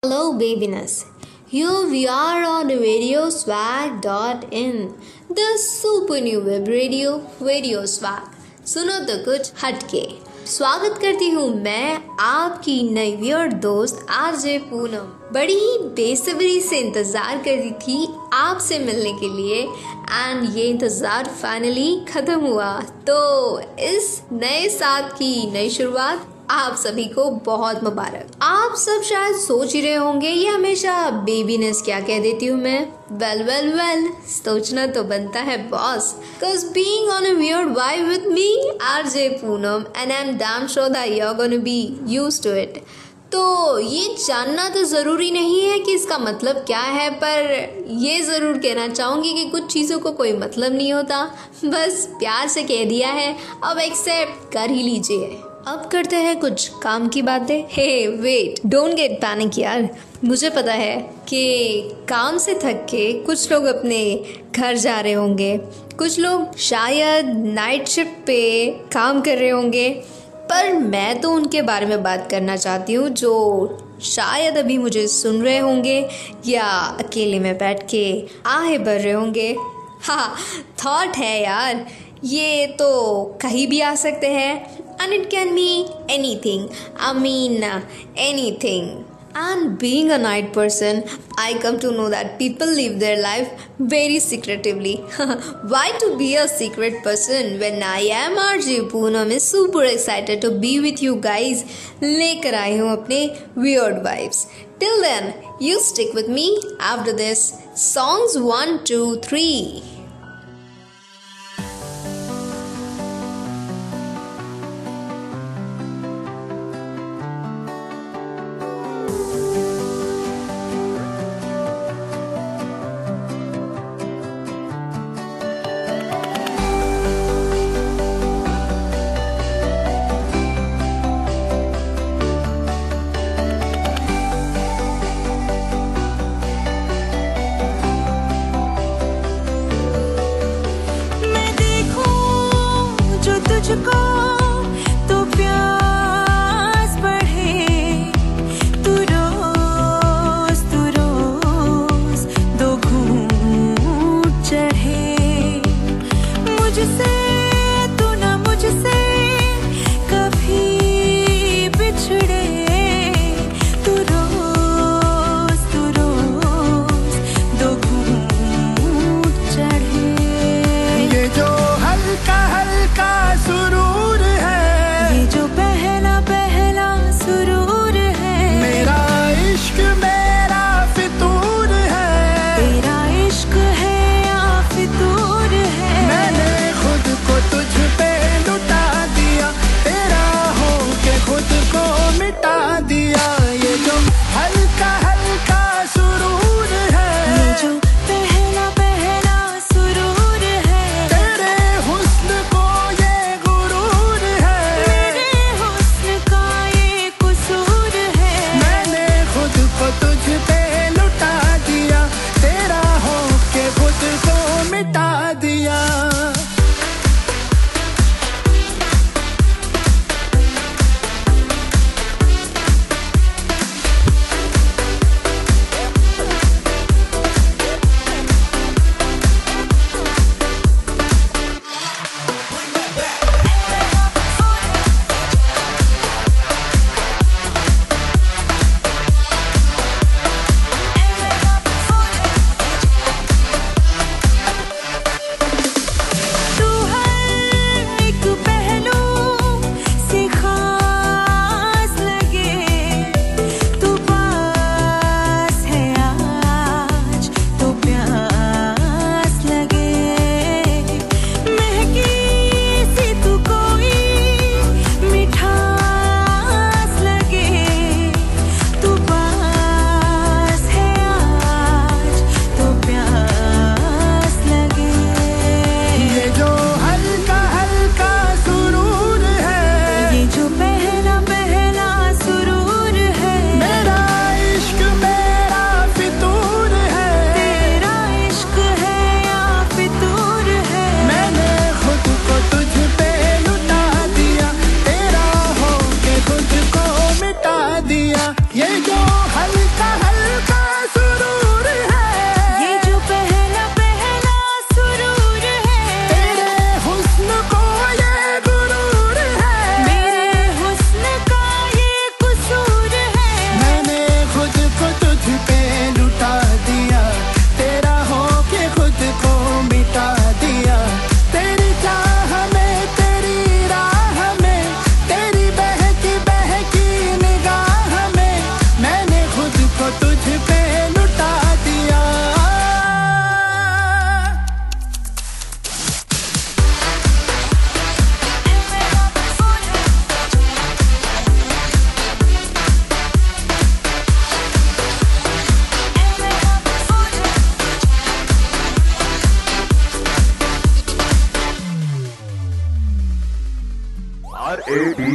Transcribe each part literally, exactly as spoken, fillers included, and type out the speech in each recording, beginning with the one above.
Hello, babiness. Here we are on radio swag dot in, the super new web radio, Radio Swag. सुनो तो कुछ हटके। स्वागत करती हूँ मैं आपकी नई वियर दोस्त आरजे पूनम। बड़ी ही बेसब्री से इंतजार कर रही थी आपसे मिलने के लिए एंड ये इंतजार फाइनली खत्म हुआ। तो इस नए साल की नई शुरुआत आप सभी को बहुत मुबारक। आप सब शायद सोच ही रहे होंगे ये हमेशा बेबीनेस क्या कह देती हूँ मैं। वेल वेल वेल सोचना तो बनता है boss, cause being on a weird vibe with me RJ Poonam and I'm damn sure that you're gonna be used to it। तो ये जानना तो ज़रूरी नहीं है कि इसका मतलब क्या है, पर ये ज़रूर कहना चाहूँगी कि कुछ चीज़ों को कोई मतलब नहीं होता, बस प्यार से कह दिया है, अब एक्सेप्ट कर ही लीजिए। अब करते हैं कुछ काम की बातें। Hey wait, don't get panic यार। मुझे पता है कि काम से थक के कुछ लोग अपने घर जा रहे होंगे, कुछ लोग शायद नाइट शिफ्ट पे काम कर रहे होंगे, पर मैं तो उनके बारे में बात करना चाहती हूँ जो शायद अभी मुझे सुन रहे होंगे या अकेले में बैठ के आहे भर रहे होंगे। हाँ, थॉट है यार, ये तो कहीं भी आ सकते हैं and it can be anything. I mean uh, anything. And being a night person, I come to know that people live their life very secretively. Why to be a secret person when I am R J Punam is super excited to be with you guys. लेकर आई हूँ अपने weird vibes. Till then, you stick with me after this. Songs one, two, three.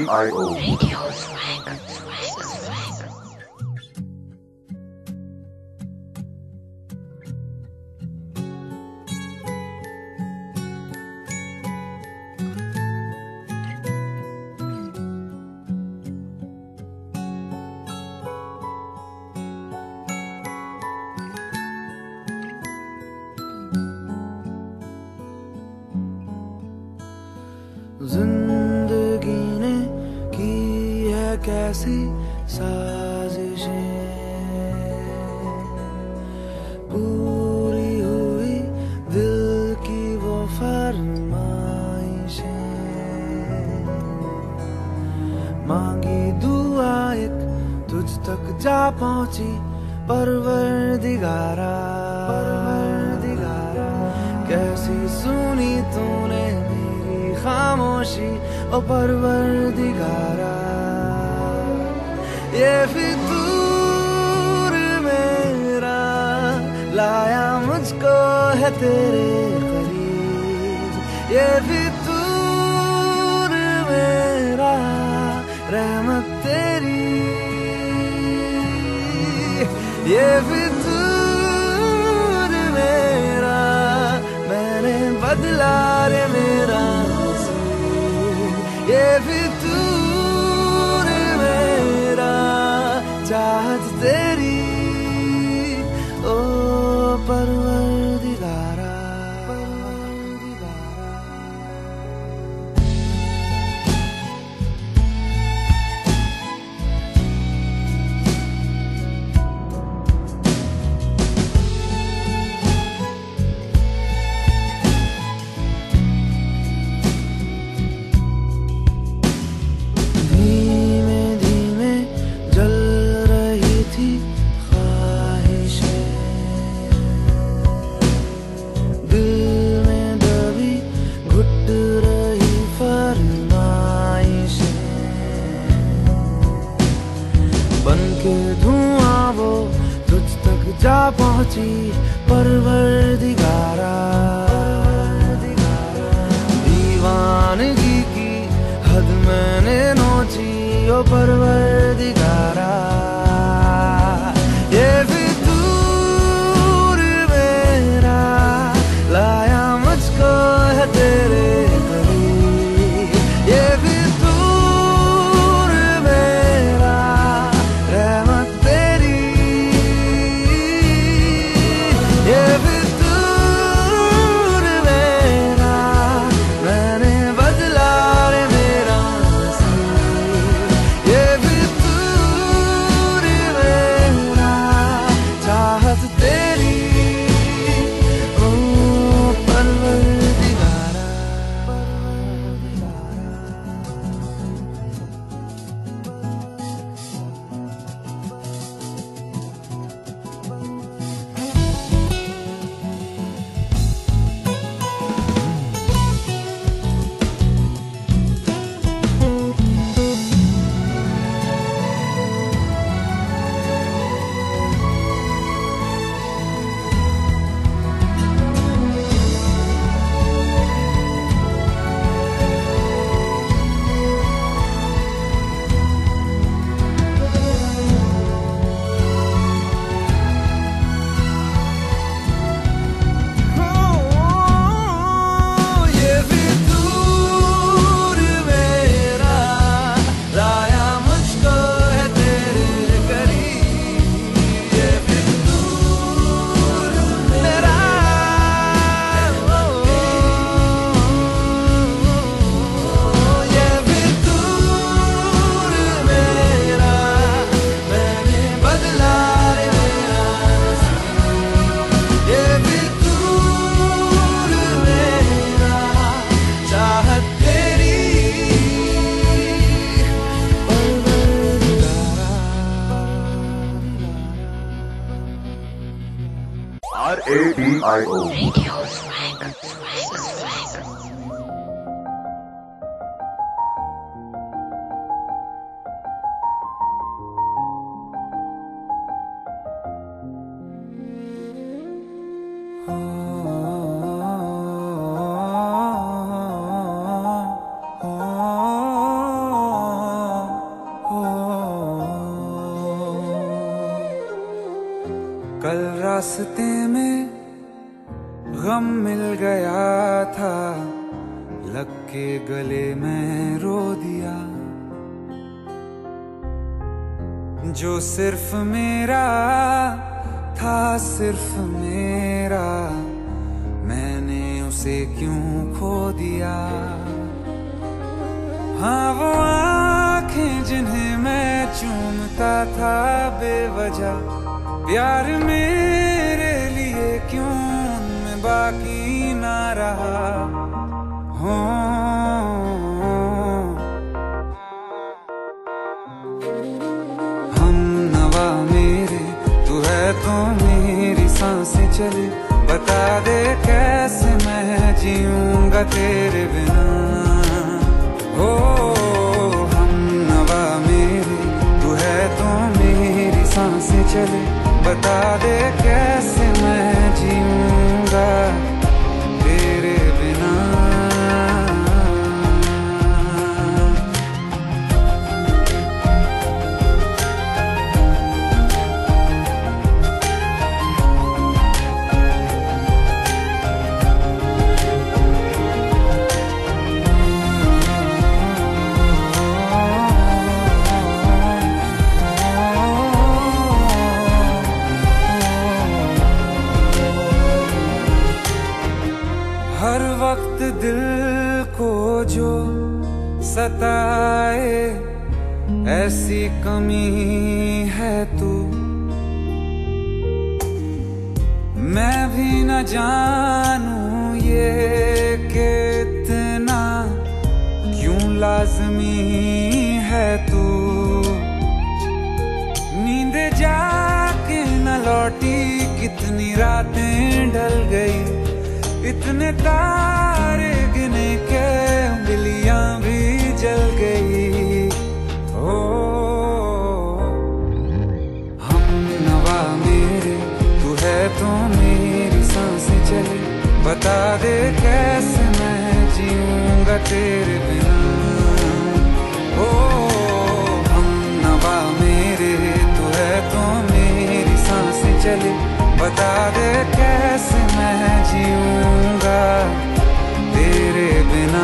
I O. जिंदगी ने की है कैसी साजिशें, पूरी हुई दिल की वो फरमाइशें, मांगी दुआ एक तुझ तक जा पहुंची परवरदिगारा, परवरदिगारा कैसी सुनी तूने खामोशी ओ परवरदिगारा, ये फितूर मेरा लाया मुझको है तेरे करीब, ये फितूर मेरा रहमत तेरी, ये फितूर मेरा मैंने बदला रे मेरा, ये फितूर मेरा चाहत तेरी ओ परवरदिगारा, परवरदिगारा। जा पहुंची परवरदिगारा, दीवानगी की हद मैंने नोची ओ परवरदिगारा, ये फितूर मेरा लाया मुझको है तेरे करीब, ये फितूर मेरा रहमत तेरी, ये फितूर मेरा मैंने बदला रे मेरा नसीब, ये फितूर मेरा चाहत तेरी ओ परवरदिगारा, परवरदिगारा। R A D I O. oh, oh, oh. रास्ते में गम मिल गया था, लग के गले में रो दिया। जो सिर्फ मेरा था, सिर्फ मेरा, मैंने उसे क्यों खो दिया। हाँ वो आँखें जिन्हें मैं चूमता था बेवजह, प्यार मेरे लिए क्यों उनमें बाकी ना रहा। हो हम नवा मेरे, तू है तो मेरी सांसें चले, बता दे कैसे मैं जीऊंगा तेरे बिना। हो हम नवा मेरे, तू है तो मेरी सांसें चले, बता दे कैसे मैं जीऊंगा तेरे बिना। हर वक्त दिल को जो सताए, ऐसी कमी है तू। मैं भी न जानूं ये कि इतना क्यों लाज़मी है तू। नींद जाके न लौटी, कितनी रातें ढल गई, इतने तारे गिने के उंगलियां भी जल गई। ओ हम नवा मेरे, तू है तो मेरी सांसें चले, बता दे कैसे मैं जीऊंगा तेरे बिना। ओ हम नवा मेरे, तू है तो मेरी सांसें चले, बता दे कैसे मैं जीऊंगा तेरे बिना।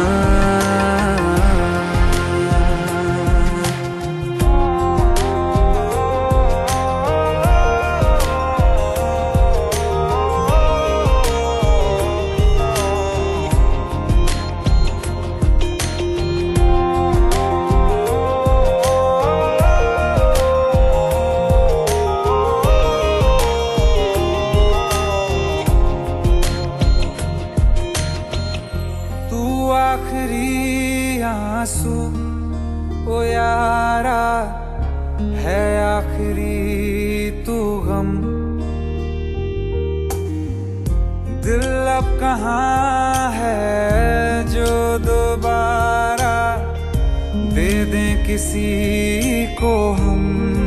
आखिरी आंसू ओ यारा है, आखिरी तू गम। दिल अब कहाँ है जो दोबारा दे दें किसी को हम।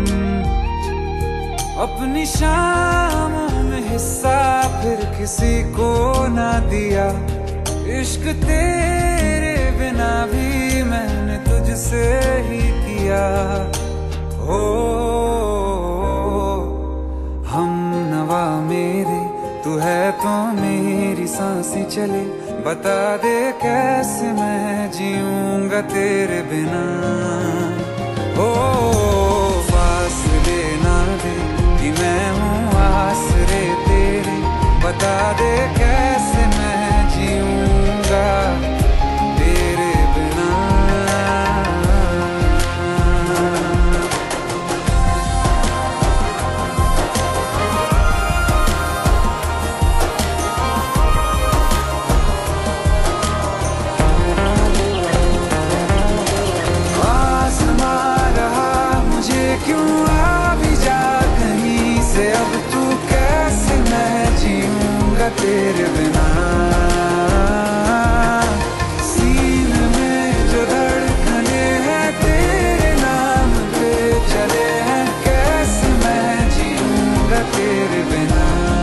अपनी शामों में हिस्सा फिर किसी को ना दिया, इश्क तेरे बिना भी मैंने तुझसे ही किया। हो हम नवा मेरे, तू है तो मेरी सांसें चले, बता दे कैसे मैं जीऊंगा तेरे बिना। हो फासले ना दे कि मैं हूँ आसरे तेरे, बता दे कैसे मैं जीऊंगा तेरे बिना। आसमां रहा मुझे क्यों आ भी जा कहीं से, अब तू कैसे मैं जीऊंगा तेरे बिना। सीने में जो धड़कने हैं तेरे नाम पे चले हैं, कैसे मैं जीऊंगा तेरे बिना।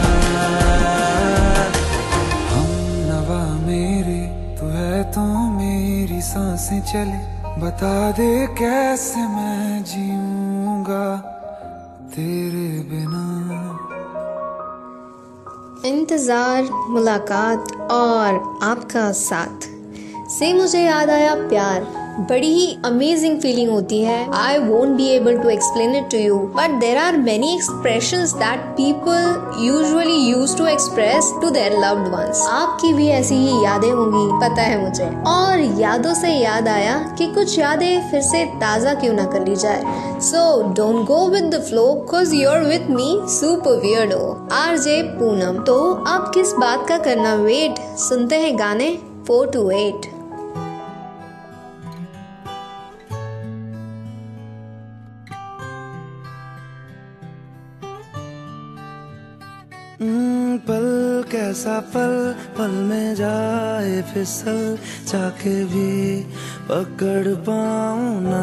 हम नवा मेरे, तू है तो मेरी सांसें चले, बता दे कैसे मैं जीऊंगा तेरे बिना। इंतज़ार, मुलाकात और आपका साथ से मुझे याद आया प्यार। बड़ी ही अमेजिंग फीलिंग होती है। I won't be able to explain it to you, but there are many expressions that people usually use to express to their loved ones. आपकी भी ऐसी ही यादें होंगी, पता है मुझे। और यादों से याद आया कि कुछ यादें फिर से ताजा क्यों ना कर ली जाए। So don't go with the flow, cause you're with me, super weirdo, RJ Poonam. तो आप किस बात का करना वेट, सुनते हैं गाने फोर टू एट। पल कैसा पल, पल में जाए फिसल, चाके भी पकड़ पाऊं ना।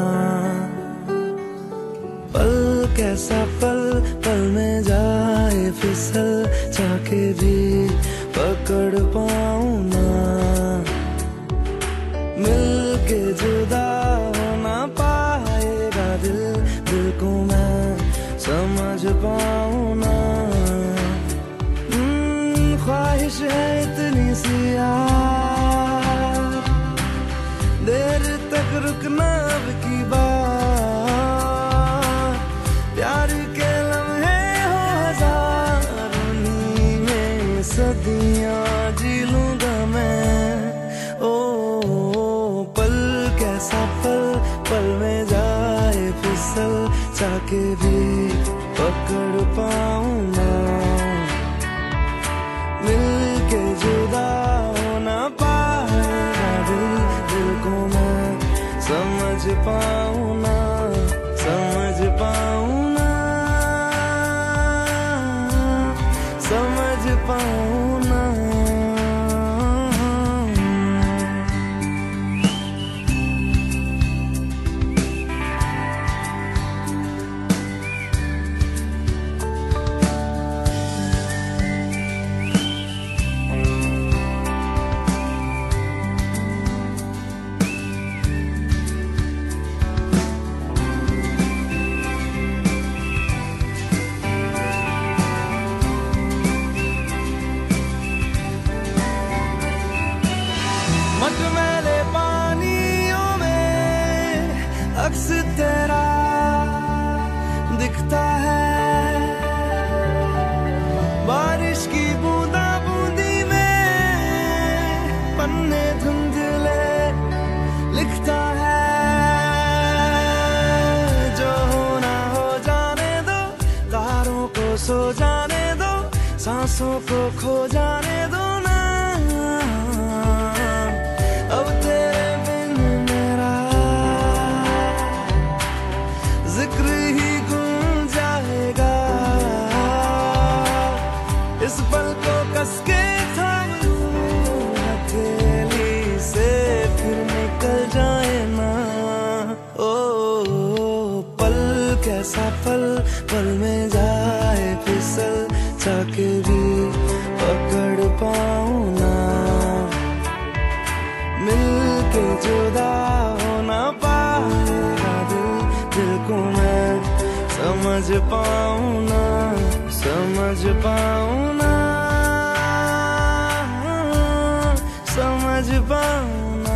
पल कैसा पल, पल में जाए फिसल, चाके भी पकड़ पाऊं ना। मिल के जुदा हो ना पाएगा दिल, दिल को मैं समझ पाऊं ना। ख्वाहिश है इतनी सी यार, देर तक रुकना अब की बात। प्यार के लम्हे हो हजार, उन्हीं में सदियां जी लूंगा मैं। ओ, ओ पल कैसा पल, पल में जाए फिसल, चाके भी पकड़ पाऊं ना। मिल के जुदा हो ना पाएगा दिल, दिल को मैं समझ पाऊं ना, समझ पाऊं ना, समझ पाऊं ना। मटमैले पानियों में अक्स तेरा दिखता है, बारिश की बूंदा बूंदी में पन्ने धुंधले लिखता है। जो होना हो जाने दो, तारों को सो जाने दो, सांसों को खो जाने दो ना। अब तेरे बिन मेरा जिक्र ही गुम जाएगा। इस पल को कस के थाम लूं हथेली से, फिर निकल जाए ना। ओ, ओ पल कैसा पल, पल में जाए फिसल, चाके भी पकड़ पाऊं ना। मिल के जुदा हो ना पाएगा दिल, दिल को मैं समझ पाऊं ना, समझ पाऊं ना, समझ पाऊं ना।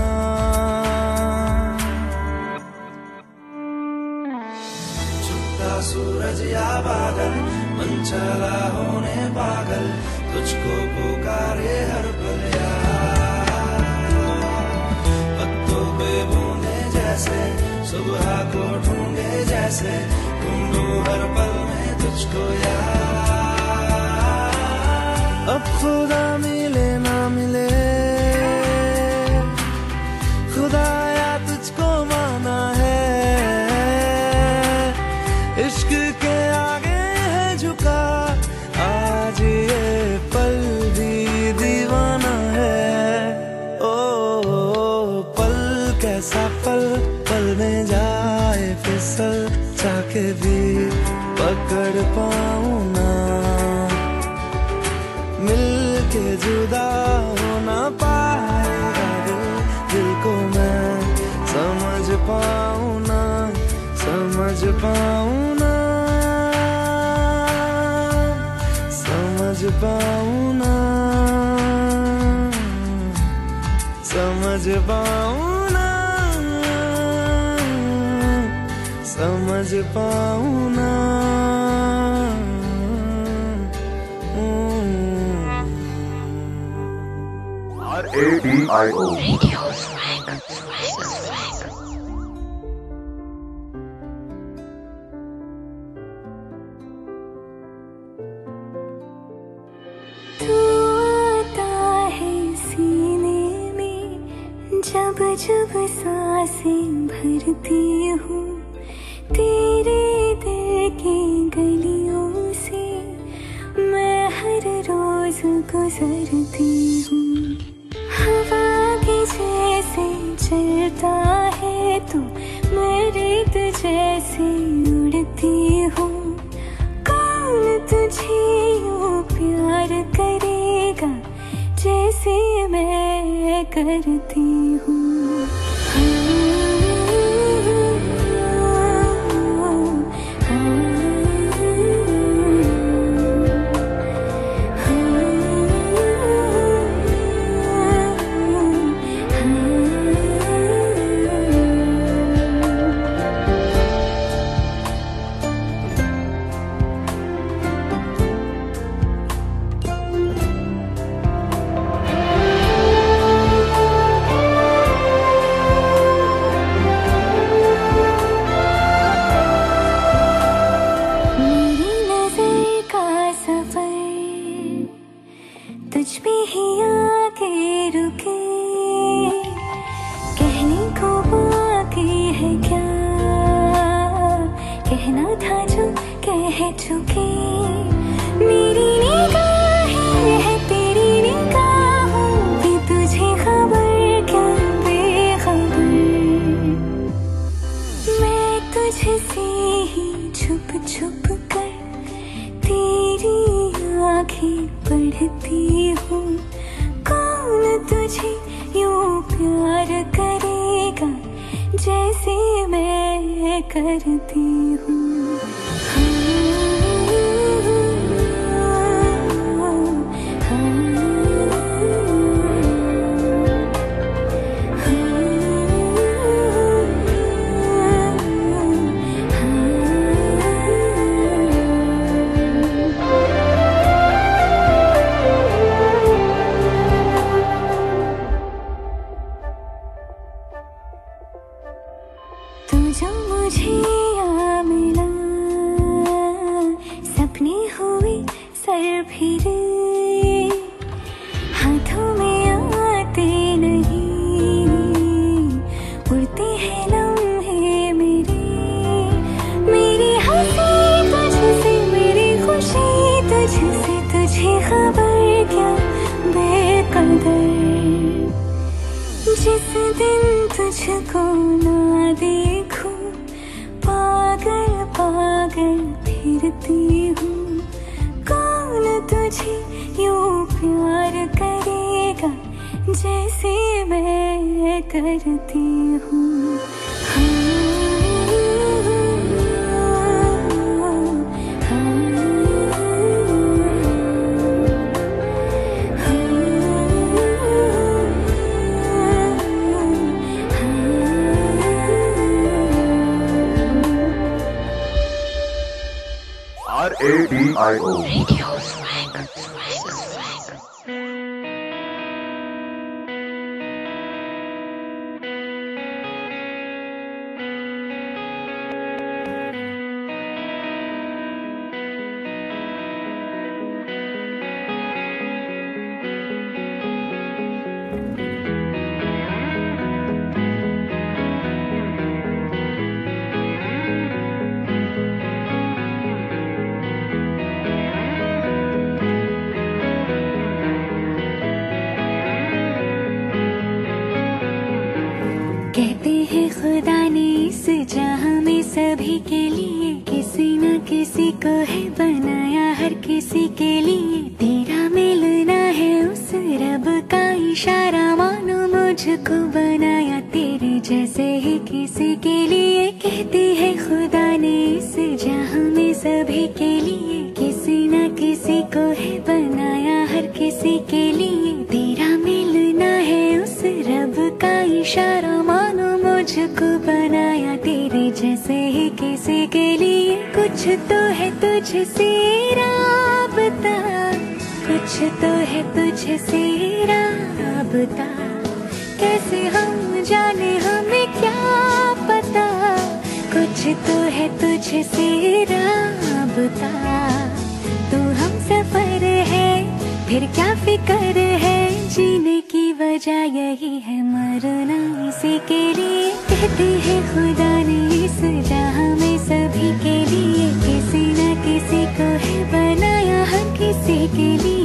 छुपता सूरज या बादल, मन चला होने पागल, तुझको पुकारे हर पल जैसे, सुबह को ढूंढे जैसे, ढूंढूं हर पल में तुझको यार। अब खुदा मिले ना मिले, खुदाया तुझको माना है। इश्क के आगे है झुका, आज ये पल भी दीवाना है। ओ, ओ पल कैसा पल, पल में जाए फिसल, चाके भी पकड़ पाऊं ना। मिल के जुदा हो ना पाएगा दिल, दिल को मैं समझ पाऊं ना, समझ पाऊं ना, समझ पाऊं ना। पाऊं ना, समझ पाऊं ना। R A D I O जब जब सांसें भरती हूँ तेरे दिल की गलियों से, मैं हर रोज गुजरती हूँ। हवा के जैसे चलता है तू, मैं रेत जैसे उड़ती हूँ। कौन तुझे यूँ प्यार करेगा जैसे मैं करती हूँ। तुझ पे ही आके रुके, कहने को बाकी है क्या, कहना था जो कह चुके। मेरी निगाहें है तेरी निगाहों पे, तुझे खबर क्या बेखबर। मैं तुझसे ही छुप छुप कर तेरी आँखें पढ़ती हूँ। कौन तुझे यूँ प्यार करेगा जैसे मैं करती हूँ। तू जो मुझे आ मिला, सपने हुए सर फिरे, हाथों में आते नहीं, उड़ते हैं लम्हे मेरे। मेरी हंसी तुझसे, मेरी खुशी तुझसे, तुझे खबर क्या बेकदर। जिस दिन तुझको ना देखूं, पागल पागल फिरती हूँ। कौन तुझे यूँ प्यार करेगा जैसे मैं करती हूँ। R A D I O कहते हैं खुदा ने इस जहां में सभी के लिए किसी न किसी को है बनाया, हर किसी के लिए तेरा मिलना है उस रब का इशारा। मानो मुझको बनाया तेरे जैसे ही किसी के लिए। कहते हैं खुदा ने इस जहां में सभी के लिए किसी न किसी को है बनाया, हर किसी के लिए तेरा मिलना है उस रब का ही किसी के लिए कुछ तो है तुझसे राबता, कुछ तो है तुझसे राबता। कैसे हम जाने हमें क्या पता, कुछ तो है तुझसे राबता। तू हम सफर है फिर क्या फिकर है, जीने की वजह यही है मरना इसी के लिए। कहते हैं खुदा ने इस जहां में सभी के लिए किसी न किसी को है बनाया, हर किसी के लिए।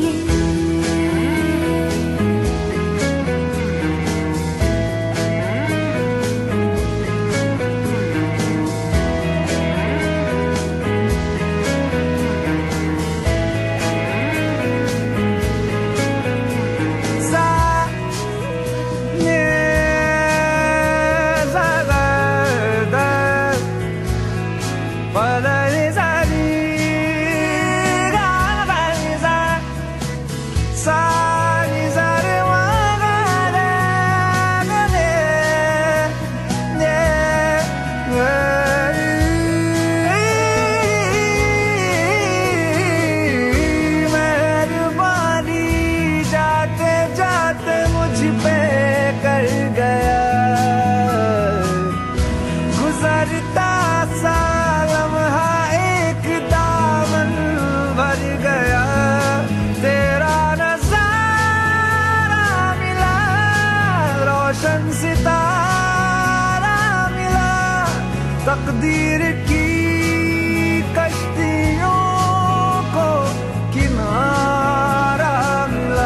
तकदीर की कश्तियों को किनारा मिला।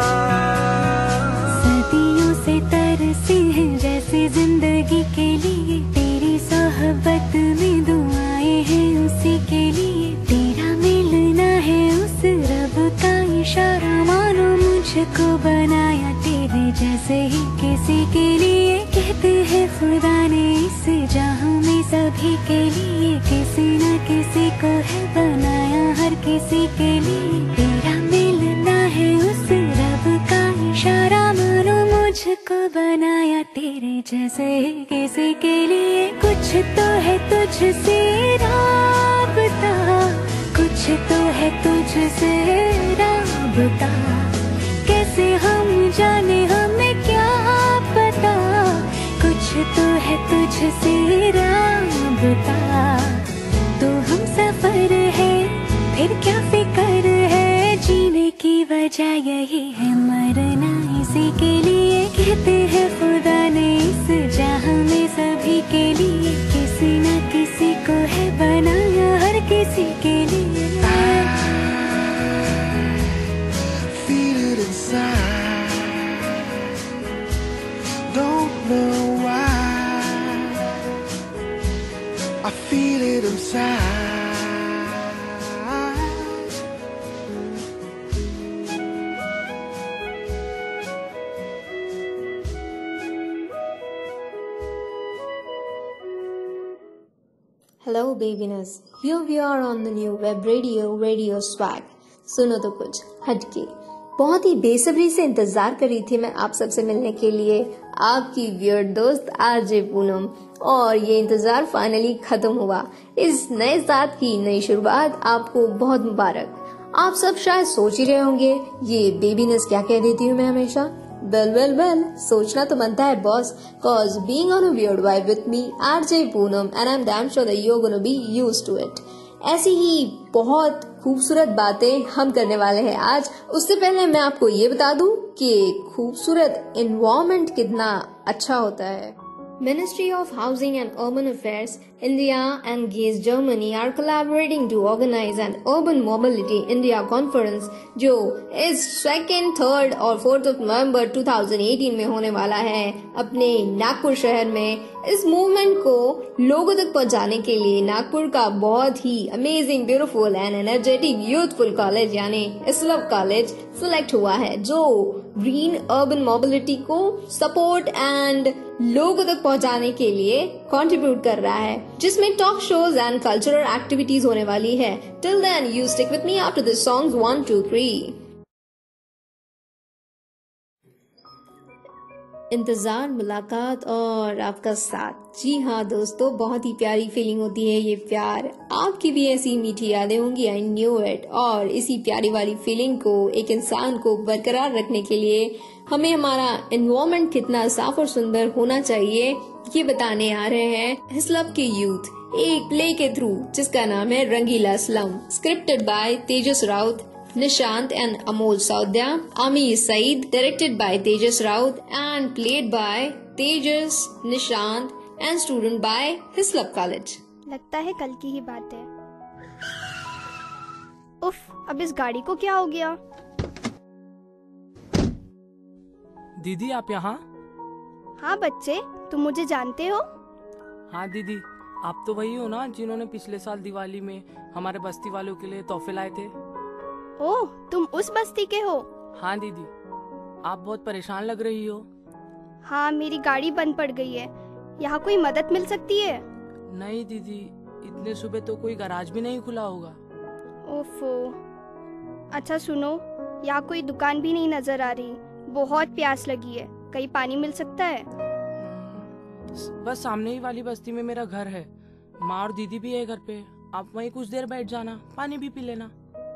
सदियों से तरसे हैं जैसे जिंदगी के लिए, तेरी सोहबत में दुआएं हैं उसी के लिए। तेरा मिलना है उस रब का इशारा, मानो मुझको बनाया तेरे जैसे ही किसी के लिए। कहते हैं खुदा ने इस जहां में सभी के लिए किसी न किसी को है बनाया, हर किसी के लिए। तेरा मिलना है उस रब का इशारा, मानो मुझको बनाया तेरे जैसे ही किसी के लिए। कुछ तो है तुझसे राबता, कुछ तो है तुझसे राबता। कैसे हम जाने हमें क्या पता, कुछ तो है तुझसे राबता। तो हम सफर है फिर क्या फिकर है, जीने की वजह यही है मरना इसी के लिए। कहते हैं खुदा ने इस जहां में सभी के लिए किसी न किसी को है बनाया, हर किसी के लिए। Feel it inside, don't know why. I feel it inside. Hello babies, here we are on the new web radio, Radio Swag. सुनो तो कुछ हटके। बहुत ही बेसब्री से इंतजार कर रही थी मैं आप सबसे मिलने के लिए, आपकी वियर्ड दोस्त आरजे पूनम। और ये इंतजार फाइनली खत्म हुआ। इस नए साल की नई शुरुआत आपको बहुत मुबारक। आप सब शायद सोच ही रहे होंगे ये बेबीनेस क्या कह देती हूँ मैं हमेशा। वेल वेल वेल सोचना तो बनता है boss, cause being on a weird vibe with me R J Punam and I'm damn sure that you're gonna be used to it. ऐसी ही बहुत खूबसूरत बातें हम करने वाले हैं आज। उससे पहले मैं आपको ये बता दूं कि खूबसूरत एनवायरनमेंट कितना अच्छा होता है। Ministry of Housing and Urban Affairs, India and Gaze Germany are collaborating to organize an Urban Mobility India Conference जो इस सेकेंड, थर्ड और fourth of November two thousand eighteen में होने वाला है अपने नागपुर शहर में। इस मूवमेंट को लोगों तक पहुंचाने के लिए नागपुर का बहुत ही amazing, beautiful and energetic youthful college यानी हिस्लॉप कॉलेज सिलेक्ट हुआ है, जो ग्रीन अर्बन मोबिलिटी को सपोर्ट एंड लोगों तक पहुंचाने के लिए कंट्रीब्यूट कर रहा है, जिसमें talk shows and cultural activities होने वाली है। Till then you stick with me after this songs one two three. इंतजार, मुलाकात और आपका साथ। जी हाँ दोस्तों, बहुत ही प्यारी फीलिंग होती है ये प्यार। आपकी भी ऐसी मीठी यादें होंगी, आई न्यू इट। और इसी प्यारी वाली फीलिंग को एक इंसान को बरकरार रखने के लिए हमें हमारा एनवायरनमेंट कितना साफ और सुंदर होना चाहिए, ये बताने आ रहे हैं हिस्लॉप के यूथ एक प्ले के थ्रू, जिसका नाम है Rangeela slum. Scripted by Tejas Raut, Nishant and Amol Saudya, Ami Saeed, directed by Tejas Raut and played by Tejas, Nishant and student by Hislop College. लगता है कल की ही बात है। उफ, अब इस गाड़ी को क्या हो गया? दीदी आप यहाँ? हाँ बच्चे, तुम मुझे जानते हो? हाँ दीदी, आप तो वही हो ना जिन्होंने पिछले साल दिवाली में हमारे बस्ती वालों के लिए तोहफे लाए थे। ओह, तुम उस बस्ती के हो? हाँ दीदी, आप बहुत परेशान लग रही हो। हाँ, मेरी गाड़ी बंद पड़ गई है। यहाँ कोई मदद मिल सकती है? नहीं दीदी, इतने सुबह तो कोई गैराज भी नहीं खुला होगा। ओफो। अच्छा सुनो, यहाँ कोई दुकान भी नहीं नजर आ रही। बहुत प्यास लगी है, कहीं पानी मिल सकता है? बस सामने ही वाली बस्ती में मेरा घर है, माँ और दीदी भी है घर पे। आप वहीं कुछ देर बैठ जाना, पानी भी पी लेना।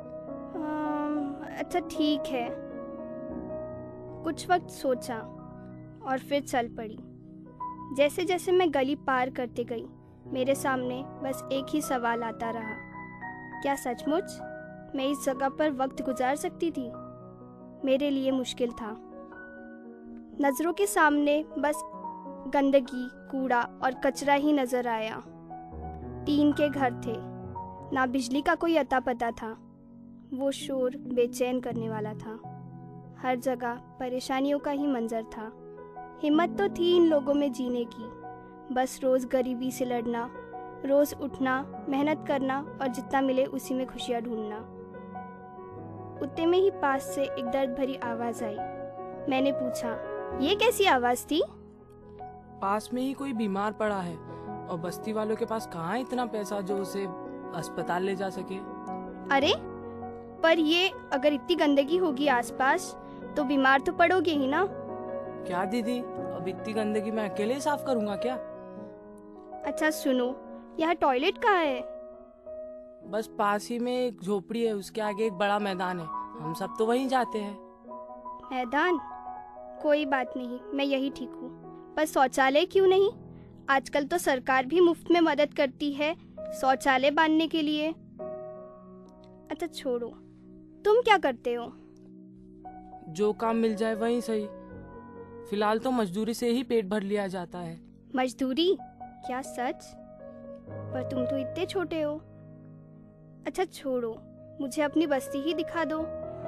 अच्छा ठीक है। कुछ वक्त सोचा और फिर चल पड़ी। जैसे जैसे मैं गली पार करते गई, मेरे सामने बस एक ही सवाल आता रहा, क्या सचमुच मैं इस जगह पर वक्त गुजार सकती थी? मेरे लिए मुश्किल था। नजरों के सामने बस गंदगी, कूड़ा और कचरा ही नजर आया। टीन के घर थे, ना बिजली का कोई अता पता था। वो शोर बेचैन करने वाला था। हर जगह परेशानियों का ही मंजर था। हिम्मत तो थी इन लोगों में जीने की, बस रोज गरीबी से लड़ना, रोज उठना, मेहनत करना और जितना मिले उसी में खुशियां ढूंढना। उतने में ही पास से एक दर्द भरी आवाज आई। मैंने पूछा, ये कैसी आवाज थी? पास में ही कोई बीमार पड़ा है और बस्ती वालों के पास कहाँ इतना पैसा जो उसे अस्पताल ले जा सके। अरे पर ये अगर इतनी गंदगी होगी आसपास तो बीमार तो पड़ोगे ही ना। क्या दीदी, अब इतनी गंदगी मैं अकेले साफ करूंगा क्या? अच्छा सुनो, यहाँ टॉयलेट कहाँ है? बस पास ही में एक झोपड़ी है, उसके आगे एक बड़ा मैदान है, हम सब तो वहीं जाते हैं। मैदान? कोई बात नहीं, मैं यही ठीक हूँ। पर शौचालय क्यों नहीं? आजकल तो सरकार भी मुफ्त में मदद करती है शौचालय बांधने के लिए। अच्छा छोड़ो, तुम क्या करते हो? जो काम मिल जाए वहीं सही। फिलहाल तो मजदूरी से ही पेट भर लिया जाता है। मजदूरी? क्या सच? पर तुम तो इतने छोटे हो। अच्छा छोड़ो, मुझे अपनी बस्ती ही दिखा दो।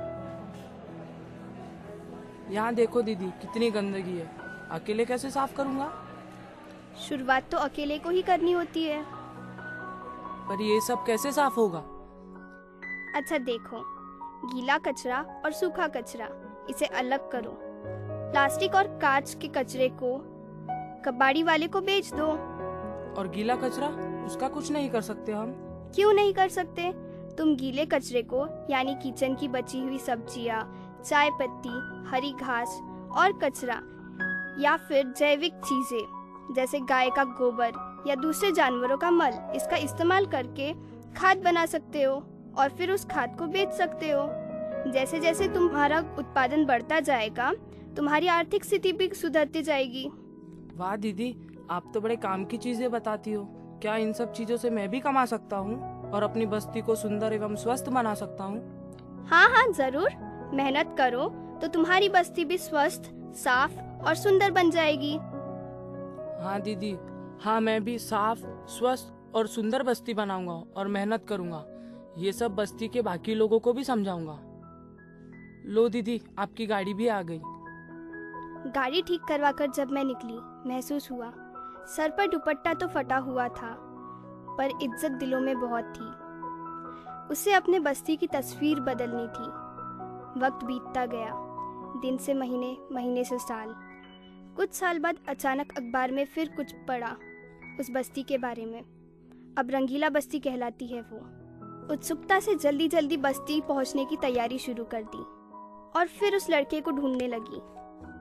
यहाँ देखो दीदी, कितनी गंदगी है, अकेले कैसे साफ करूँगा? शुरुआत तो अकेले को ही करनी होती है। पर ये सब कैसे साफ होगा? अच्छा देखो, गीला कचरा और सूखा कचरा, इसे अलग करो। प्लास्टिक और कांच के कचरे को कबाड़ी वाले को बेच दो। और गीला कचरा, उसका कुछ नहीं कर सकते हम? क्यों नहीं कर सकते? तुम गीले कचरे को, यानी किचन की बची हुई सब्जियां, चाय पत्ती, हरी घास और कचरा, या फिर जैविक चीजें जैसे गाय का गोबर या दूसरे जानवरों का मल, इसका इस्तेमाल करके खाद बना सकते हो और फिर उस खाद को बेच सकते हो। जैसे जैसे तुम्हारा उत्पादन बढ़ता जाएगा, तुम्हारी आर्थिक स्थिति भी सुधरती जाएगी। वाह दीदी, आप तो बड़े काम की चीजें बताती हो। क्या इन सब चीजों से मैं भी कमा सकता हूँ और अपनी बस्ती को सुंदर एवं स्वस्थ बना सकता हूँ? हाँ हाँ जरूर, मेहनत करो तो तुम्हारी बस्ती भी स्वस्थ, साफ और सुंदर बन जाएगी। हाँ दीदी, हाँ मैं भी साफ, स्वस्थ और सुंदर बस्ती बनाऊंगा और मेहनत करूंगा। ये सब बस्ती के बाकी लोगों को भी समझाऊंगा। लो दीदी, आपकी गाड़ी भी आ गई। गाड़ी ठीक करवाकर जब मैं निकली, महसूस हुआ सर पर दुपट्टा तो फटा हुआ था, पर इज्जत दिलों में बहुत थी। उसे अपने बस्ती की तस्वीर बदलनी थी। वक्त बीतता गया, दिन से महीने, महीने से साल। कुछ साल बाद अचानक अखबार में फिर कुछ पढ़ा उस बस्ती के बारे में। अब रंगीला बस्ती कहलाती है वो। उत्सुकता से जल्दी जल्दी बस्ती पहुंचने की तैयारी शुरू कर दी और फिर उस लड़के को ढूंढने लगी।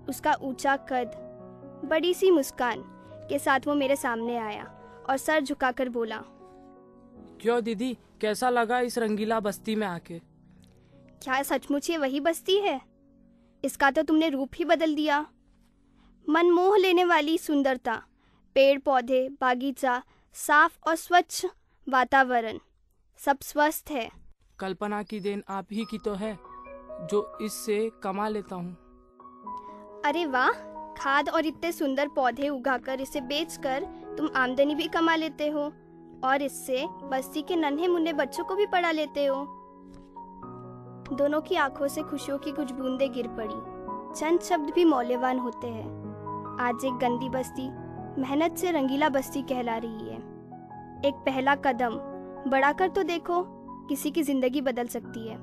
उसका ऊंचा कद, बड़ी सी मुस्कान के साथ वो मेरे सामने आया और सर झुकाकर बोला, क्यों दीदी, कैसा लगा इस रंगीला बस्ती में आके? क्या सचमुच ये वही बस्ती है? इसका तो तुमने रूप ही बदल दिया। मन मोह लेने वाली सुंदरता, पेड़ पौधे, बागीचा, साफ और स्वच्छ वातावरण, सब स्वस्थ है। कल्पना की देन आप ही की तो है, जो इससे कमा लेता हूँ। अरे वाह, खाद और इतने सुंदर पौधे उगाकर इसे बेचकर तुम आमदनी भी कमा लेते हो और इससे बस्ती के नन्हे मुन्ने बच्चों को भी पढ़ा लेते हो। दोनों की आंखों से खुशियों की कुछ बूंदें गिर पड़ी। चंद शब्द भी मौल्यवान होते हैं। आज एक गंदी बस्ती मेहनत से रंगीला बस्ती कहला रही है। एक पहला कदम बढ़ाकर तो देखो, किसी की जिंदगी बदल सकती है।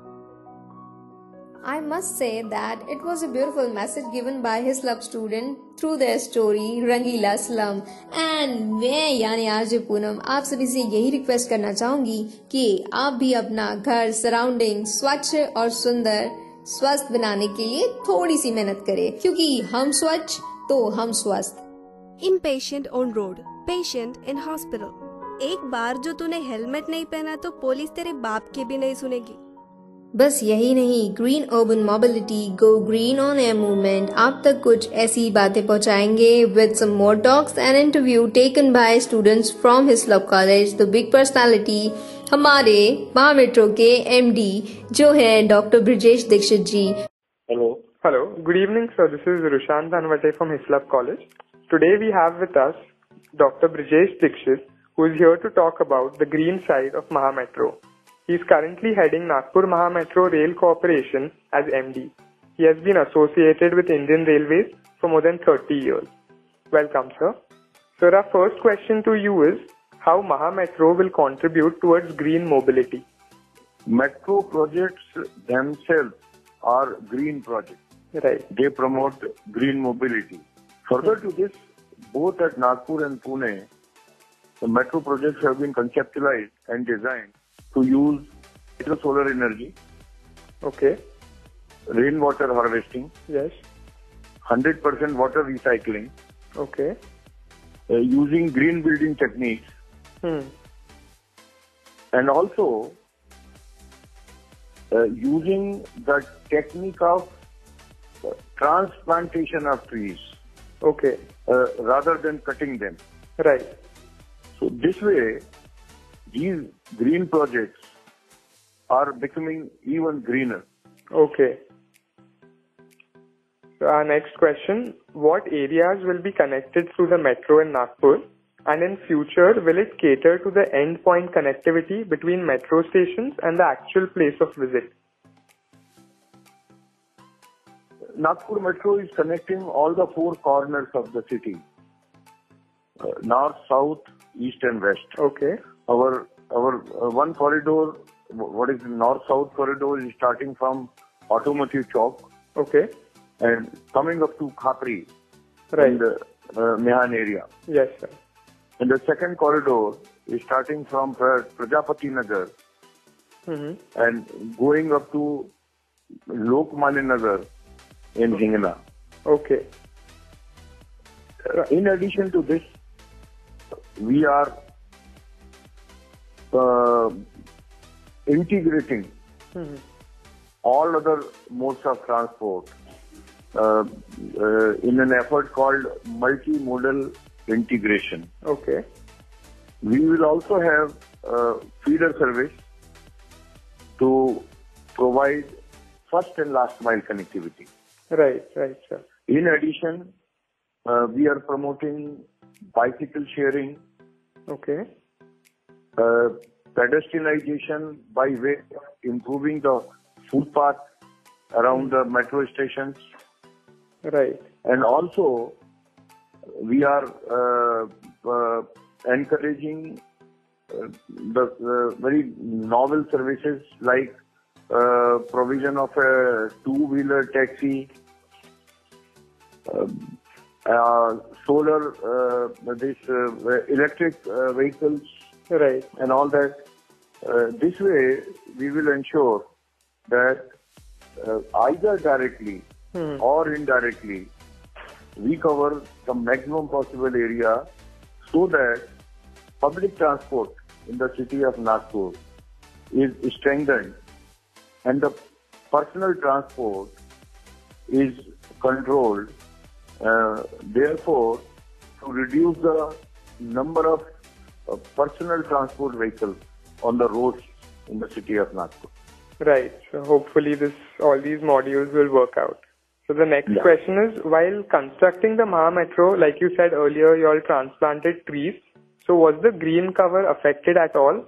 I must say that it was a beautiful message given by Hislop student through their story Rangeela slum. And मैं यानी आरजे पूनम आप सभी से यही रिक्वेस्ट करना चाहूंगी कि आप भी अपना घर सराउंडिंग स्वच्छ और सुंदर स्वस्थ बनाने के लिए थोड़ी सी मेहनत करें, क्योंकि हम स्वच्छ तो हम स्वस्थ। Impatient on road, patient in hospital। एक बार जो तूने हेलमेट नहीं पहना तो पुलिस तेरे बाप की भी नहीं सुनेगी। बस यही नहीं, green urban mobility, go green on air movement आप तक कुछ ऐसी बातें पहुंचाएंगे with some more talks and interview taken by students from Hislop college. The big personality हमारे महा मेट्रो के एमडी जो है doctor Brijesh Dixit ji. Hello. Hello. Good evening, sir. This is Rushan Dhanwate from Hislop College. Today we have with us Doctor Brijesh Dixit, who is here to talk about the green side of Maha Metro. He is currently heading Nagpur Maha Metro Rail Corporation as M D. He has been associated with Indian Railways for more than thirty years. Welcome, sir. Sir, our first question to you is, how Maha Metro will contribute towards green mobility? Metro projects themselves are green projects. Right. They promote green mobility. Further to this, both at Nagpur and Pune, the metro projects have been conceptualized and designed to use solar energy. Okay. Rainwater harvesting. Yes. one hundred percent water recycling. Okay. Uh, using green building techniques. Hmm. And also uh, using the technique of uh, transplantation of trees. Okay. Uh, rather than cutting them. Right. So this way, these green projects are becoming even greener. Okay. So our next question, what areas will be connected through the metro in Nagpur, and in future will it cater to the end point connectivity between metro stations and the actual place of visit? Nagpur Metro is connecting all the four corners of the city. Uh, north, south, east and west. Okay. Our our uh, one corridor, what is the north-south corridor, is starting from Automotive Chowk. Okay. And coming up to Khapri. Right. In the uh, Mehan area. Yes, sir. And the second corridor is starting from Pra- Prajapati Nagar. Mm-hmm. And going up to Lokmanya Nagar in Hingna. Okay. Uh, in addition to this, we are uh, integrating Mm-hmm. all other modes of transport uh, uh, in an effort called multimodal integration. Okay. We will also have uh, feeder service to provide first and last mile connectivity. Right, right, sir. In addition, uh, we are promoting bicycle sharing, Okay. uh, pedestrianization by way of improving the footpath around the metro stations. Right. And also, we are uh, uh, encouraging uh, the uh, very novel services like uh, provision of a two-wheeler taxi, uh, uh, solar, uh, this uh, electric uh, vehicles, Right. and all that. Uh, this way, we will ensure that uh, either directly hmm. or indirectly, we cover the maximum possible area so that public transport in the city of Nagpur is strengthened and the personal transport is controlled. Uh, therefore, to reduce the number of uh, personal transport vehicles on the roads in the city of Nagpur. Right. So hopefully this all these modules will work out. So the next yeah. question is, while constructing the Maha Metro, like you said earlier, you all transplanted trees. So was the green cover affected at all?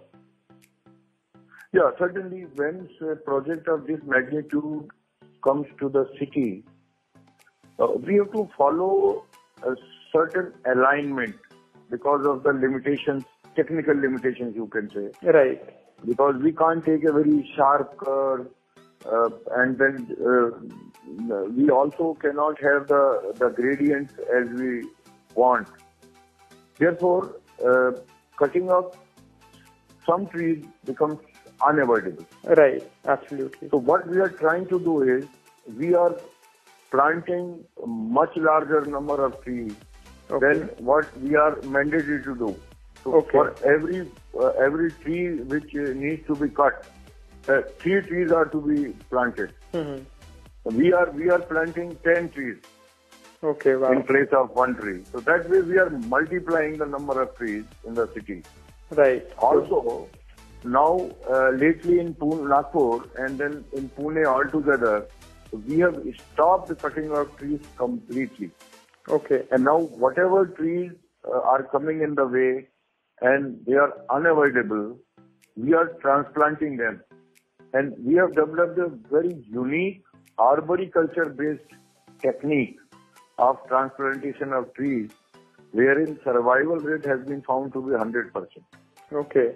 Yeah, certainly when a project of this magnitude comes to the city, uh, we have to follow a certain alignment because of the limitations, technical limitations you can say. Right. Because we can't take a very sharp curve uh, and then uh, we also cannot have the, the gradients as we want. Therefore, uh, cutting off some trees becomes unavoidable. Right, absolutely. So what we are trying to do is, we are planting a much larger number of trees okay. than what we are mandated to do. So okay. for every uh, every tree which uh, needs to be cut, uh, three trees are to be planted. Mm-hmm. We are we are planting ten trees. Okay, wow. In place of one tree. So that way we are multiplying the number of trees in the city. Right. Also, now uh, lately in Pune, Nagpur and then in Pune altogether, we have stopped the cutting of trees completely. Okay. And now whatever trees uh, are coming in the way and they are unavoidable, we are transplanting them. And we have developed a very unique arboriculture-based technique of transplantation of trees, wherein survival rate has been found to be one hundred percent. Okay.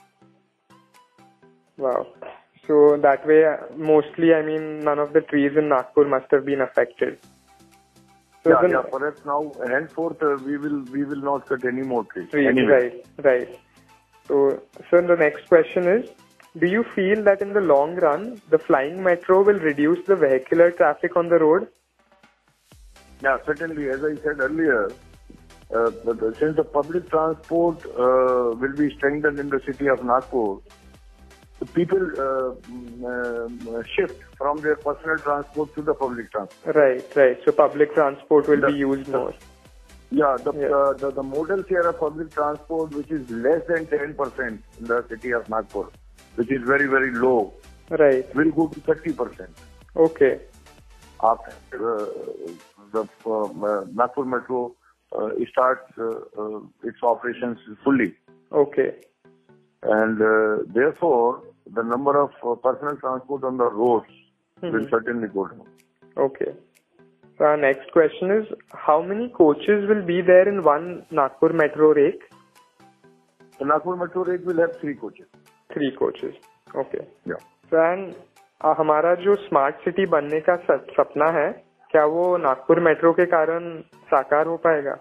Wow. So that way, mostly, I mean, none of the trees in Nagpur must have been affected. So yeah, yeah. Perhaps now, henceforth, uh, we will we will not cut any more trees. trees anyway. Right, right. So, so the next question is, do you feel that in the long run, the flying metro will reduce the vehicular traffic on the road? Yeah, certainly. As I said earlier, uh, the, since the public transport uh, will be strengthened in the city of Nagpur, the people uh, uh, shift from their personal transport to the public transport. Right, right. So public transport will the, be used the, more. Yeah, the, yeah. Uh, the the modal share of public transport, which is less than ten percent in the city of Nagpur, which is very, very low, right, will go to thirty percent. Okay. After uh, the uh, Nagpur Metro uh, starts uh, uh, its operations fully. Okay. And uh, therefore, the number of uh, personal transport on the roads mm-hmm. will certainly go down. Okay. So our next question is, how many coaches will be there in one Nagpur Metro rake? The Nagpur Metro rake will have three coaches. Three coaches. Okay. Yeah. So and uh, हमारा जो smart city बनने का सपना है, क्या वो Nagpur metro के कारण साकार हो पाएगा?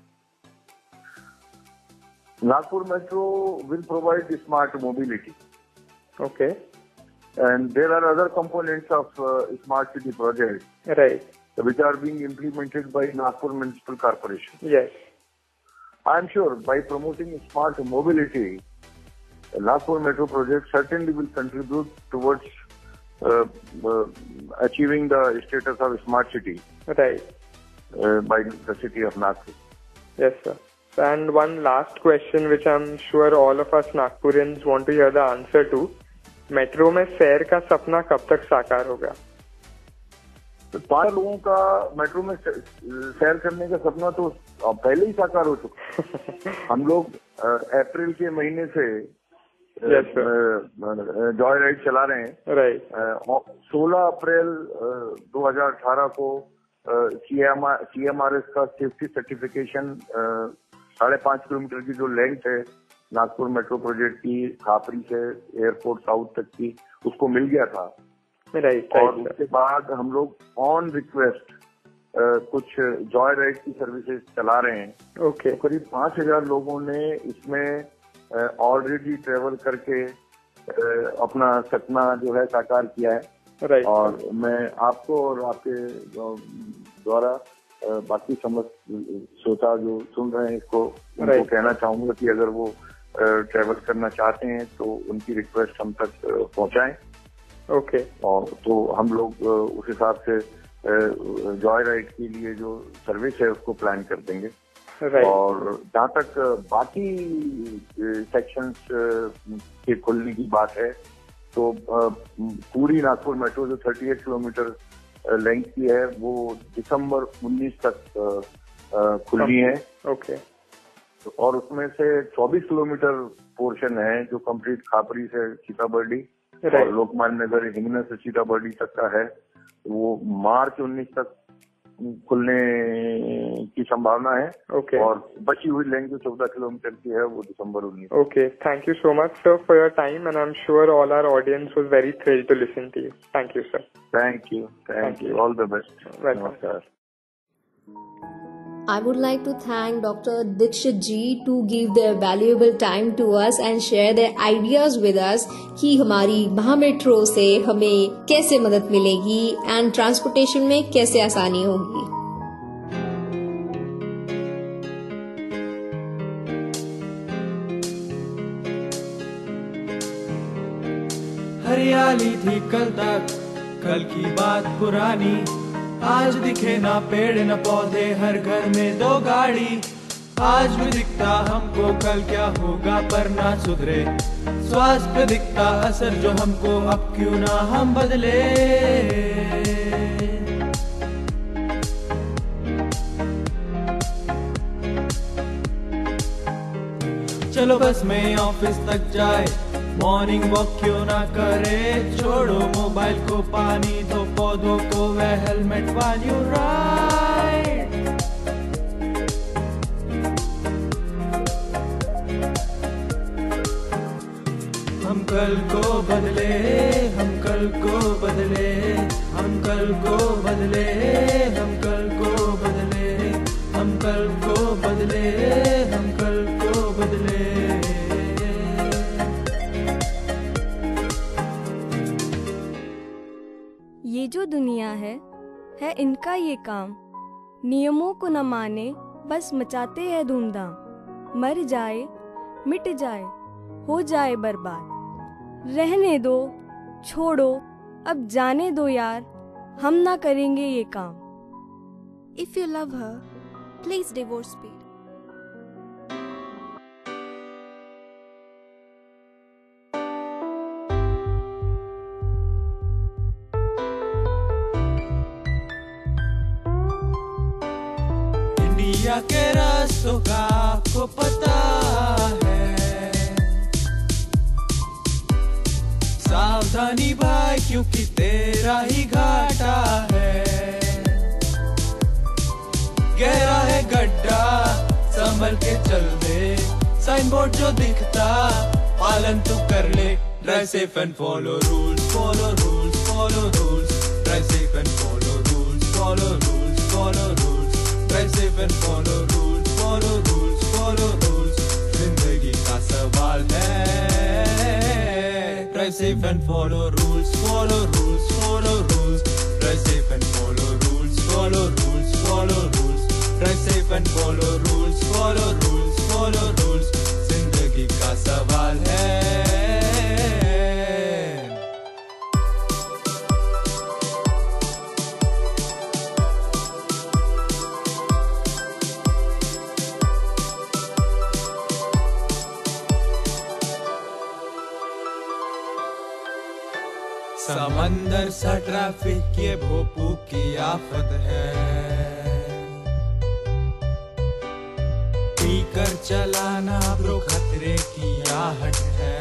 Nagpur Metro will provide smart mobility. Okay. And there are other components of uh, smart city projects. Right. Which are being implemented by Nagpur Municipal Corporation. Yes. I am sure by promoting smart mobility, the Nagpur Metro project certainly will contribute towards uh, uh, achieving the status of a smart city. Right. Uh, by the city of Nagpur. Yes, sir. And one last question, which I'm sure all of us Nagpurians want to hear the answer to. Metro में सैर का सपना कब तक साकार होगा? तो पांच लोगों का मेट्रो में सैर करने का सपना तो पहले ही साकार हो चुका। हम लोग अप्रैल के महीने से जॉय राइड चला रहे हैं। राइट। सोलह अप्रैल दो हज़ार अठारह को सीएमआरएस का सेफ्टी सर्टिफिकेशन साढ़े पांच किलोमीटर की जो लेंथ है नागपुर मेट्रो प्रोजेक्ट की खापरी से एयरपोर्ट साउथ तक की, उसको मिल गया था। राइट। और उसके बाद हम लोग ऑन रिक्वेस्ट कुछ जॉय राइड की सर्विसेज चला रहे हैं। ओके। तो करीब पांच हजार लोगों ने इसमें ऑलरेडी ट्रेवल करके अपना सपना जो है साकार किया है। राइट। और मैं आपको और आपके द्वारा बाकी समझ श्रोता जो सुन रहे हैं इसको उनको कहना चाहूंगा कि अगर वो ट्रेवल करना चाहते हैं तो उनकी रिक्वेस्ट हम तक पहुंचाएं। ओके। और तो हम लोग उस हिसाब से जॉय राइड के लिए जो सर्विस है उसको प्लान कर देंगे। right. और जहाँ तक बाकी सेक्शंस के खुलने की बात है तो पूरी नागपुर मेट्रो जो अड़तीस किलोमीटर लेंथ की है वो दिसंबर उन्नीस तक खुली है। ओके। और उसमें से चौबीस किलोमीटर पोर्शन है जो कंप्लीट खापरी से सीताबर्डी और लोकमान्य नगर हिंगना से सीताबर्डी तक का है, वो मार्च उन्नीस तक खुलने की संभावना है। okay. और बची हुई लेंथ जो चौदह किलोमीटर की है वो दिसंबर उन्नीस। Okay, thank you so much sir for your time and I am sure all our audience was very thrilled to listen to you. Thank you sir. Thank you thank you all the best. नमस्कार। I would like to thank Doctor Dikshit ji to give their valuable time to us and share their ideas with us कि हमारी महा metro से हमें कैसे मदद मिलेगी and transportation में कैसे आसानी होगी। हरियाली थी कल तक, कल की बात पुरानी, आज दिखे ना पेड़ न पौधे, हर घर में दो गाड़ी। आज भी दिखता हमको कल क्या होगा पर ना सुधरे, स्वास्थ्य पे दिखता असर जो हमको अब क्यों ना हम बदले। चलो बस में ऑफिस तक जाए, मॉर्निंग वॉक क्यों ना करे, छोड़ो मोबाइल को पानी दो पौधों को वह हेलमेट व्हाइल यू राइड। हम कल को बदले, हम कल को बदले, हम कल को बदले, हम कल को बदले, हम कल को बदले, हम कल को बदले। ये जो दुनिया है है इनका ये काम, नियमों को न माने बस मचाते हैं धूमधाम। मर जाए मिट जाए हो जाए बर्बाद, रहने दो छोड़ो अब जाने दो यार, हम ना करेंगे ये काम। If you love her, please divorce speed. India के रास्तों का आपको पता है, सावधानी भाई क्योंकि तेरा ही घाटा है। गहरा है गड्ढा संभल के चल दे, साइन बोर्ड जो दिखता पालन तू कर ले। Drive safe and follow rules, follow rules, follow rules, drive safe and follow rules, follow rules, follow rules, drive safe and follow rules, follow rules, follow rules, जिंदगी का सवाल है। Drive safe and follow rules, follow rules, follow rules, drive safe and follow rules, follow rules, follow rules, drive safe and follow rules, follow rules, follow rules, जिंदगी का सवाल है। समंदर सा ट्रैफिक ये भोपू की आफत है, पीकर चलाना ब्रो खतरे की आहट है।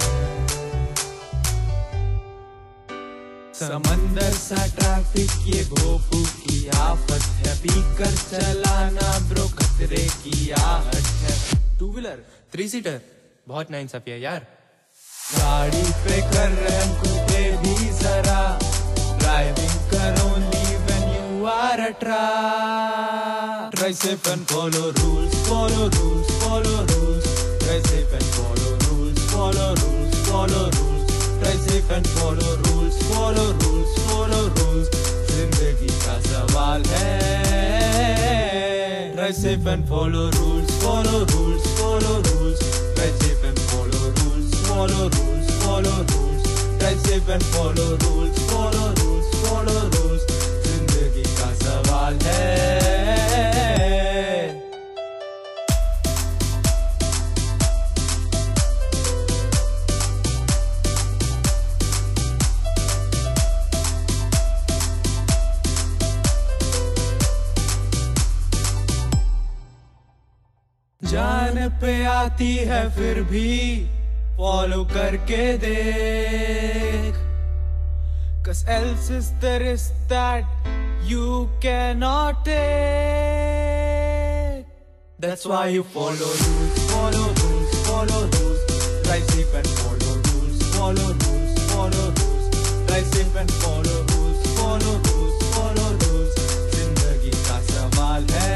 समंदर सा ट्रैफिक ये भोपू की आफत है, पीकर चलाना ब्रो खतरे की आहट है। टू व्हीलर थ्री सीटर बहुत नाइंसाफी है यार, गाड़ी पे कर रहम कूदे भी जरा, ड्राइविंग कर only when you are a try. Drive safe and follow rules, follow rules, follow rules, drive safe and follow rules, follow rules, follow rules, drive safe and follow rules, follow rules, follow सवाल है। Drive safe and follow rules, follow rules, follow rules. Drive safe and follow rules, follow rules, follow rules. Drive safe and follow rules, follow rules, follow rules. जिंदगी का सवाल है। जान पे आती है फिर भी फॉलो करके देख, cause else is the risk that you cannot take. That's why you follow rules, follow rules, follow rules. Drive safe and follow rules, follow rules, follow rules. Drive safe and follow rules, follow rules, follow rules. जिंदगी का सवाल है।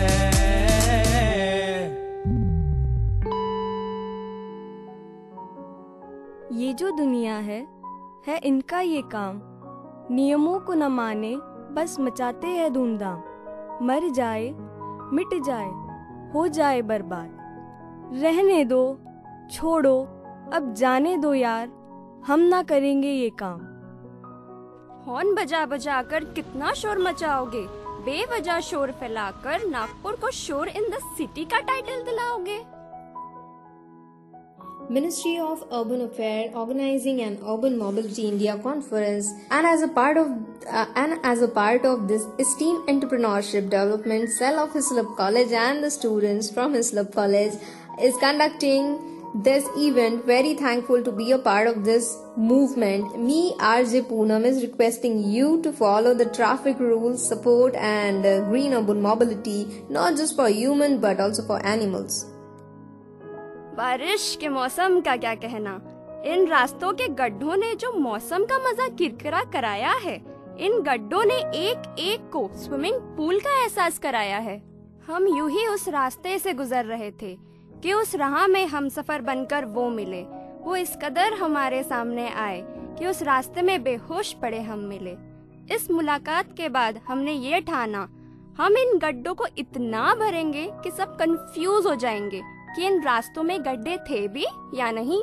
ये जो दुनिया है है इनका ये काम, नियमों को न माने बस मचाते हैं धूमधाम। मर जाए मिट जाए हो जाए बर्बाद, रहने दो छोड़ो अब जाने दो यार, हम ना करेंगे ये काम। हॉर्न बजा बजा कर कितना शोर मचाओगे, बेवजह शोर फैलाकर नागपुर को शोर इन द सिटी का टाइटल दिलाओगे। Ministry of Urban Affairs organizing an Urban Mobility India conference, and as a part of uh, and as a part of this esteemed entrepreneurship development cell of Hislop College and the students from Hislop College is conducting this event. Very thankful to be a part of this movement. Me, R J Punam, is requesting you to follow the traffic rules, support and uh, green urban mobility, not just for human but also for animals. बारिश के मौसम का क्या कहना, इन रास्तों के गड्ढों ने जो मौसम का मजा किरकिरा कराया है, इन गड्ढों ने एक एक को स्विमिंग पूल का एहसास कराया है। हम यूं ही उस रास्ते से गुजर रहे थे कि उस राह में हम सफर बनकर वो मिले, वो इस कदर हमारे सामने आए कि उस रास्ते में बेहोश पड़े हम मिले। इस मुलाकात के बाद हमने ये ठाना, हम इन गड्ढों को इतना भरेंगे कि सब कंफ्यूज हो जाएंगे कि इन रास्तों में गड्ढे थे भी या नहीं।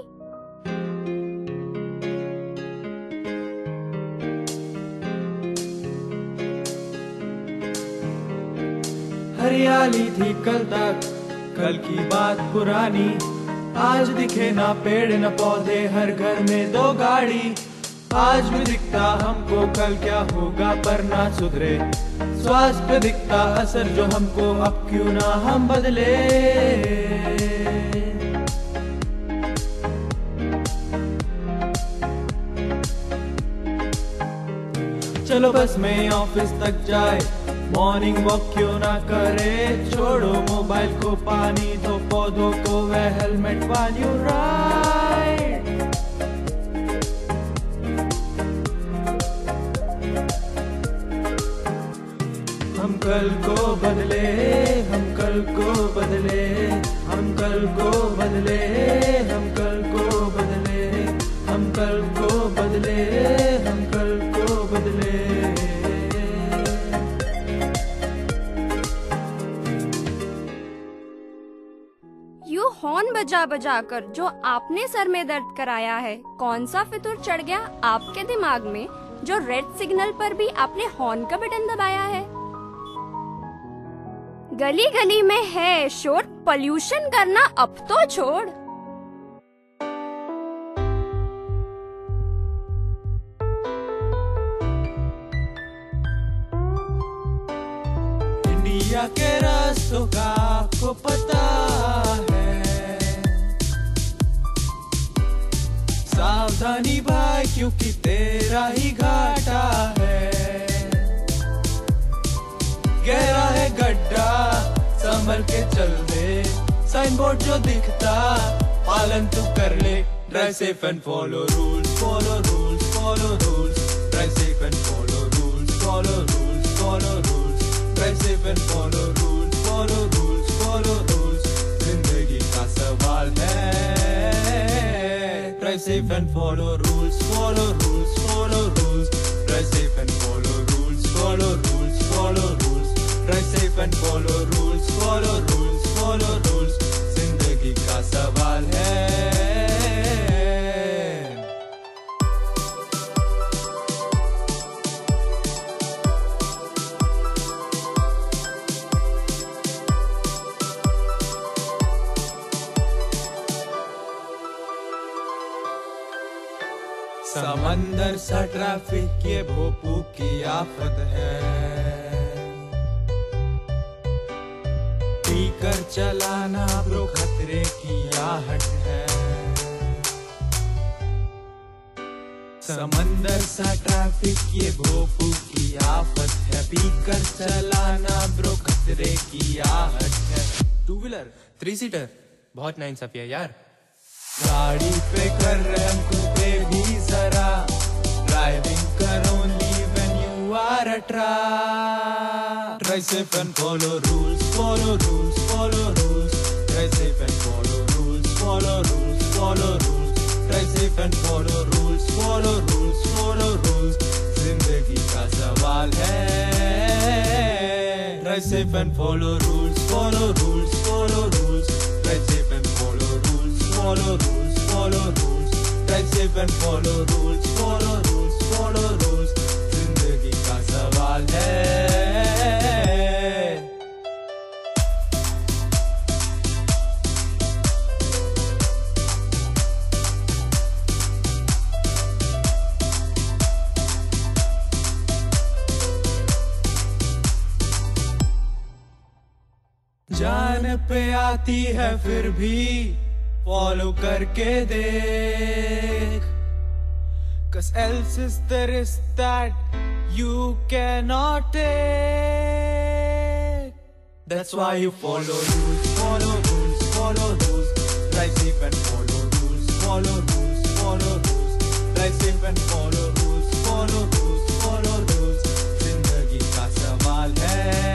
हरियाली थी कल तक, कल की बात पुरानी, आज दिखे ना पेड़ न पौधे, हर घर में दो गाड़ी। आज भी दिखता हमको कल क्या होगा पर ना सुधरे, स्वास्थ्य पे दिखता असर जो हमको, अब क्यों ना हम बदले। चलो बस में ऑफिस तक जाए, मॉर्निंग वॉक क्यों ना करे, छोड़ो मोबाइल को पानी दो पौधों को वह हेलमेट व्हाइल यू राइड। हम कल को बदले, हम कल को बदले, हम कल को बदले, हम कल को बदले, हम कल को बदले, हम कल को बदले। यू हॉर्न बजा बजा कर जो आपने सर में दर्द कराया है, कौन सा फितूर चढ़ गया आपके दिमाग में जो रेड सिग्नल पर भी आपने हॉर्न का बटन दबाया है। गली गली में है शोर, पॉल्यूशन करना अब तो छोड़। इंडिया के रास्तों का आपको पता है, सावधानी भाई क्योंकि तेरा ही घाटा है। गहरा है गड्ढा संभल के चल दे, साइन बोर्ड जो दिखता पालन तू कर ले। Drive safe and follow rules, follow rules, follow rules. Drive safe and follow rules, follow rules, follow rules. Drive safe and follow rules, follow rules, follow rules. जिंदगी का सवाल है। Drive safe and follow rules, follow rules, follow rules. Drive safe and follow rules, follow rules, follow rules. Drive safe and follow rules, follow rules, follow rules. जिंदगी का सवाल है. समंदर सा ट्रैफिक ये भोपू की आफत है. पीकर चलाना ब्रो खतरे की आहट है. समंदर सा ट्रैफिक ये भोपू की आफत है. पीकर चलाना ब्रो खतरे की आहट है. टू व्हीलर थ्री सीटर बहुत नाइंसाफी है यार. गाड़ी पे कर रैंप पे भी जरा ड्राइविंग कर only when you are a try. Drive safe and follow rules, follow rules, follow rules. Drive safe and follow rules, follow rules, follow rules. Drive safe and follow rules, follow rules, follow rules. जिंदगी का सवाल है. Drive safe and follow rules, follow rules, follow rules. Drive safe and follow rules, follow rules, follow rules. Drive safe and follow rules, follow rules, follow rules. जिंदगी का सवाल है. जान पे आती है फिर भी फॉलो करके देख. Cause else is the risk that you cannot take. That's why you follow rules, follow rules, follow rules. Drive safe and follow rules, follow rules, follow rules. Drive safe and follow rules, follow rules, follow rules. जिंदगी का सवाल है.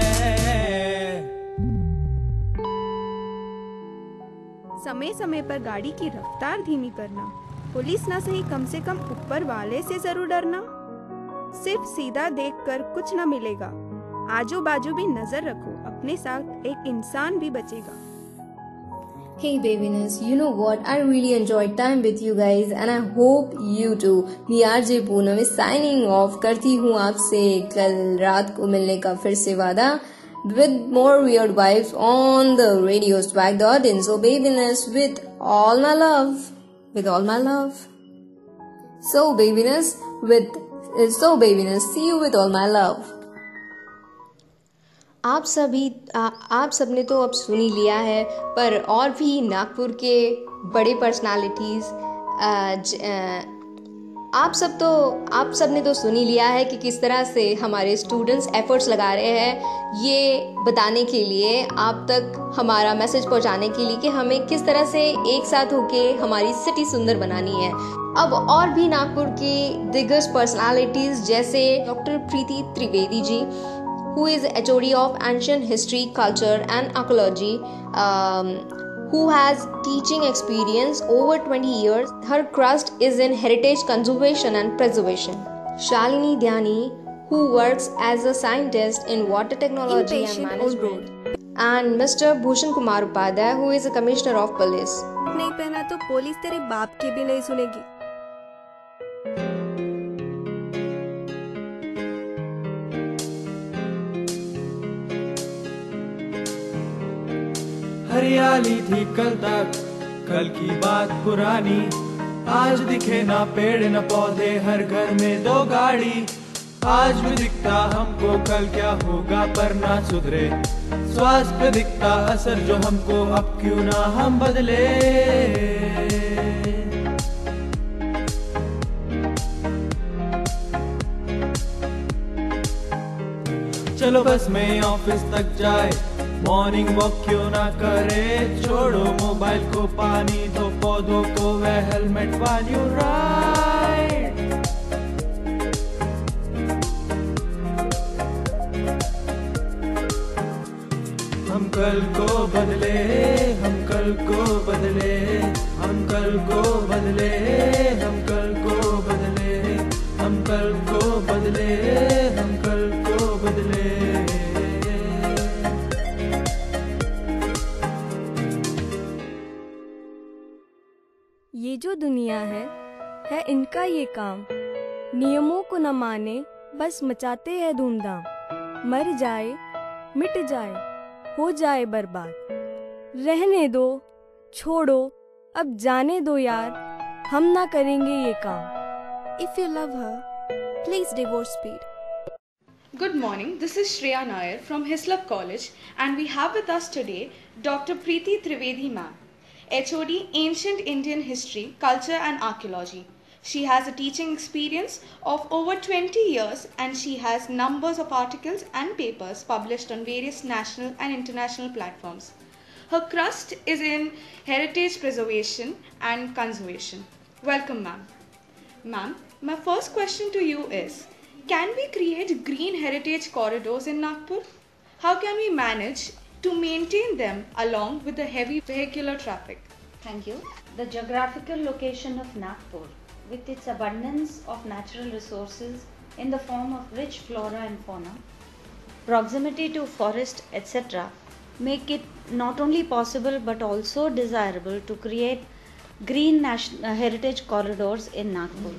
समय समय पर गाड़ी की रफ्तार धीमी करना. पुलिस ना सही कम से कम ऊपर वाले से जरूर डरना. सिर्फ सीधा देखकर कुछ ना मिलेगा. आजू बाजू भी नजर रखो. अपने साथ एक इंसान भी बचेगा. Hey babies, you know what? I really enjoyed time with you guys and I hope you too. Me R J Punam is signing off. करती हूँ आपसे कल रात को मिलने का फिर से वादा. With more weird vibes on the radio swag dot in. So babiness with all my love, with all my love. So babiness with so babiness. See you with all my love. आप सभी आ, आप सबने तो अब सुन ही लिया है, पर और भी नागपुर के बड़े पर्सनालिटीज आप सब तो आप सब ने तो सुन ही लिया है कि किस तरह से हमारे स्टूडेंट्स एफर्ट्स लगा रहे हैं ये बताने के लिए, आप तक हमारा मैसेज पहुंचाने के लिए कि हमें किस तरह से एक साथ होके हमारी सिटी सुंदर बनानी है। अब और भी नागपुर की दिग्गज पर्सनालिटीज जैसे doctor Preeti Trivedi ji, who is H O D of Ancient History, Culture and Archaeology, um, who has teaching experience over twenty years. Her trust is in heritage conservation and preservation. Shalini Dhyani, who works as a scientist in water technology and management. And Mister Bhushan Kumar Upadhyay, who is a commissioner of police. नहीं पहना तो police तेरे बाप की भी नहीं सुनेगी। हरियाली थी कल तक, कल की बात पुरानी, आज दिखे ना पेड़ न पौधे, हर घर में दो गाड़ी। आज भी दिखता हमको कल क्या होगा पर ना सुधरे, स्वास्थ्य पे दिखता असर जो हमको अब क्यों ना हम बदले। चलो बस में ऑफिस तक जाए, मॉर्निंग वॉक क्यों ना करे, छोड़ो मोबाइल को पानी दो पौधों को वह हेलमेट व्हाइल यू राइड। हम कल को बदले, हम कल को बदले, हम कल को बदले, हम कल को बदले, हम कल को बदले, हम कल को बदले। दुनिया है है इनका ये काम। नियमों को न माने बस मचाते हैं धूमधाम। मर जाए मिट जाए हो जाए बर्बाद। रहने दो छोड़ो अब जाने दो यार, हम ना करेंगे ये काम। If you love her, please divorce speed. Good morning, this is Shreya Nair from Hislop College and we have with us today Doctor Preeti Trivedi ma'am, H O D Ancient Indian History, Culture and Archaeology. She has a teaching experience of over twenty years and she has numbers of articles and papers published on various national and international platforms. Her crust is in heritage preservation and conservation. Welcome ma'am. Ma'am, my first question to you is, can we create green heritage corridors in Nagpur? How can we manage to maintain them along with the heavy vehicular traffic? Thank you. The geographical location of Nagpur, with its abundance of natural resources in the form of rich flora and fauna, proximity to forest, et cetera, make it not only possible but also desirable to create green national heritage corridors in Nagpur.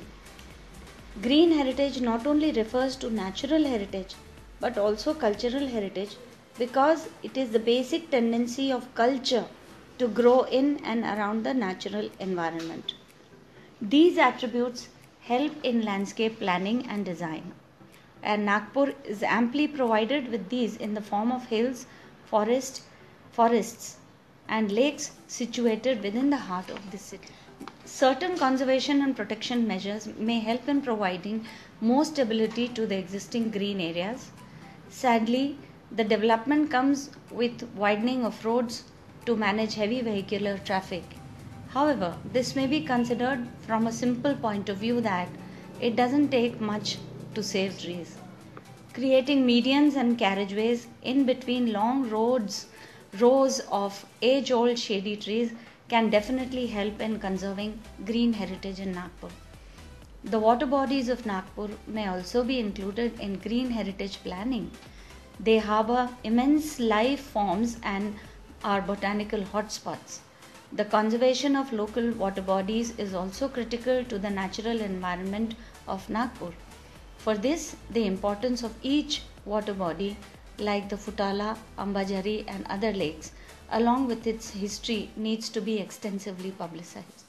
Green heritage not only refers to natural heritage but also cultural heritage, because it is the basic tendency of culture to grow in and around the natural environment. These attributes help in landscape planning and design, and Nagpur is amply provided with these in the form of hills, forest, forests and lakes situated within the heart of the city. Certain conservation and protection measures may help in providing more stability to the existing green areas. Sadly, the development comes with widening of roads to manage heavy vehicular traffic. However, this may be considered from a simple point of view that it doesn't take much to save trees. Creating medians and carriageways in between long roads, rows of age-old shady trees can definitely help in conserving green heritage in Nagpur. The water bodies of Nagpur may also be included in green heritage planning. They harbor immense life forms and are botanical hotspots. The conservation of local water bodies is also critical to the natural environment of Nagpur. For this, the importance of each water body, like the Futala, Ambajari and other lakes, along with its history, needs to be extensively publicized.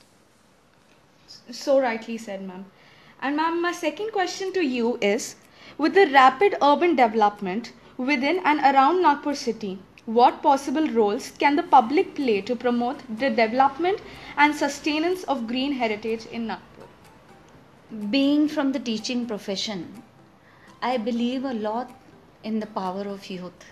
So rightly said, ma'am. And ma'am, my second question to you is, with the rapid urban development within and around Nagpur city, what possible roles can the public play to promote the development and sustenance of green heritage in Nagpur? Being from the teaching profession, I believe a lot in the power of youth.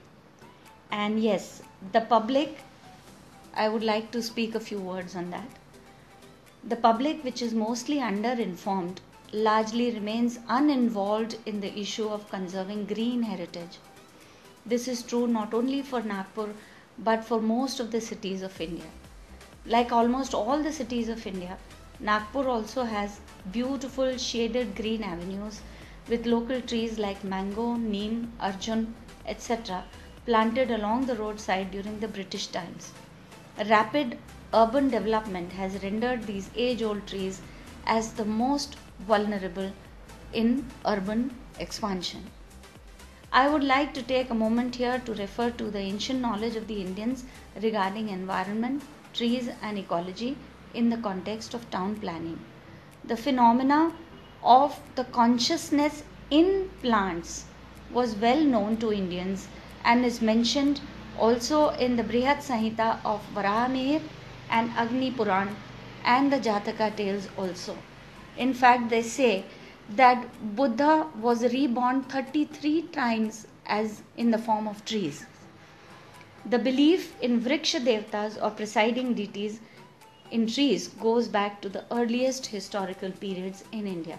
And yes, the public, I would like to speak a few words on that. The public, which is mostly underinformed, largely remains uninvolved in the issue of conserving green heritage. This is true not only for Nagpur but for most of the cities of India. Like almost all the cities of India, Nagpur also has beautiful shaded green avenues with local trees like mango, neem, arjun, et cetera planted along the roadside during the British times. Rapid urban development has rendered these age-old trees as the most vulnerable in urban expansion. I would like to take a moment here to refer to the ancient knowledge of the Indians regarding environment, trees and ecology in the context of town planning. The phenomena of the consciousness in plants was well known to Indians and is mentioned also in the Brihat Samhita of Varahamihir and Agni Puran and the Jataka tales also. In fact, they say that Buddha was reborn thirty-three times as in the form of trees. The belief in Vriksha Devtas or presiding deities in trees goes back to the earliest historical periods in India.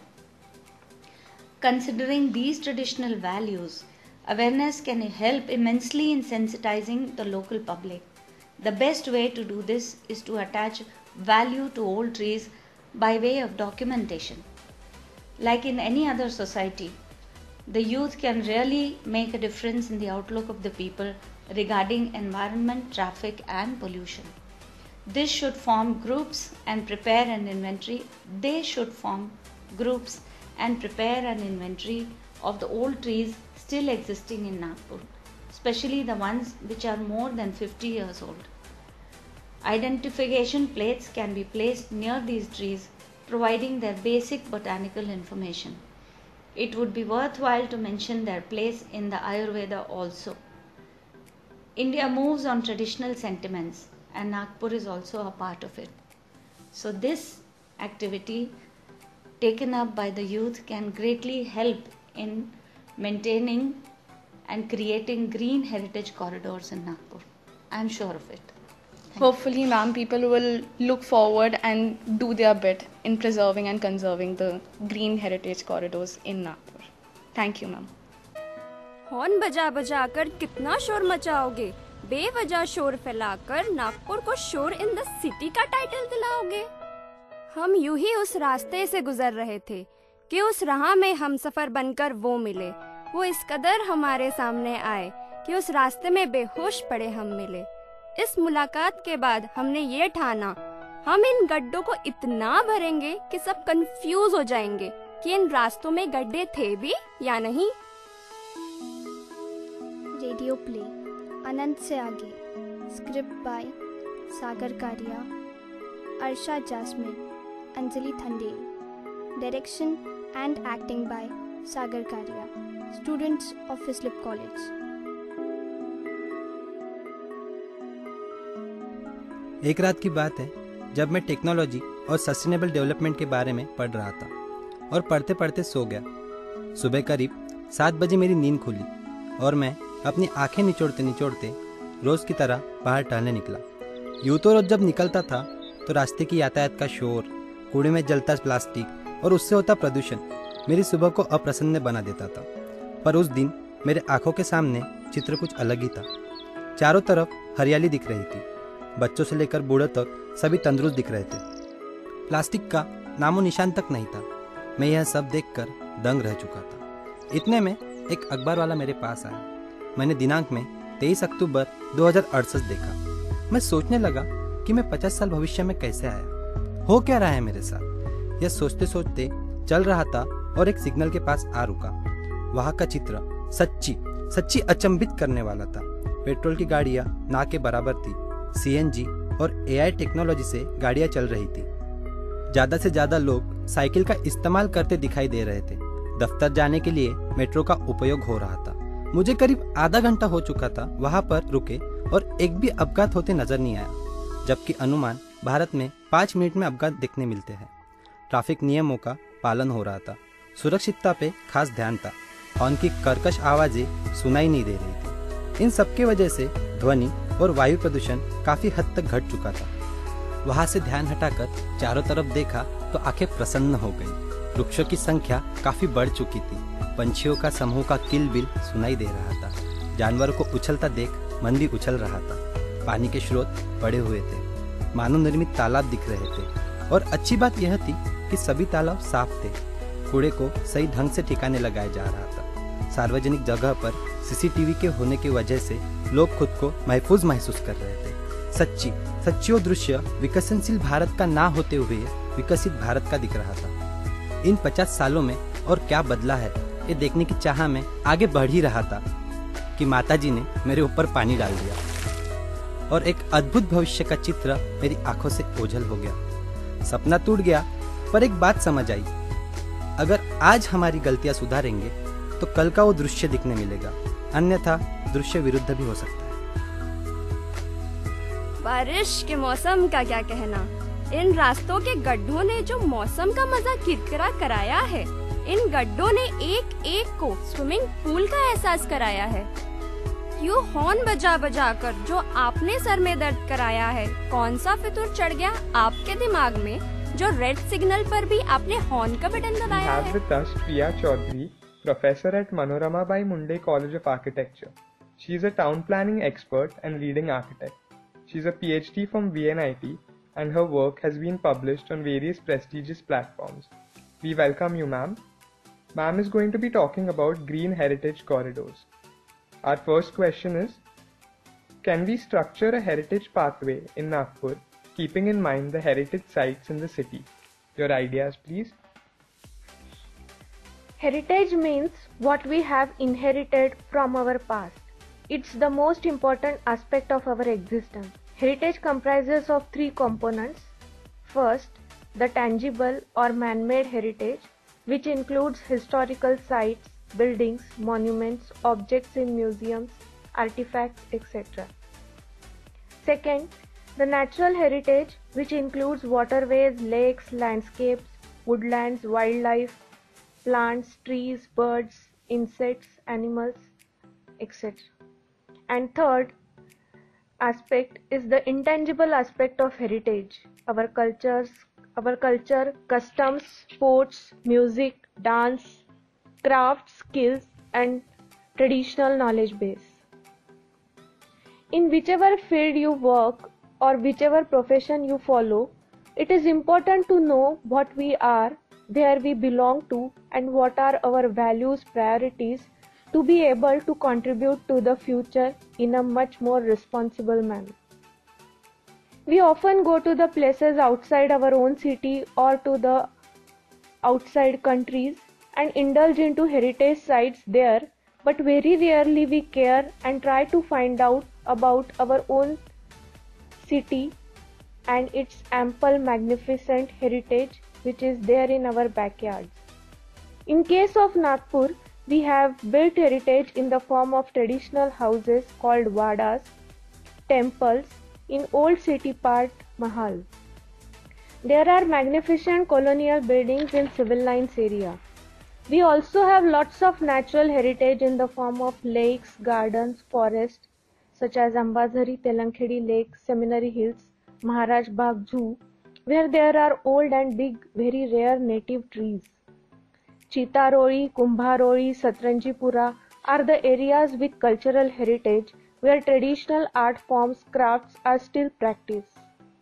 Considering these traditional values, awareness can help immensely in sensitizing the local public. The best way to do this is to attach value to old trees by way of documentation. Like in any other society, the youth can really make a difference in the outlook of the people regarding environment, traffic and pollution. This should form groups and prepare an inventory. They should form groups and prepare an inventory of the old trees still existing in Nagpur, especially the ones which are more than fifty years old. Identification plates can be placed near these trees, providing their basic botanical information. It would be worthwhile to mention their place in the Ayurveda also. India moves on traditional sentiments, and Nagpur is also a part of it. So this activity taken up by the youth can greatly help in maintaining and creating green heritage corridors in Nagpur. I am sure of it. Thank Hopefully, ma'am, people will look forward and do their bit in preserving and conserving the green heritage corridors in Nagpur. Thank you, ma'am. Horn बजा बजा कर कितना शोर मचाओगे, बेवजह शोर फैलाकर नागपुर को Shor in the city का टाइटल दिलाओगे। हम यूं ही उस रास्ते से गुजर रहे थे कि उस राह में हम सफर बनकर वो मिले। वो इस कदर हमारे सामने आए कि उस रास्ते में बेहोश पड़े हम मिले। इस मुलाकात के बाद हमने ये ठाना, हम इन गड्ढों को इतना भरेंगे कि सब कंफ्यूज हो जाएंगे कि इन रास्तों में गड्ढे थे भी या नहीं। रेडियो प्ले अनंत से आगे। Script by Sagar Karia, Arsha Jasmine, Anjali Thandel. Direction and acting by Sagar Karia, students of Hislop college. एक रात की बात है जब मैं टेक्नोलॉजी और सस्टेनेबल डेवलपमेंट के बारे में पढ़ रहा था और पढ़ते पढ़ते सो गया। सुबह करीब सात बजे मेरी नींद खुली और मैं अपनी आंखें निचोड़ते निचोड़ते रोज की तरह बाहर टहलने निकला। यूं तो रोज जब निकलता था तो रास्ते की यातायात का शोर, कूड़े में जलता प्लास्टिक और उससे होता प्रदूषण मेरी सुबह को अप्रसन्न बना देता था। पर उस दिन मेरे आंखों के सामने चित्र कुछ अलग ही था। चारों तरफ हरियाली दिख रही थी, बच्चों से लेकर बूढ़ों तक सभी तंदुरुस्त दिख रहे थे। प्लास्टिक का नामो निशान तक नहीं था। मैं यह सब देखकर दंग रह चुका था। इतने में एक अखबार वाला मेरे पास आया। मैंने दिनांक में तेईस अक्टूबर दो हज़ार अड़सठ देखा। मैं सोचने लगा कि मैं पचास साल भविष्य में कैसे आया, हो क्या रहा है मेरे साथ। यह सोचते सोचते चल रहा था और एक सिग्नल के पास आ रुका। वहां का चित्र सच्ची सच्ची अचंभित करने वाला था। पेट्रोल की गाड़ियां ना के बराबर थी। सीएनजी और एआई टेक्नोलॉजी से गाड़ियां चल रही थी। ज्यादा से ज्यादा लोग साइकिल का इस्तेमाल करते दिखाई दे रहे थे। दफ्तर जाने के लिए मेट्रो का उपयोग हो रहा था। मुझे करीब आधा घंटा हो चुका था वहां पर रुके और एक भी अपघात होते नजर नहीं आया, जबकि अनुमान भारत में पाँच मिनट में अपघात देखने मिलते हैं। ट्रैफिक नियमों का पालन हो रहा था। सुरक्षितता पे खास ध्यान था। हॉर्न की कर्कश आवाजें सुनाई नहीं दे रही थी। इन सब की वजह से ध्वनि और वायु प्रदूषण काफी हद तक घट चुका था। वहां से ध्यान हटाकर चारों तरफ देखा तो आंखें प्रसन्न हो गई। वृक्षों की संख्या काफी बढ़ चुकी थी। पंछियों का समूह का किलबिल सुनाई दे रहा था। जानवरों को उछलता देख मन भी उछल रहा था। पानी के स्रोत बड़े हुए थे। मानव निर्मित तालाब दिख रहे थे और अच्छी बात यह थी कि सभी तालाब साफ थे। कूड़े को सही ढंग से ठिकाने लगाया जा रहा था। सार्वजनिक जगह पर सीसीटीवी के होने की वजह से लोग खुद को महफूज महसूस कर रहे थे। सच्ची सच्ची वो दृश्य विकसनशील भारत का ना होते हुए विकसित भारत का दिख रहा था। इन पचास सालों में और क्या बदला है ये देखने की चाह में आगे बढ़ ही रहा था कि माताजी ने मेरे ऊपर पानी डाल दिया और एक अद्भुत भविष्य का चित्र मेरी आंखों से ओझल हो गया। सपना टूट गया, पर एक बात समझ आई, अगर आज हमारी गलतियां सुधारेंगे तो कल का वो दृश्य दिखने मिलेगा, अन्यथा दृश्य विरुद्ध भी हो सकता है। बारिश के मौसम का क्या कहना, इन रास्तों के गड्ढों ने जो मौसम का मजा किरकिरा कराया है, इन गड्ढों ने एक एक को स्विमिंग पूल का एहसास कराया है। यूं हॉर्न बजा बजा कर जो आपने सर में दर्द कराया है, कौन सा फितूर चढ़ गया आपके दिमाग में जो रेड सिग्नल पर भी आपने हॉर्न का बटन दबाया है। We have with us Priya Chaudhary, professor at Manorama Bai Munde College of Architecture. She is a town planning expert and leading architect. She is a PhD from V N I T and her work has been published on various prestigious platforms. We welcome you, ma'am. Ma'am is going to be talking about green heritage corridors. Our first question is, can we structure a heritage pathway in Nagpur keeping in mind the heritage sites in the city. Your ideas, please. Heritage means what we have inherited from our past. It's the most important aspect of our existence. Heritage comprises of three components. First, the tangible or man-made heritage, which includes historical sites, buildings, monuments, objects in museums, artifacts, et cetera. Second, the natural heritage, which includes waterways, lakes, landscapes, woodlands, wildlife, plants, trees, birds, insects, animals, et cetera. And third aspect is the intangible aspect of heritage, our cultures, our culture, customs, sports, music, dance, crafts, skills, and traditional knowledge base. In whichever field you work or whichever profession you follow, it is important to know what we are, where we belong to, and what are our values, priorities, to be able to contribute to the future in a much more responsible manner. We often go to the places outside our own city or to the outside countries and indulge into heritage sites there, but very rarely we care and try to find out about our own city and its ample magnificent heritage which is there in our backyards. In case of Nagpur, we have built heritage in the form of traditional houses called vadas, temples in old city part Mahal. There are magnificent colonial buildings in civil lines area. We also have lots of natural heritage in the form of lakes, gardens, forests such as Ambazari Telankhedi Lake, Seminary Hills, Maharaj Bagh Zoo, where there are old and big, very rare native trees. Chitarori, Kumbharori, Satranjipura are the areas with cultural heritage where traditional art forms, crafts are still practiced.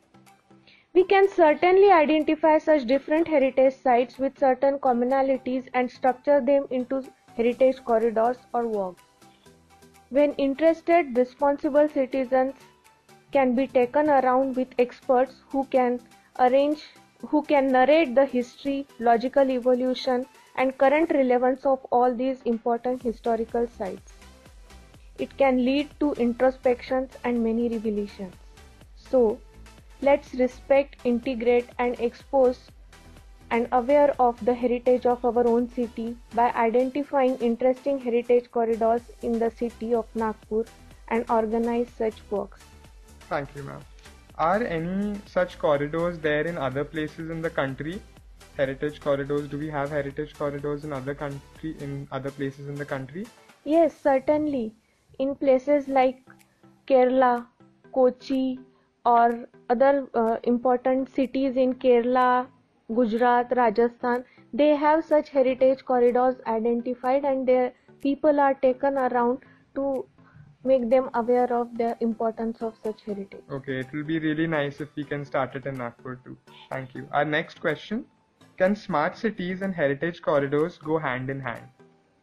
We can certainly identify such different heritage sites with certain commonalities and structure them into heritage corridors or walks. When interested, responsible citizens can be taken around with experts who can arrange, who can narrate the history, logical evolution, and current relevance of all these important historical sites. It can lead to introspections and many revelations. So, let's respect, integrate, and expose and aware of the heritage of our own city by identifying interesting heritage corridors in the city of Nagpur and organize such walks. Thank you, ma'am. Are any such corridors there in other places in the country? Heritage corridors, do we have heritage corridors in other country, in other places in the country? Yes, certainly. In places like Kerala, Kochi, or other uh, important cities in Kerala, Gujarat, Rajasthan, they have such heritage corridors identified and their people are taken around to make them aware of the importance of such heritage. Okay, it will be really nice if we can start it in Nagpur too. Thank you. Our next question, can smart cities and heritage corridors go hand in hand?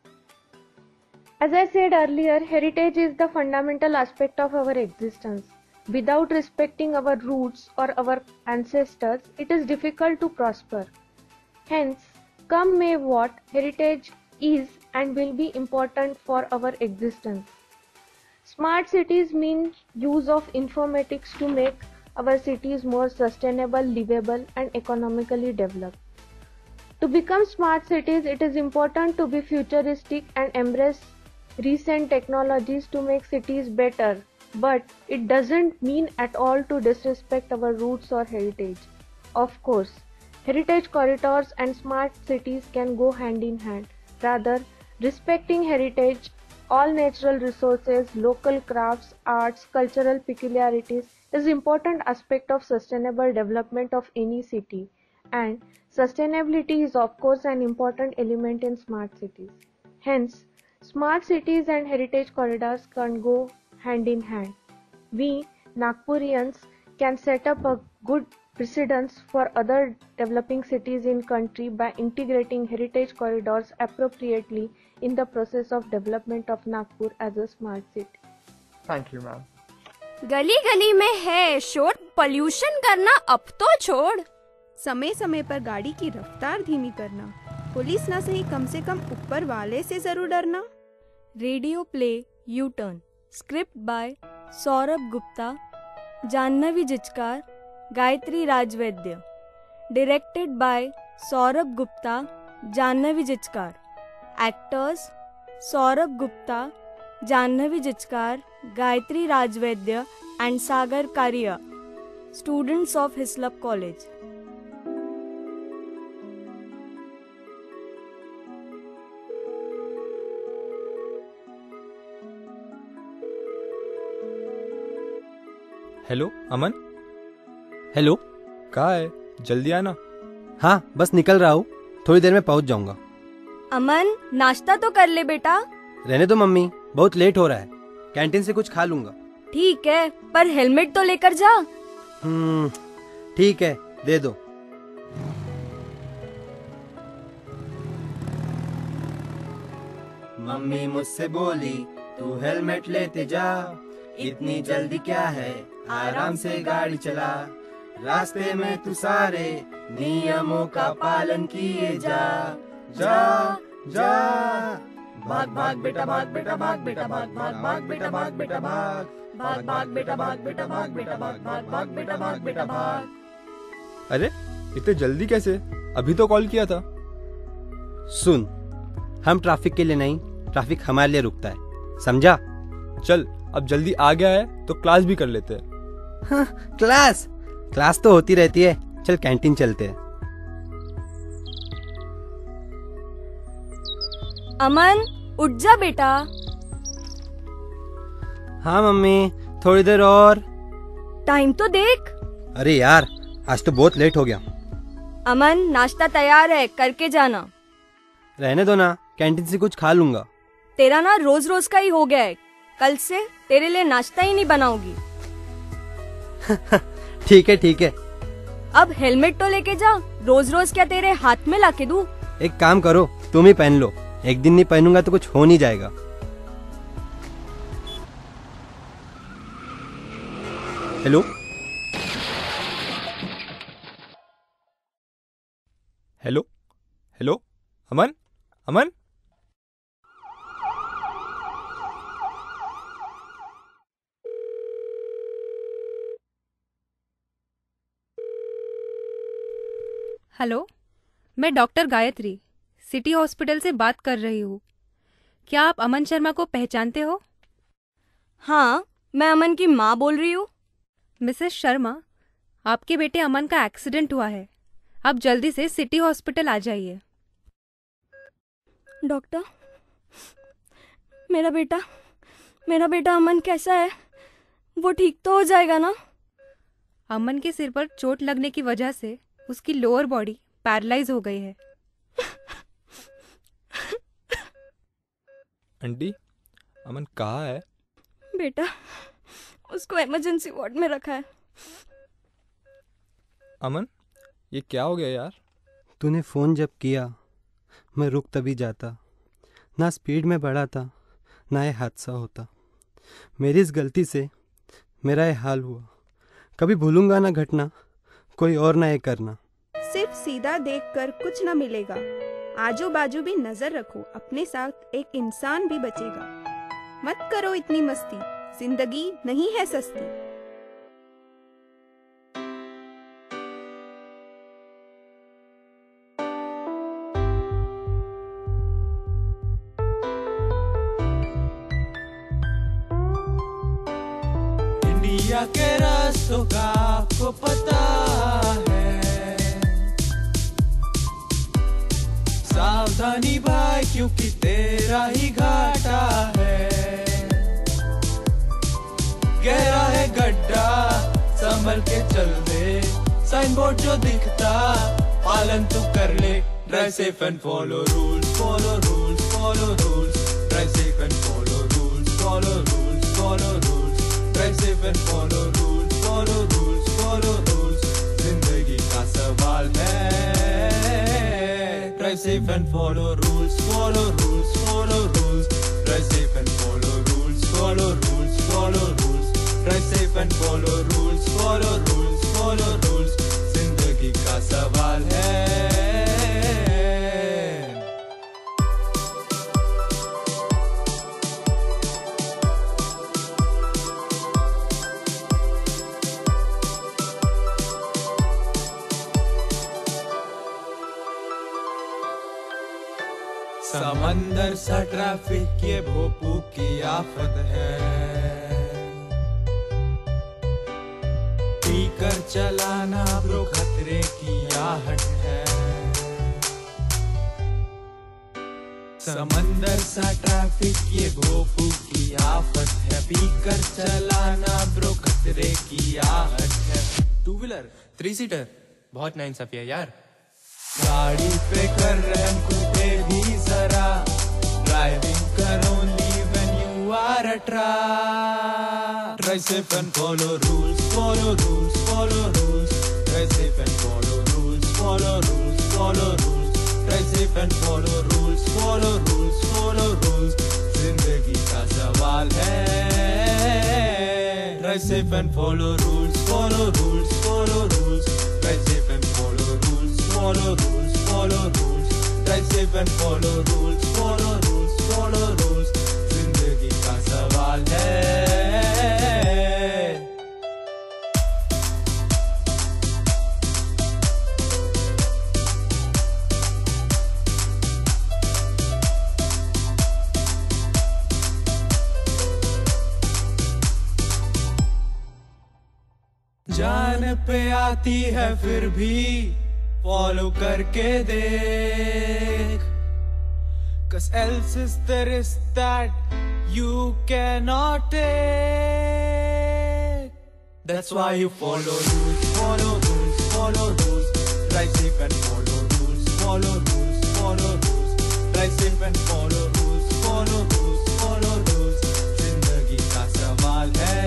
As I said earlier, heritage is the fundamental aspect of our existence. Without respecting our roots or our ancestors, it is difficult to prosper. Hence, come may what, heritage is and will be important for our existence. Smart cities mean use of informatics to make our cities more sustainable, livable, and economically developed. To become smart cities, it is important to be futuristic and embrace recent technologies to make cities better. But it doesn't mean at all to disrespect our roots or heritage. Of course, heritage corridors and smart cities can go hand in hand. Rather, respecting heritage, all natural resources, local crafts, arts, cultural peculiarities is an important aspect of sustainable development of any city. And sustainability is of course an important element in smart cities. Hence, smart cities and heritage corridors can go hand in hand. We, Nagpurians, can set up a good precedence for other developing cities in country by integrating heritage corridors appropriately in the process of development of Nagpur as a smart city. Thank you, ma'am. गली गली में है शोर, pollution करना अब तो छोड़। समय समय पर गाड़ी की रफ्तार धीमी करना, पुलिस ना सही कम से कम ऊपर वाले से जरूर डरना। Radio play U turn, script by Saurabh Gupta, Jahnavi Jichkar, Gayatri Rajvaidya, directed by Saurabh Gupta, Jahnavi Jichkar, actors Saurabh Gupta, Jahnavi Jichkar, Gayatri Rajvaidya and Sagar Karia, students of Hislop College. Hello Aman. Hello. कहाँ है? जल्दी आना। हाँ बस निकल रहा हूँ, थोड़ी देर में पहुँच जाऊंगा। अमन नाश्ता तो कर ले बेटा। रहने दो मम्मी, बहुत लेट हो रहा है, कैंटीन से कुछ खा लूंगा। ठीक है, पर हेलमेट तो लेकर जा। हम्म ठीक है, दे दो। मम्मी मुझसे बोली तू हेलमेट लेते जा, इतनी जल्दी क्या है, आराम से गाड़ी चला, रास्ते में तू सारे नियमों का पालन किए जा। जा जा भाग भाग बेटा भाग बेटा भाग बेटा भाग भाग भाग बेटा भाग बेटा भाग भाग भाग बेटा भाग बेटा भाग बेटा भाग भाग भाग बेटा भाग बेटा भाग। अरे इतने जल्दी कैसे? अभी तो कॉल किया था। सुन, हम ट्रैफिक के लिए नहीं, ट्रैफिक हमारे लिए रुकता है, समझा? चल अब जल्दी आ गया है तो क्लास भी कर लेते हैं। हाँ, क्लास क्लास तो होती रहती है, चल कैंटीन चलते हैं। अमन उठ जा बेटा। हाँ मम्मी, थोड़ी देर और। टाइम तो देख। अरे यार, आज तो बहुत लेट हो गया। अमन नाश्ता तैयार है, करके जाना। रहने दो ना, कैंटीन से कुछ खा लूंगा। तेरा ना रोज रोज का ही हो गया है, कल से तेरे लिए नाश्ता ही नहीं बनाऊंगी। ठीक है ठीक है। अब हेलमेट तो लेके जा, रोज रोज क्या तेरे हाथ में लाके दूं? एक काम करो, तुम ही पहन लो, एक दिन नहीं पहनूंगा तो कुछ हो नहीं जाएगा। Hello hello hello Aman Aman. Hello, मैं डॉक्टर गायत्री सिटी हॉस्पिटल से बात कर रही हूँ। क्या आप अमन शर्मा को पहचानते हो? हाँ, मैं अमन की माँ बोल रही हूँ। मिसेस शर्मा, आपके बेटे अमन का एक्सीडेंट हुआ है, आप जल्दी से सिटी हॉस्पिटल आ जाइए। डॉक्टर, मेरा बेटा मेरा बेटा अमन कैसा है? वो ठीक तो हो जाएगा ना? अमन के सिर पर चोट लगने की वजह से उसकी लोअर बॉडी पैरालाइज हो गई है। आंटी, अमन कहाँ है? बेटा, उसको इमरजेंसी वार्ड में रखा है। अमन, ये क्या हो गया यार? तूने फोन जब किया मैं रुक तभी जाता, ना स्पीड में बढ़ा था, ना ये हादसा होता। मेरी इस गलती से मेरा ये हाल हुआ, कभी भूलूंगा ना घटना, कोई और ना ये करना। सिर्फ सीधा देखकर कुछ न मिलेगा, आजू बाजू भी नजर रखो, अपने साथ एक इंसान भी बचेगा। मत करो इतनी मस्ती, जिंदगी नहीं है सस्ती। इंडिया के रास्तों का आपको पता है, सावधानी भाई क्योंकि तेरा ही घाटा है। गहरा है गड्ढा संभल के चल दे, साइन बोर्ड जो दिखता पालन तू कर ले। Drive safe and follow rules, follow rules, follow rules. Drive safe and follow rules, follow rules, follow rules. Drive safe and follow rules, follow rules, follow rules. जिंदगी का सवाल है, drive safe and follow rules, follow rules, follow rules. Drive safe and follow rules, follow rules, follow rules. Drive safe and follow rules, follow rules, follow rules. जिंदगी का सवाल है. समंदर सा ट्रैफिक ये भोपू की आफत है. पीकर चलाना ब्रो खतरे की आहट है. समंदर सा ट्रैफिक ये भोपू की आफत है. पीकर चलाना ब्रो खतरे की आहट है. टू व्हीलर थ्री सीटर बहुत नाइंसाफी है यार. गाड़ी पे कर रहम कूदे भी जरा. ड्राइविंग कर only when you are a try. Drive safe and follow rules, follow rules, follow rules. Drive safe and follow rules, follow rules, follow rules. Drive safe and follow rules, follow rules, follow rules. जिंदगी का सवाल है. Drive safe and follow rules, follow rules, follow rules. Drive safe and follow rules, follow rules, follow rules. Drive safe and follow rules, follow rules, follow rules. जिंदगी का सवाल है. जान पे आती है फिर भी फॉलो करके देख. Cause else is the risk that you cannot take. That's why you follow rules, follow rules, follow rules. Drive safe and follow rules, follow rules, follow rules. Drive safe and follow rules, follow rules, follow rules. जिंदगी का सवाल है.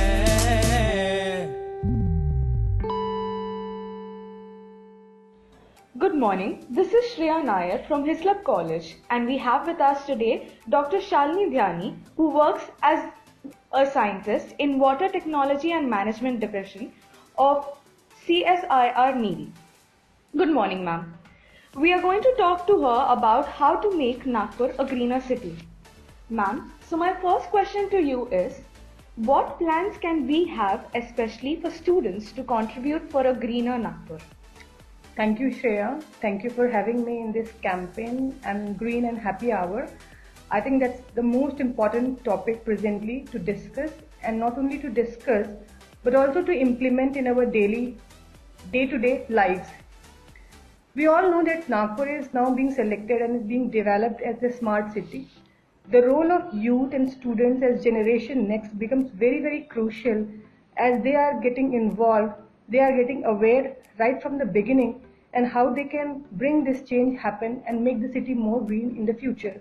Good morning, this is Shreya Nair from Hislop College and we have with us today Doctor Shalini Dhyani who works as a scientist in Water Technology and Management Division of C S I R N E E. Good morning ma'am. We are going to talk to her about how to make Nagpur a greener city. Ma'am, so my first question to you is, what plans can we have especially for students to contribute for a greener Nagpur? Thank you, Shreya. Thank you for having me in this campaign and Green and Happy Hour. I think that's the most important topic presently to discuss, and not only to discuss, but also to implement in our daily, day-to-day lives. We all know that Nagpur is now being selected and is being developed as a smart city. The role of youth and students as Generation Next becomes very, very crucial as they are getting involved. They are getting aware right from the beginning and how they can bring this change happen and make the city more green in the future.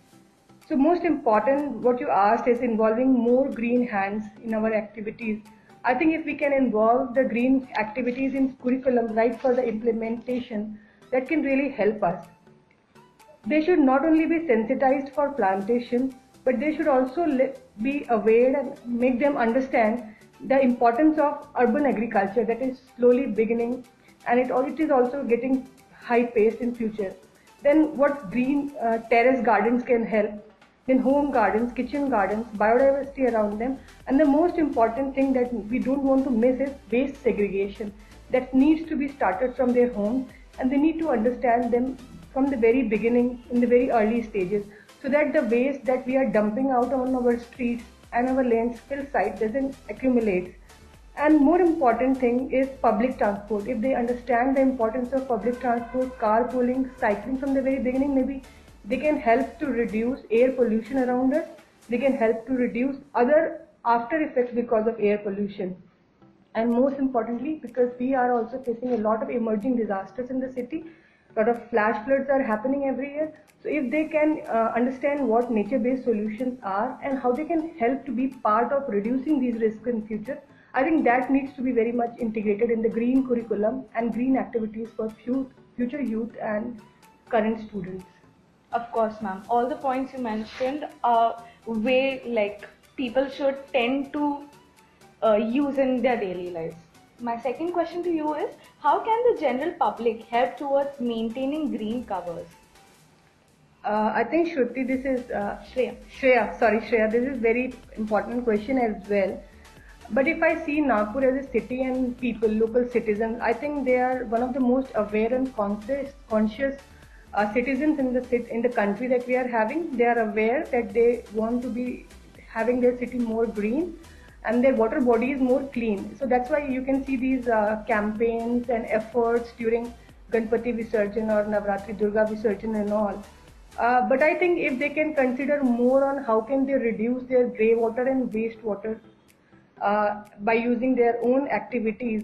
So most important, what you asked is involving more green hands in our activities. I think if we can involve the green activities in curriculum right for the implementation, that can really help us. They should not only be sensitized for plantation, but they should also be aware and make them understand the importance of urban agriculture that is slowly beginning, and it, it is also getting high paced in future. Then what green uh, terrace gardens can help, then home gardens, kitchen gardens, biodiversity around them, and the most important thing that we don't want to miss is waste segregation that needs to be started from their homes, and they need to understand them from the very beginning in the very early stages, so that the waste that we are dumping out on our streets and our landfill site doesn't accumulate. And more important thing is public transport. If they understand the importance of public transport, carpooling, cycling from the very beginning, maybe they can help to reduce air pollution around us. They can help to reduce other after effects because of air pollution. And most importantly, because we are also facing a lot of emerging disasters in the city, a lot of flash floods are happening every year. So if they can uh, understand what nature-based solutions are and how they can help to be part of reducing these risks in future, I think that needs to be very much integrated in the green curriculum and green activities for future youth and current students. Of course, ma'am. All the points you mentioned are way like people should tend to uh, use in their daily lives. My second question to you is, how can the general public help towards maintaining green covers? Uh, I think Shruti, this is uh, Shreya. Shreya, sorry Shreya, this is very important question as well. But if I see Nagpur as a city and people, local citizens, I think they are one of the most aware and conscious, conscious uh, citizens in the cit- in the country that we are having. They are aware that they want to be having their city more green and their water body is more clean. So that's why you can see these uh, campaigns and efforts during Ganpati Visarjan or Navratri Durga Visarjan and all. Uh, but I think if they can consider more on how can they reduce their grey water and wastewater uh, by using their own activities,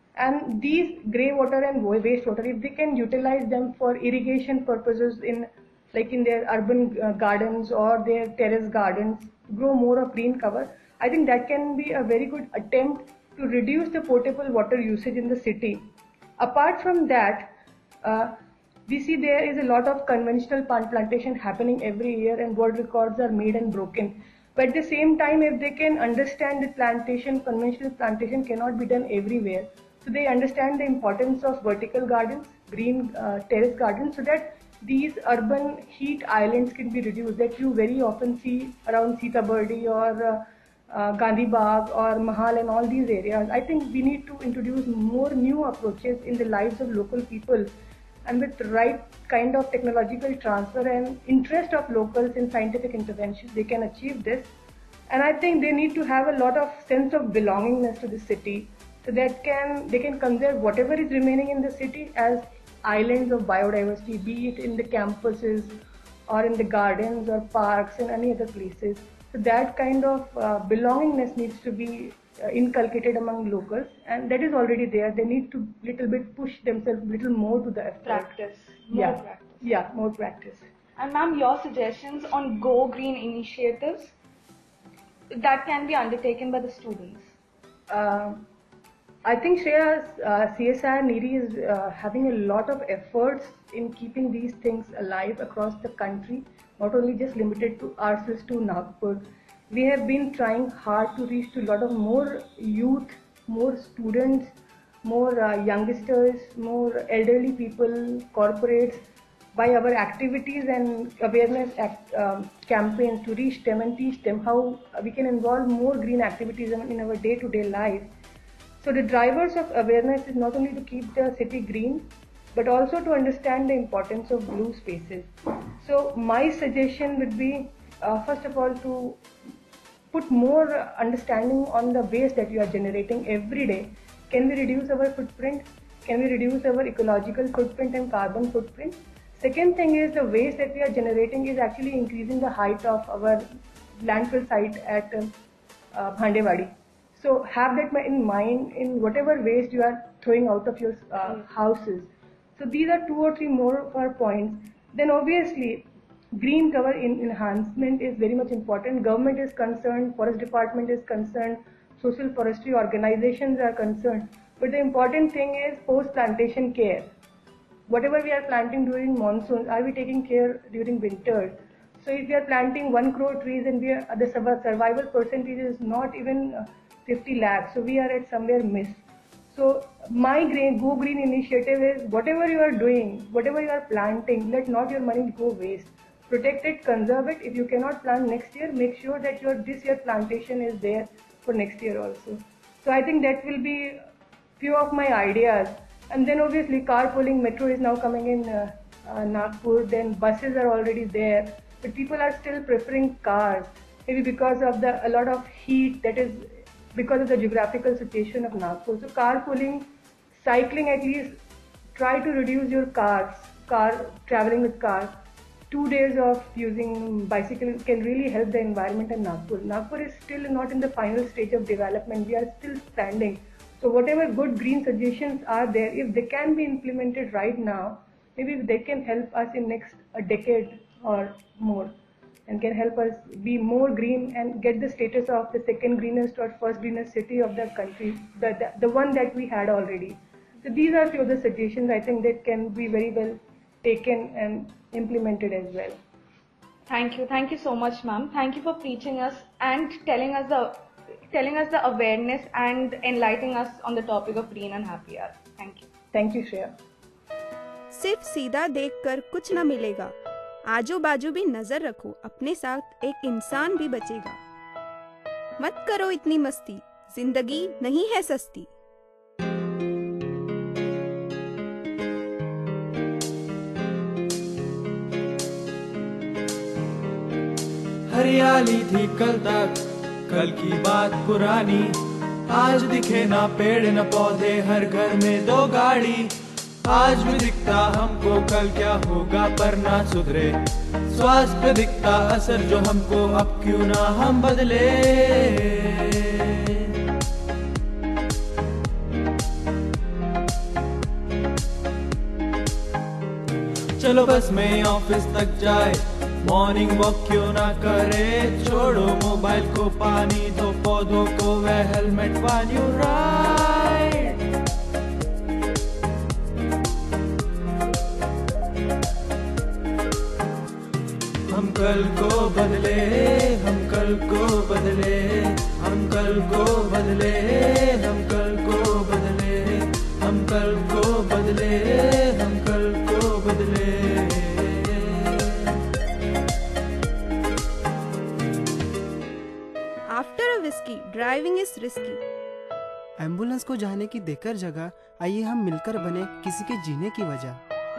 and these grey water and wastewater, if they can utilize them for irrigation purposes in like in their urban uh, gardens or their terrace gardens, grow more of green cover, I think that can be a very good attempt to reduce the potable water usage in the city. Apart from that, uh, we see there is a lot of conventional plant plantation happening every year and world records are made and broken. But at the same time, if they can understand that plantation, conventional plantation cannot be done everywhere. So they understand the importance of vertical gardens, green uh, terrace gardens, so that these urban heat islands can be reduced that you very often see around Sitabardi or uh, uh, Gandhi Bagh or Mahal and all these areas. I think we need to introduce more new approaches in the lives of local people, and with the right kind of technological transfer and interest of locals in scientific interventions, they can achieve this. And I think they need to have a lot of sense of belongingness to the city, so that can they can conserve whatever is remaining in the city as islands of biodiversity, be it in the campuses or in the gardens or parks and any other places. So that kind of uh, belongingness needs to be uh, inculcated among locals, and that is already there. They need to little bit push themselves little more to the effort. Practice. More Yeah. practice. Yeah, more practice. And ma'am, your suggestions on Go Green initiatives that can be undertaken by the students? Uh, I think Shreya's uh, C S I R Niri is uh, having a lot of efforts in keeping these things alive across the country, not only just limited to ourselves to Nagpur. We have been trying hard to reach to a lot of more youth, more students, more uh, youngsters, more elderly people, corporates, by our activities and awareness act, um, campaigns to reach them and teach them how we can involve more green activities in, in our day-to-day life. So the drivers of awareness is not only to keep the city green, but also to understand the importance of blue spaces. So my suggestion would be, uh, first of all, to put more understanding on the waste that you are generating every day. Can we reduce our footprint? Can we reduce our ecological footprint and carbon footprint? Second thing is the waste that we are generating is actually increasing the height of our landfill site at uh, uh, Bhandewadi. So have that in mind in whatever waste you are throwing out of your uh, houses. So these are two or three more of our points. Then obviously green cover in enhancement is very much important. Government is concerned, forest department is concerned, social forestry organizations are concerned. But the important thing is post-plantation care. Whatever we are planting during monsoons, are we taking care during winter? So if we are planting one crore trees and we are, the survival percentage is not even fifty lakhs, so we are at somewhere miss. So my green, Go Green initiative is whatever you are doing, whatever you are planting, let not your money go waste. Protect it, conserve it. If you cannot plant next year, make sure that your this year plantation is there for next year also. So I think that will be few of my ideas. And then obviously carpooling, metro is now coming in uh, uh, Nagpur, then buses are already there, but people are still preferring cars, maybe because of the a lot of heat that is because of the geographical situation of Nagpur. So carpooling, cycling, at least try to reduce your cars, car traveling with cars. Two days of using bicycle can really help the environment in Nagpur. Nagpur is still not in the final stage of development. We are still standing. So whatever good green suggestions are there, if they can be implemented right now, maybe they can help us in next a decade or more, and can help us be more green and get the status of the second greenest or first greenest city of the country, the, the, the one that we had already. So these are few of the suggestions I think that can be very well taken and implemented as well. Thank you. Thank you so much, ma'am. Thank you for preaching us and telling us the telling us the awareness and enlightening us on the topic of green and happy hour. Thank you. Thank you, Shreya. सिर्फ सीधा देखकर कुछ न मिलेगा, आजू बाजू भी नजर रखो, अपने साथ एक इंसान भी बचेगा। मत करो इतनी मस्ती, जिंदगी नहीं है सस्ती। हरियाली थी कल तक, कल की बात पुरानी, आज दिखे ना पेड़ न पौधे, हर घर में दो गाड़ी। आज भी दिखता हमको कल क्या होगा पर ना सुधरे, स्वास्थ्य पे दिखता असर जो हमको, अब क्यों ना हम बदले। चलो बस में ऑफिस तक जाए, मॉर्निंग वॉक क्यों ना करे, छोड़ो मोबाइल को पानी दो पौधों को वह हेलमेट व्हाइल यू राइड। हम कल को बदले, हम कल को बदले, हम कल को बदले, हम कल को बदले, हम कल को बदले, हम कल को बदले। After a whiskey, driving is risky. Ambulance को जाने की देकर जगह, आइए हम मिलकर बने किसी के जीने की वजह।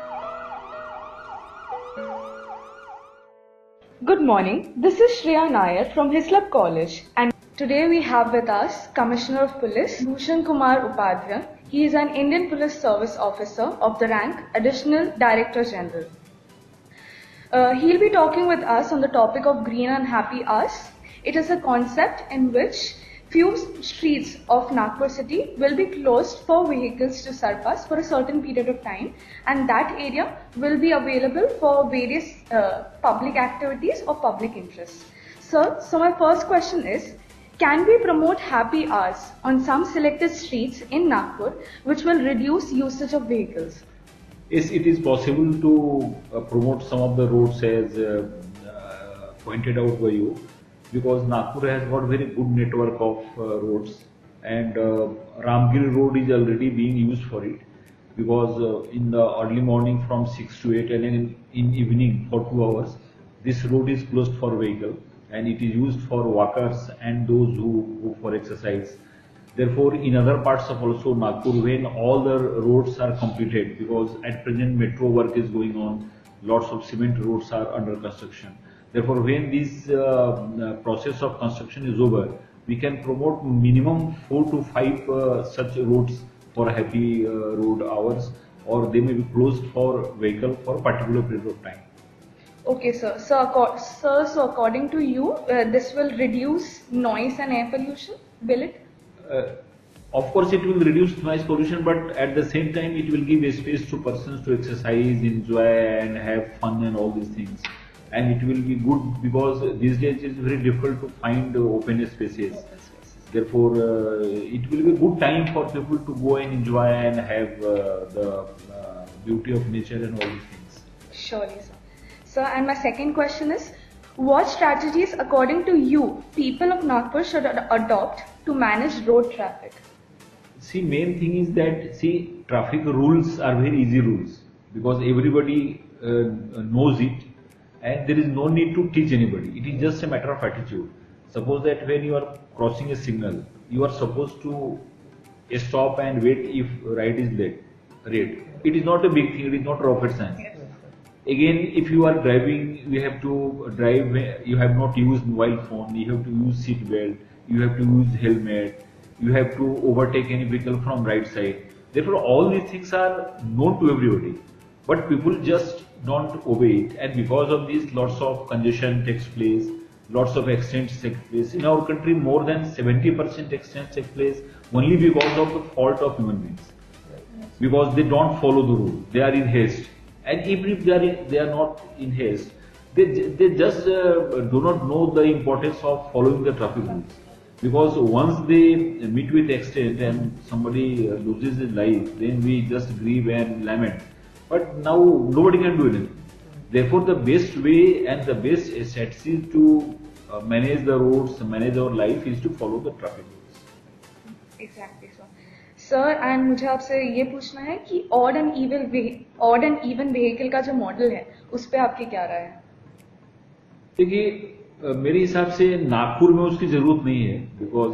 Good morning. This is Shreya Nair from Hislop College, and today we have with us Commissioner of Police Bhushan Kumar Upadhyay. He is an Indian Police Service Officer of the rank Additional Director General. Uh, he'll be talking with us on the topic of green and happy hours. It is a concept in which few streets of Nagpur city will be closed for vehicles to surpass for a certain period of time, and that area will be available for various uh, public activities or public interests. Sir, so my first question is, can we promote happy hours on some selected streets in Nagpur which will reduce usage of vehicles? Yes, it is possible to uh, promote some of the roads as uh, uh, pointed out by you, because Nagpur has got very good network of uh, roads, and uh, Ramgir road is already being used for it, because uh, in the early morning from six to eight and in, in evening for two hours this road is closed for vehicle, and it is used for walkers and those who go for exercise. Therefore, in other parts of also Nagpur, when all the roads are completed, because at present metro work is going on, lots of cement roads are under construction. Therefore, when this uh, process of construction is over, we can promote minimum four to five uh, such roads for happy uh, road hours, or they may be closed for vehicle for a particular period of time. Okay, sir. So, sir, so according to you, uh, this will reduce noise and air pollution, will it? Uh, of course, it will reduce noise pollution, but at the same time, it will give a space to persons to exercise, enjoy, and have fun and all these things. And it will be good, because these days it is very difficult to find uh, open spaces. Therefore, uh, it will be a good time for people to go and enjoy and have uh, the uh, beauty of nature and all these things. Surely, sir. Sir, and my second question is, what strategies, according to you, people of Nagpur should ad adopt to manage road traffic? See, main thing is that, see, traffic rules are very easy rules, because everybody uh, knows it, and there is no need to teach anybody. It is just a matter of attitude. Suppose that when you are crossing a signal, you are supposed to stop and wait if right is late, red. It is not a big thing, it is not rocket science. Yes. Again, if you are driving, you have to drive, you have not used mobile phone, you have to use seat belt, you have to use helmet, you have to overtake any vehicle from right side. Therefore, all these things are known to everybody, but people just don't obey it, and because of this, lots of congestion takes place, lots of accidents take place. In our country, more than seventy percent accidents take place only because of the fault of human beings, because they don't follow the rule, they are in haste. And even if they are, in, they are not in haste, they, they just uh, do not know the importance of following the traffic rules. Because once they meet with accident and somebody uh, loses his life, then we just grieve and lament. But now nobody can do anything. Therefore, the best way and the best strategy to uh, manage the roads, manage our life is to follow the traffic rules. Exactly, sir. Sir and मुझे आपसे ये पूछना है कि odd and even odd and even vehicle का जो model है उस पर आपकी क्या राय है? देखिए मेरे हिसाब से नागपुर में उसकी जरूरत नहीं है, because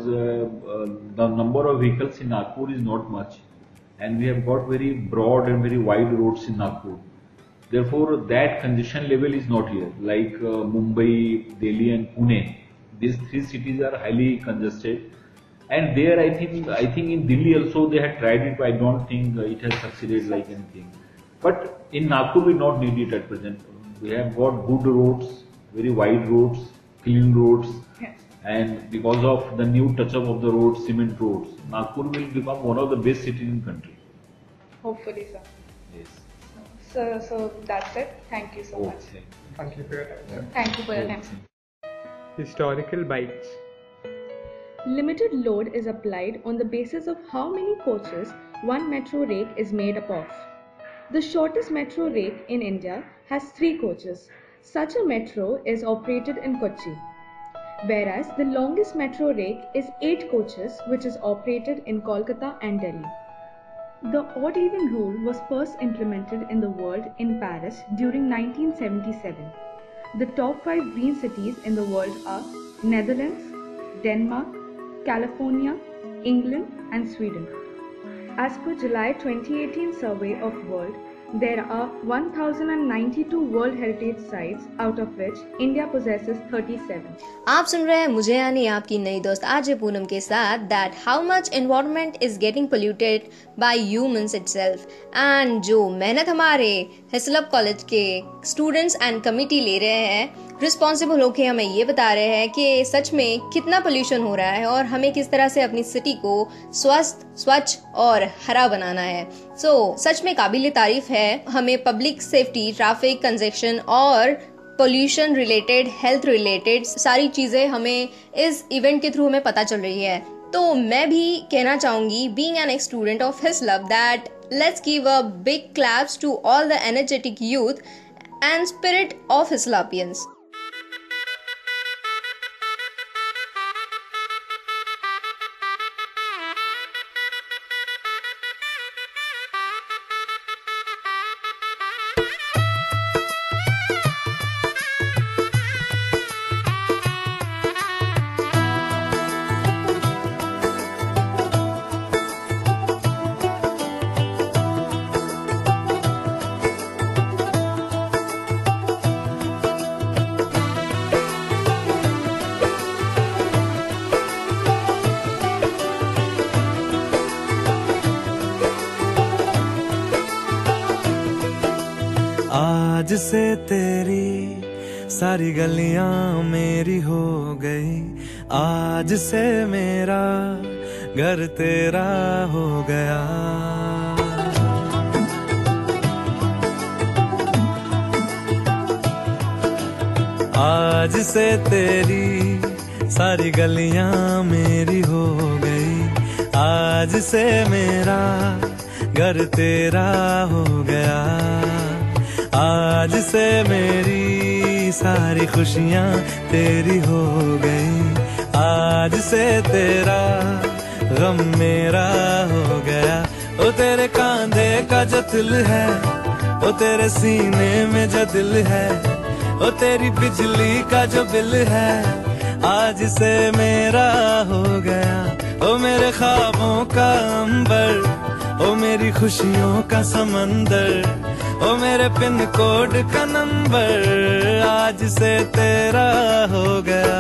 the number of vehicles in Nagpur is not much and we have got very broad and very wide roads in Nagpur. Therefore, that congestion level is not here. Like uh, Mumbai, Delhi, and Pune, these three cities are highly congested. And there, I think, I think in Delhi also they had tried it, but I don't think uh, it has succeeded like anything. But in Nagpur, we not need it at present. We have got good roads, very wide roads, clean roads, Yes. and because of the new touch-up of the roads, cement roads, Nagpur will become one of the best cities in the country. Hopefully, sir. Yes. So, so that's it. Thank you so much. Thank you for your time. Thank you for your time. Historical bites. Limited load is applied on the basis of how many coaches one metro rake is made up of. The shortest metro rake in India has three coaches. Such a metro is operated in Kochi, whereas the longest metro rake is eight coaches, which is operated in Kolkata and Delhi. The odd-even rule was first implemented in the world in Paris during nineteen seventy-seven. The top five green cities in the world are Netherlands, Denmark, California, England, and Sweden. As per July twenty eighteen survey of world, there are one thousand ninety-two World Heritage Sites, out of which India possesses thirty-seven. आप सुन रहे हैं मुझे यानी आपकी नई दोस्त RJ Poonam के साथ that how much environment is getting polluted by humans itself. And जो मेहनत हमारे हिस्लॉप कॉलेज के स्टूडेंट्स एंड कमिटी ले रहे हैं, रिस्पॉन्सिबल होके हमें ये बता रहे हैं कि सच में कितना पोल्यूशन हो रहा है और हमें किस तरह से अपनी सिटी को स्वस्थ, स्वच्छ और हरा बनाना है. सो so, सच में काबिल तारीफ है. हमें पब्लिक सेफ्टी, ट्रैफिक कंजेशन और पोल्यूशन रिलेटेड, हेल्थ रिलेटेड सारी चीजें हमें इस इवेंट के थ्रू हमें पता चल रही है. तो मैं भी कहना चाहूंगी, being an ex student of Hislop, that let's give a big claps to all the energetic youth and spirit of Hislopians. आज से तेरी सारी गलियां मेरी हो गई, आज से मेरा घर तेरा हो गया. आज से तेरी सारी गलियां मेरी हो गई, आज से मेरा घर तेरा हो गया. आज से मेरी सारी खुशियां तेरी हो गई, आज से तेरा गम मेरा हो गया. ओ तेरे कांधे का जो दिल है, ओ तेरे सीने में जो दिल है, ओ तेरी बिजली का जो बिल है, आज से मेरा हो गया. ओ मेरे ख्वाबों का अंबर, ओ मेरी खुशियों का समंदर, ओ मेरे पिन कोड का नंबर, आज से तेरा हो गया.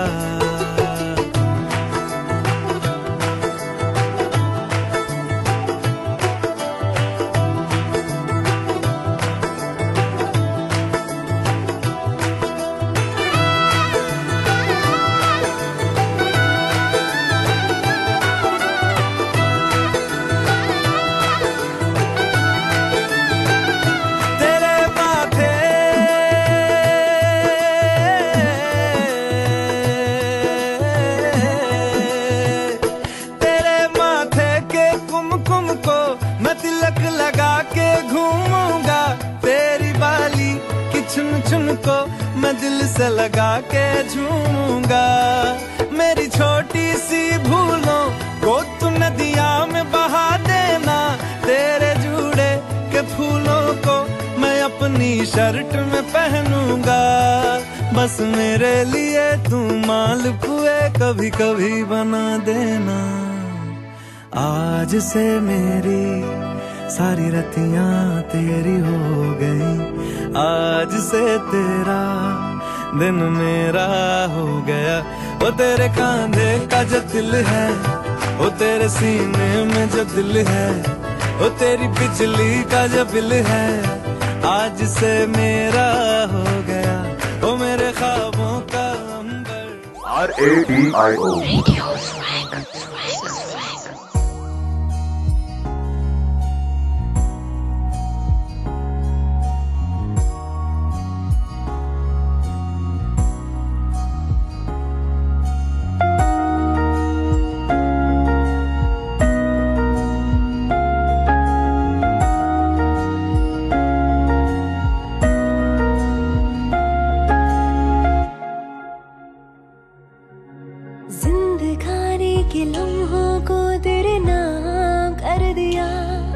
धुन को मैं दिल से लगा के झूमूंगा। मेरी छोटी सी भूलों को तू नदिया में बहा देना, तेरे जुड़े के फूलों को मैं अपनी शर्ट में पहनूंगा। बस मेरे लिए तू मालपुए कभी कभी बना देना। आज से मेरी सारी रतियां तेरी हो गई, आज से तेरा दिन मेरा हो गया। वो तेरे कांधे का जो दिल है, वो तेरे सीने में जो दिल है, वो तेरी बिजली का जो बिल है, आज से मेरा हो गया। वो मेरे ख्वाबों का अंबर। आर ए डी आई ओ जिंदगानी के लम्हों को तेरे नाम कर दिया,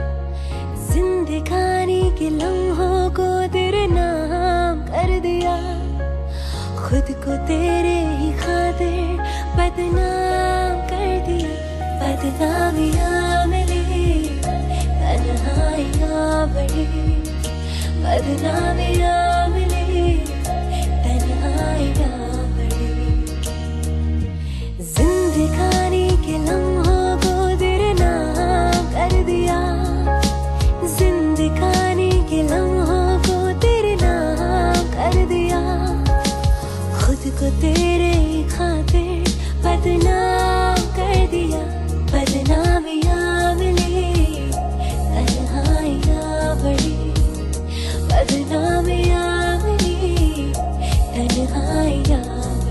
जिंदगानी के लम्हों को तेरे नाम कर दिया। खुद को तेरे ही खातिर बदनाम कर दिया। बदनामियाँ मिली, तन्हाइयाँ बढ़ी, बदनामियाँ मिली, तन्हाइयाँ जिंदगानी के लम्हों को तेरे नाम कर दिया, जिंदगानी के लम्हों को तेरे नाम कर दिया। खुद को तेरे खातिर बदनाम कर दिया। बदनामियाँ मिली, तन्हाइयाँ बढ़ी, बदनामियाँ मिली, तन्हाइयाँ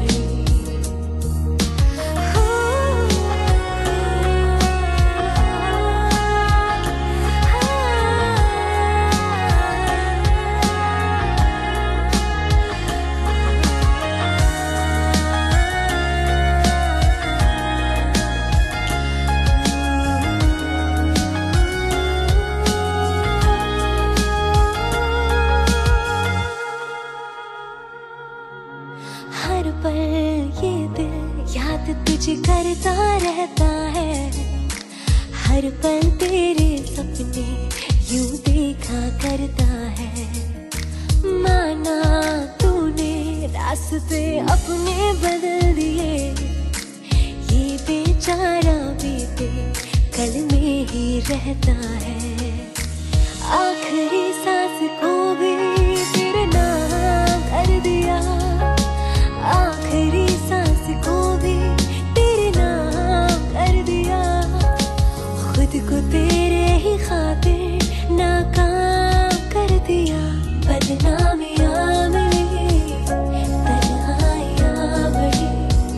हर पल ये दिल याद तुझे करता रहता है। हर पल तेरे सपने यूं देखा करता है। माना तूने रास्ते अपने बदल दिए, ये बेचारा बेटे कल में ही रहता है। आखिरी सांस को भी तेरे नाम कर दिया, आखिरी सांस को भी तेरे नाम कर दिया। खुद को तेरे ही खातिर नाकाम कर दिया। बदनामियाँ मिली, तन्हाइयाँ बढ़ी,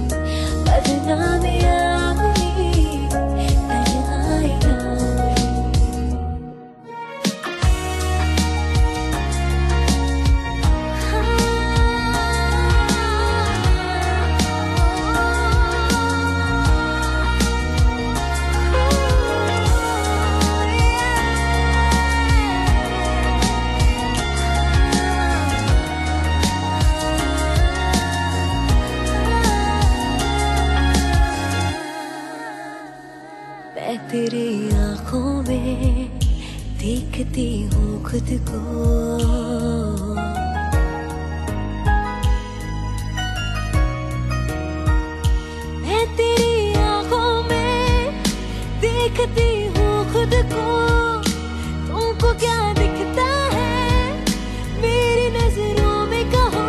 बदनामियाँ मिली, तन्हाइयाँ मैं तेरी आँखों में देखती हूँ खुद को। मैं तेरी आँखों में देखती हूँ खुद को। तुमको क्या दिखता है मेरी नजरों में कहो।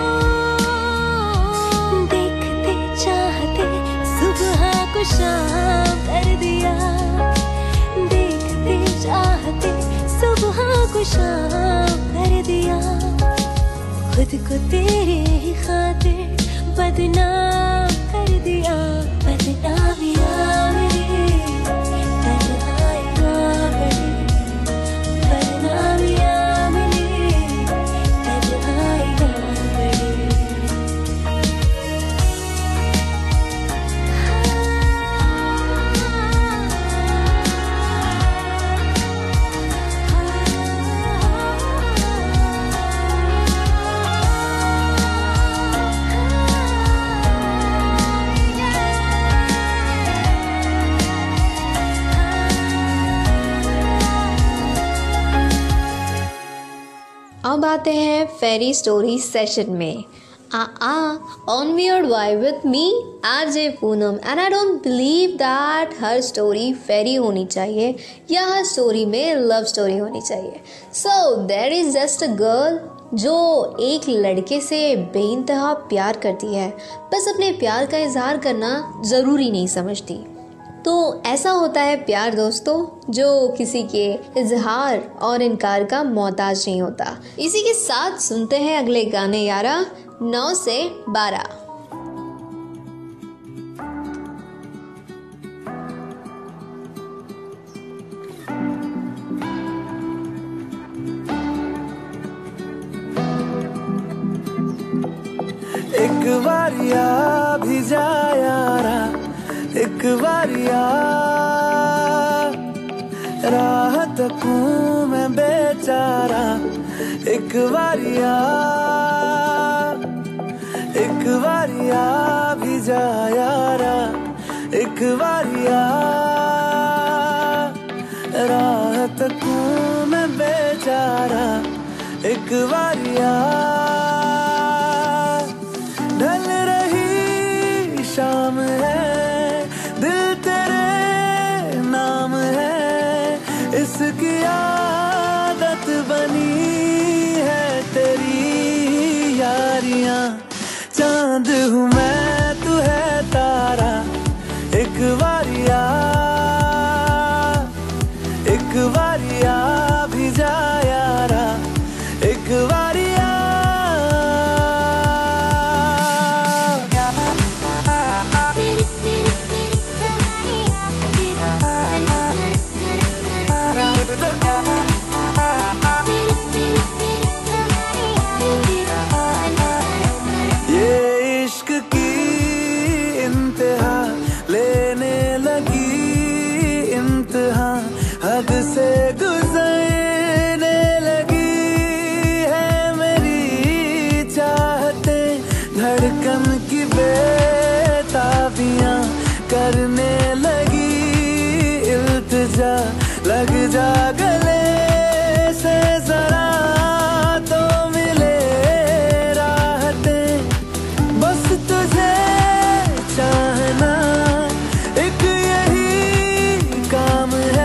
देखते चाहते सुबह को शाम कर दिया, देखते चाहते सुबह को शाम कर दिया। खुद को तेरे ही खातिर बदनाम कर दिया। बदनामियाँ मिली, तन्हाइयाँ बढ़ी, बदनामियाँ मिली, तन्हाइयाँ अब आते हैं फेरी स्टोरी सेशन में। Ah ah on weird vibe with me RJ Poonam, and I don't believe that हर स्टोरी फेरी होनी चाहिए या हर स्टोरी में लव स्टोरी होनी चाहिए। So there is just a girl जो एक लड़के से बेइंतहा प्यार करती है, बस अपने प्यार का इजहार करना ज़रूरी नहीं समझती। तो ऐसा होता है प्यार दोस्तों, जो किसी के इजहार और इनकार का मोहताज नहीं होता। इसी के साथ सुनते हैं अगले गाने यारा, नौ से बारह। एक बारिया भी जा यारा, एक बारिया राह तकूं मैं बेचारा, एक बारिया एक बारिया भी जा यारा, एक बारिया राह तकूं मैं बेचारा, एक बारिया ढल रही शाम है, दिल तेरे नाम है, इसकी आदत बनी है तेरी यारियां। चांद हूँ मैं तू है तारा, एक बारिया एक बारिया भी जा यारा, एक बारिया हद से गुजरने लगी है मेरी चाहते, धड़कन की बेताबियां करने लगी इल्तिजा, लग जा गले से जरा तो मिले राहतें, बस तुझे चाहना एक यही काम है,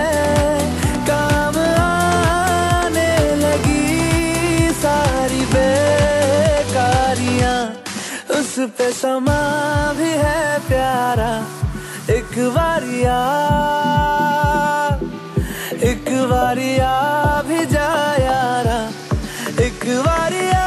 उस पे समा भी है प्यारा, एक बारिया एक बारिया भी जा यारा, एक बारिया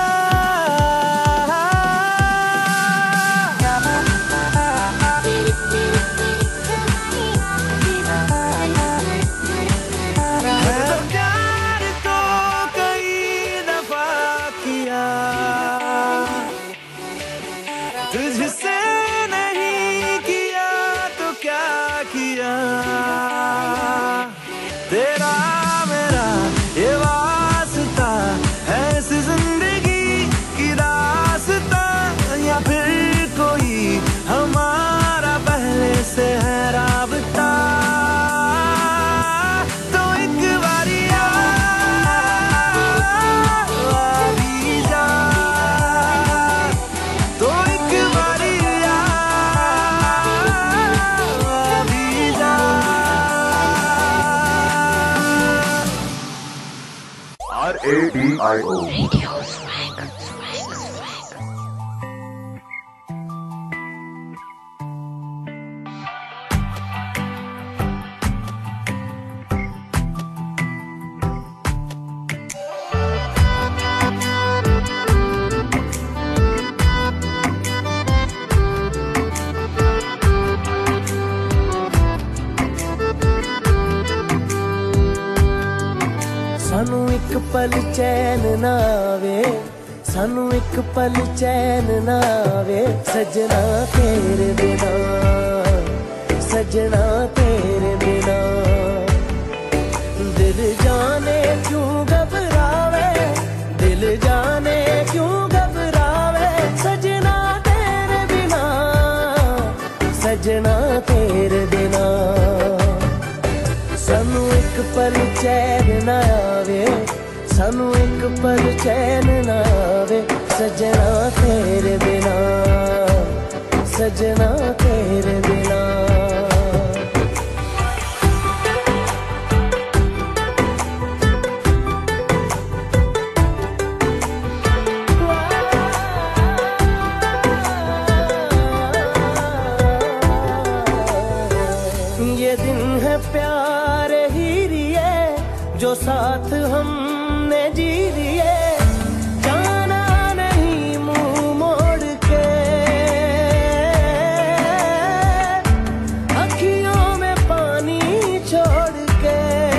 तुझसे नहीं किया तो क्या किया, तेरा मेरा ये वास्ता है इस जिंदगी की दास्ता, या फिर कोई हमारा पहले से है राबता। तो एक बारिया भी जा, तो एक बारिया भी जा। आर ए डी आई ओ सानू एक पल चैन ना आवे, सानू एक पल चैन ना आवे, सजना तेरे बिना, सजना तेरे बिना, दिल जाने क्यों घबरावे, दिल जाने क्यों घबरावे, सजना तेरे बिना, सजना तेरे बिना। सानू एक पल चैन ना आवे, सानू एक पल चैन ना आवे सजना तेरे बिना, सजना तेरे बिना। ये दिन है प्यारे ही रिए जो साथ हमने जी लिए, जाना नहीं मुंह मोड़ के, अखियों में पानी छोड़ के।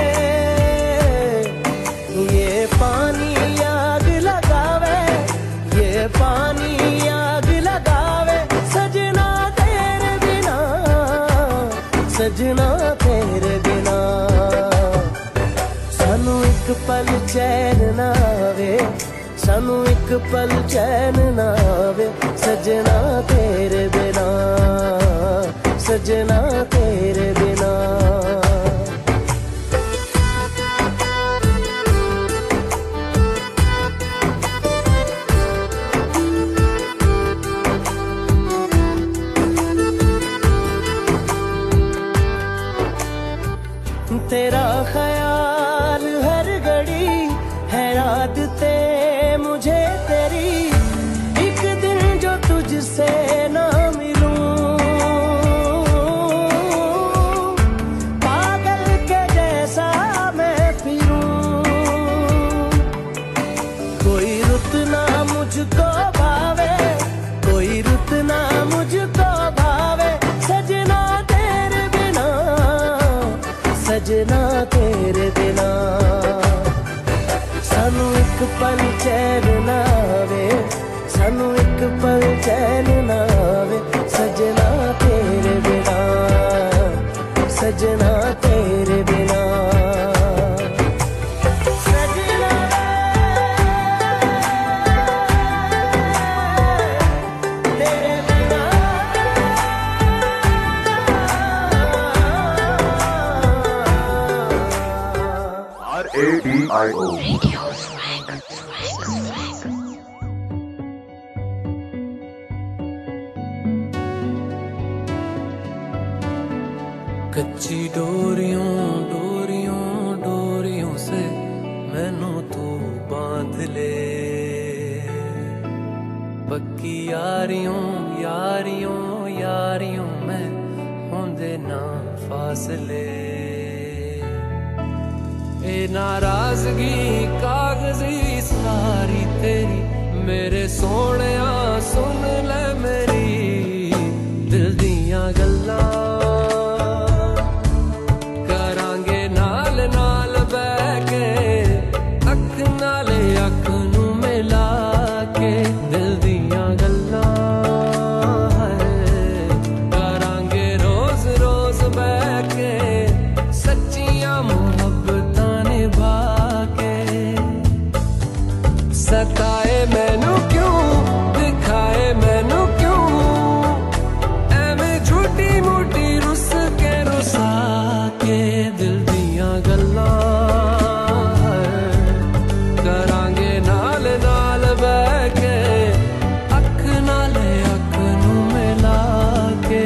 ये पानी आग लगावे, ये पानी आग लगावे सजना तेरे बिना, सजना तेरे बिना। सानू एक पल चैन ना आवे, सानू एक पल चैन ना आवे सजना तेरे बिना, सजना तेरे बिना। तेरा ख्याल हर घड़ी है आदते मुझे तेरी, एक दिन जो तुझसे ना मिलूं पागल के जैसा मैं फिरूं। कोई रुत ना मुझको भावे, कोई रुत ना मुझको भावे सजना तेरे बिना, सजना तेरे बिना। सानू एक पल चैन ना आवे, सानू एक पल चैन ना आवे सजना तेरे बिना, सजना तेरे बिना। A D I O कच्ची डोरियों डोरियों डोरियों से मैनू तू बांध ले, पक्की यारियों यारियों यारियों में होंदे ना फासले। ए नाराजगी कागजी सारी तेरी मेरे सोहणिया सुन ले मेरी दिल दियां गल्लां, करांगे नाल नाल बह के अख नाले अख नू मिला के दिल दियां गल्लां करांगे रोज रोज बह के सच्चियां मुहब्बतां निभा के। सताए मैनू क्यों दिखाए मैनू क्यों एवें झूठी मूठी रुस के रुसा के दिल दियां गल्लां करांगे नाल नाल बह के अख नाले अख नू मिला के।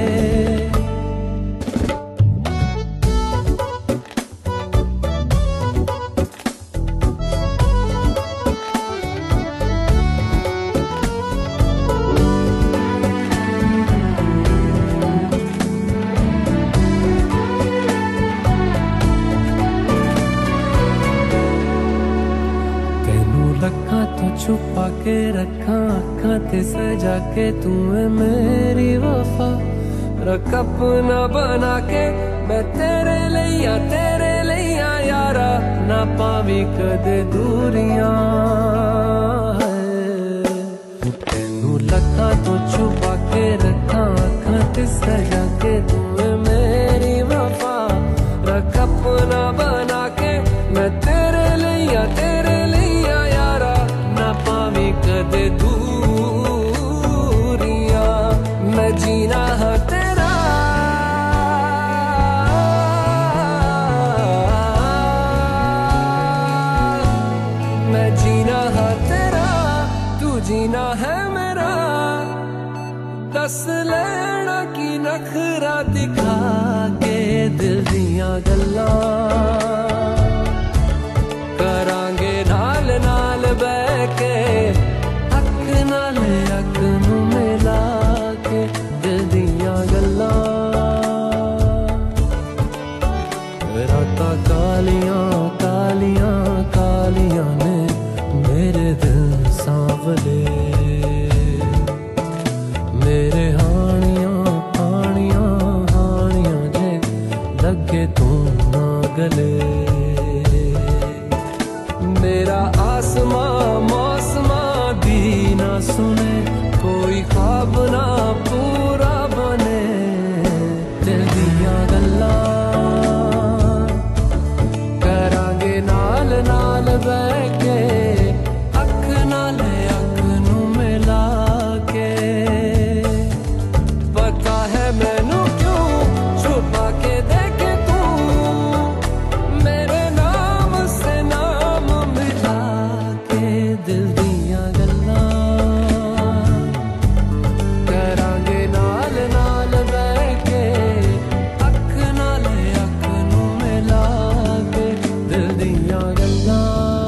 रखा तो छुपा के रखा अखा ते सजा के तू है मेरी वफा, रख अपना बना के मैं तेरे लिया तेरे लिया यारा ना पावी कदे दूरियां। तेनू लखा तो छुपा के रखा अखा ते सजा के तू है मेरी वफा, रख अपना बना के मैं तेरे लिया तेरे लिया यारा ना पावी कदे दूरियां। मैं जीना है तेरा है मेरा, दस लेना की नखरा दिखा के दिल दियां गल्लां करांगे नाल नाल बैठ के, अख नाल अख नूं मिला के दिल दियां गल्लां। रातां कालियां कालियां कालियां ने मेरे दिल सांवले, मेरे हानियां हानियां हानियां जे लगे तू ना गले। मेरा आसमां मौसमां दी ना सुने, कोई ख्वाब ना पूरा बने, दिल दियां गल्लां करांगे नाल नाल बैठ के, अख नाल अख नूं मिला के। पता है मैनू क्यों छुपा के देखे तू, मेरे नाम से नाम मिला के दिल दियां गल्लां करांगे नाल नाल बैठ के, अख नाल अख नूं मिला के दिल दियां गल्लां।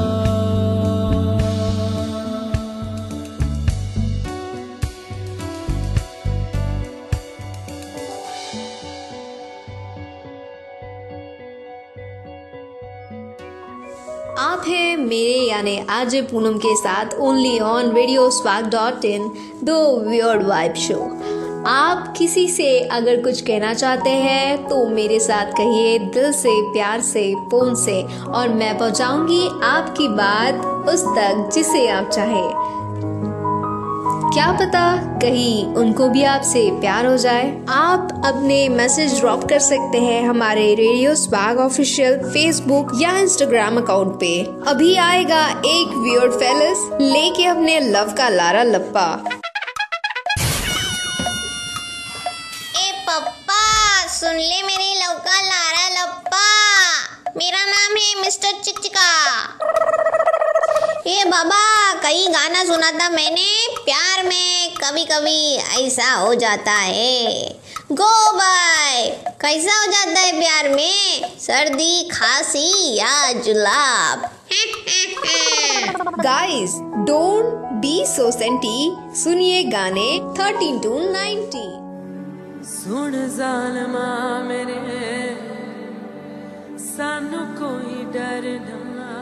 आप हैं मेरे यानी आरजे पूनम के साथ only on radio swag dot in the weird vibe show. आप किसी से अगर कुछ कहना चाहते हैं तो मेरे साथ कहिए, दिल से प्यार से फोन से, और मैं पहुंचाऊंगी आपकी बात उस तक जिसे आप चाहें। क्या पता कहीं उनको भी आपसे प्यार हो जाए। आप अपने मैसेज ड्रॉप कर सकते हैं हमारे रेडियो स्वैग ऑफिशियल फेसबुक या इंस्टाग्राम अकाउंट पे। अभी आएगा एक वियर्ड फेलस लेके अपने लव का लारा लप्पा। ए पप्पा सुन ले मेरे लव का लारा लप्पा, मेरा नाम है मिस्टर चिकचिका। ये बाबा कई गाना सुना था मैंने, प्यार में कभी कभी ऐसा हो जाता है। गो बाय, कैसा हो जाता है प्यार में, सर्दी खांसी या जुलाब। Guys don't be so senti, सुनिए गाने थर्टीन टू नाइंटी। सुन जालमा मेरे सानू कोई डर ना,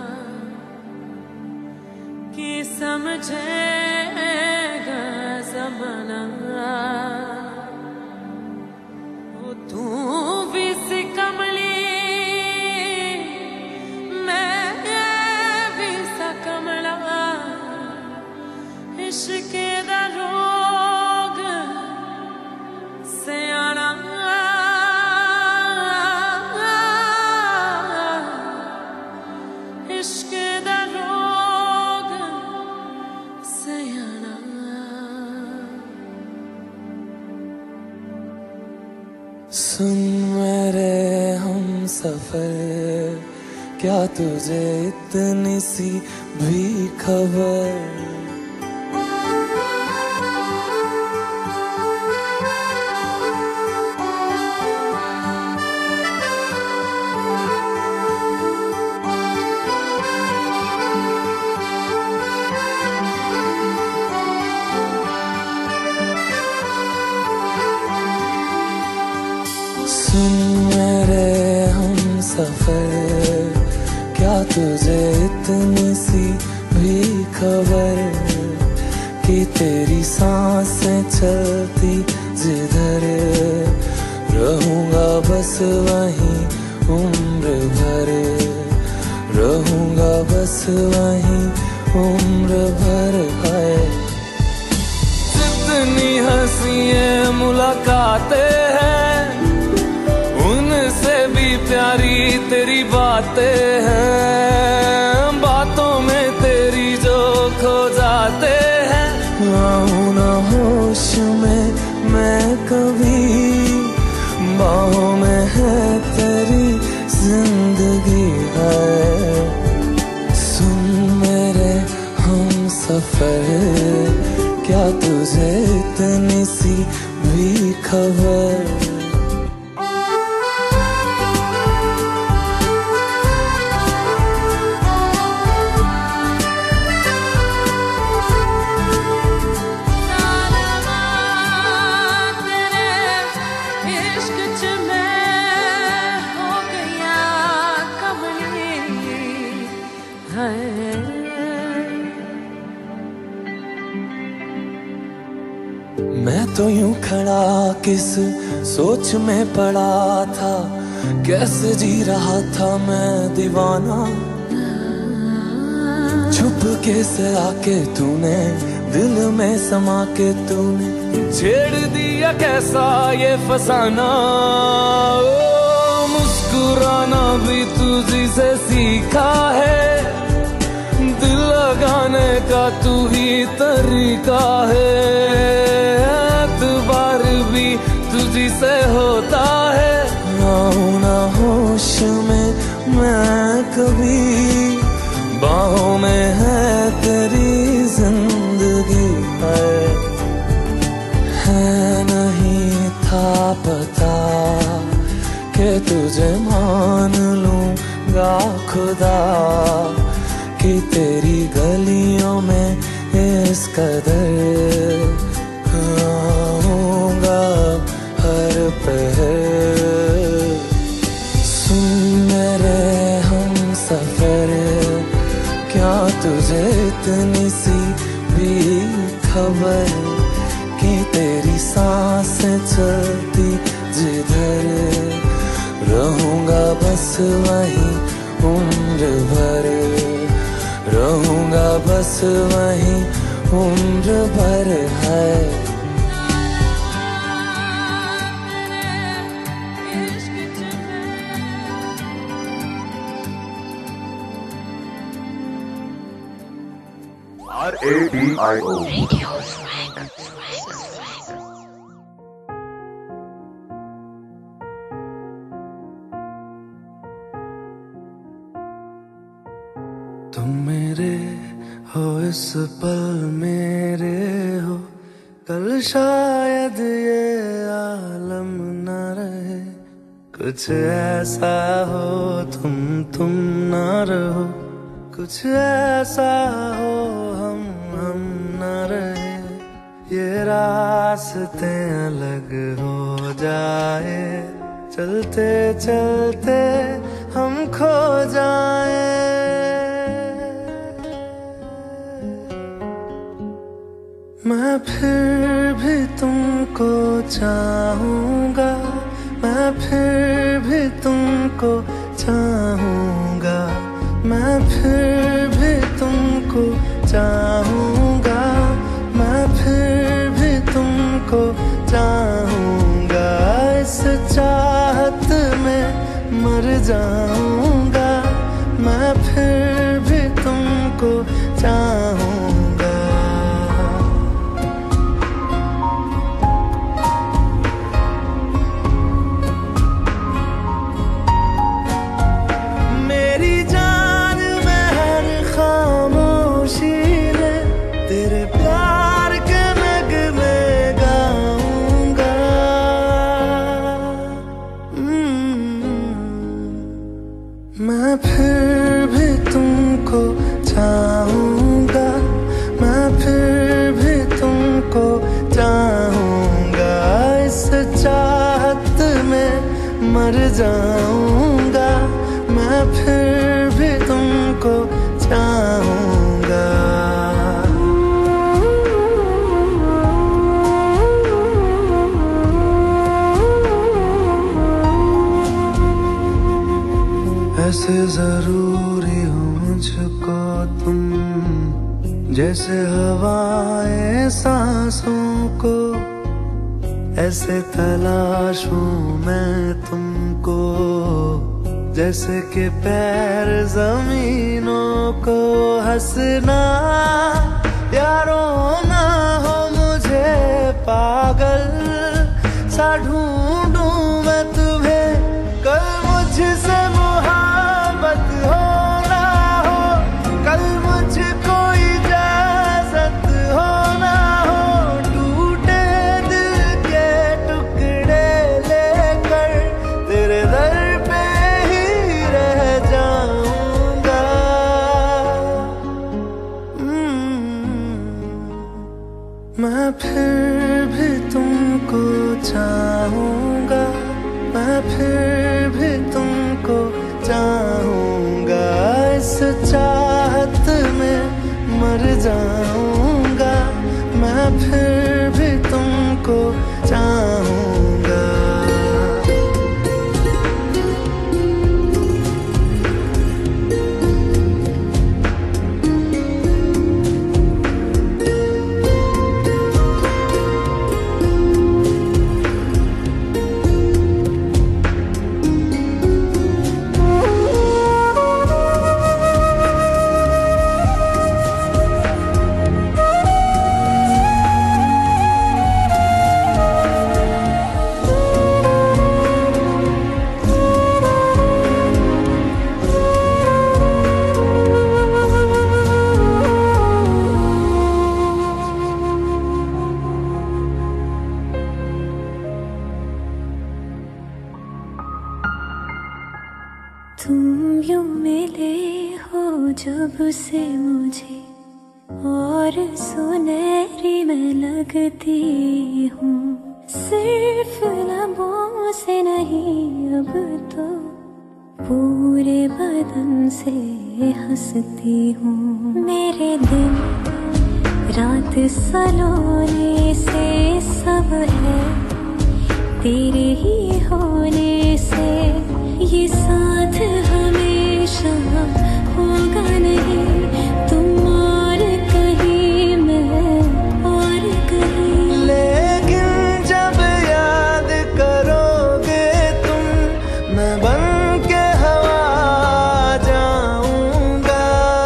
कि समझेगा ज़माना, वो तू भी सी कमली मैं भी सा कमला, इश्क दा रोग सियाना, इश्क दा रोग सियाना। सुन मेरे हम सफर, क्या तुझे इतनी सी भी खबर, सुन मेरे हम सफर, क्या तुझे इतनी सी भी खबर, कि तेरी सांसें चलती जिधर, रहूंगा बस वहीं उम्र भर, रहूंगा बस वहीं उम्र भर। है जितनी हंसियां मुलाकातें हैं, उनसे भी प्यारी तेरी बातें हैं, बातों में तेरी जो खो जाते हैं। आऊं ना होश में मैं कभी, बाहों में है तेरी जिंदगी है। सुन मेरे हम सफर, तुझे इतनी सी भी खबर? मैं तो यूं खड़ा किस सोच में पड़ा था, कैसे जी रहा था मैं दीवाना। छुप के से आके तूने दिल में समा के तूने छेड़ दिया कैसा ये फसाना। ओ मुस्कुराना भी तुझी से सीखा है, दिल लगाने का तू ही तरीका है। एतबार भी तुझी से होता है, आऊं ना होश में मैं कभी, बाहों में है तेरी जिंदगी। है, है नहीं था पता कि तुझे मान लूंगा खुदा, कि तेरी गलियों में इस कदर आऊंगा हर पहर। सुन मेरे हम सफर, क्या तुझे इतनी सी भी खबर, कि तेरी सांसें चलती जिधर, रहूंगा बस वहीं उम्र भर, रहूंगा बस वहीं उम्र भर। है R A D I O तुम मेरे हो इस पल मेरे हो, कल शायद ये आलम न रहे। कुछ ऐसा हो तुम तुम न रहो, कुछ ऐसा हो हम हम न रहे। ये रास्ते अलग हो जाए, चलते चलते हम खो जाए। मैं फिर भी तुमको चाहूंगा, मैं फिर भी तुमको चाहूंगा, मैं फिर भी तुमको चाहूंगा, मैं फिर भी तुमको चाहूंगा। इस चाहत में मर जाऊंगा, मैं फिर भी तुमको चाहूंगा। मैं फिर भी तुमको चाहूंगा, मैं फिर भी तुमको चाहूंगा। इस चाहत में मर जाऊंगा, मैं फिर भी तुमको चाहूंगा। ऐसे जरूरी हो मुझको तुम, जैसे हवाएं सांसों को। ऐसे तलाशूं मैं तुमको, जैसे कि पैर जमीनों को। हंसना या रोना हो मुझे पागल सा ढूंढूं मैं तुम्हें। कल मुझसे मोहब्बत हो ना हो, कल मुझको इजाजत हो ना हो, मैं फिर भी तुमको चाहूंगा, मैं फिर भी तुमको चाहूंगा, इस चाहत में मर जाऊंगा, मैं फिर भी तुमको चाहूंगा। तुम यूं मिले हो जब से मुझे और सुनहरी मैं लगती हूँ, सिर्फ लबों से नहीं अब तो पूरे बदन से हंसती हूँ। मेरे दिन रात सलोने से सब है तेरे ही होने से, ये साथ हमेशा होगा नहीं, तुम और कहीं मैं और कहीं। लेकिन जब याद करोगे तुम, मैं बन के हवा जाऊंगा।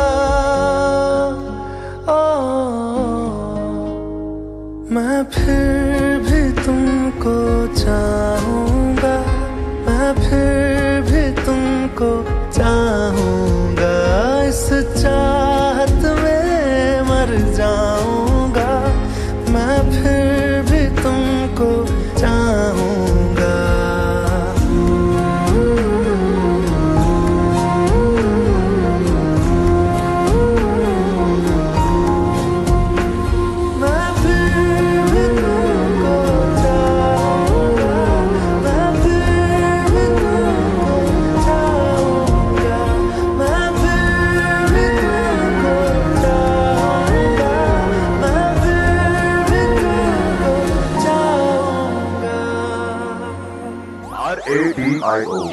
ओ मैं फिर भी तुमको चाहूंगा, मैं फिर भी तुमको चाहूंगा, इस चाहत में मर जाऊंगा, मैं फिर भी तुमको चाहूंगा। I O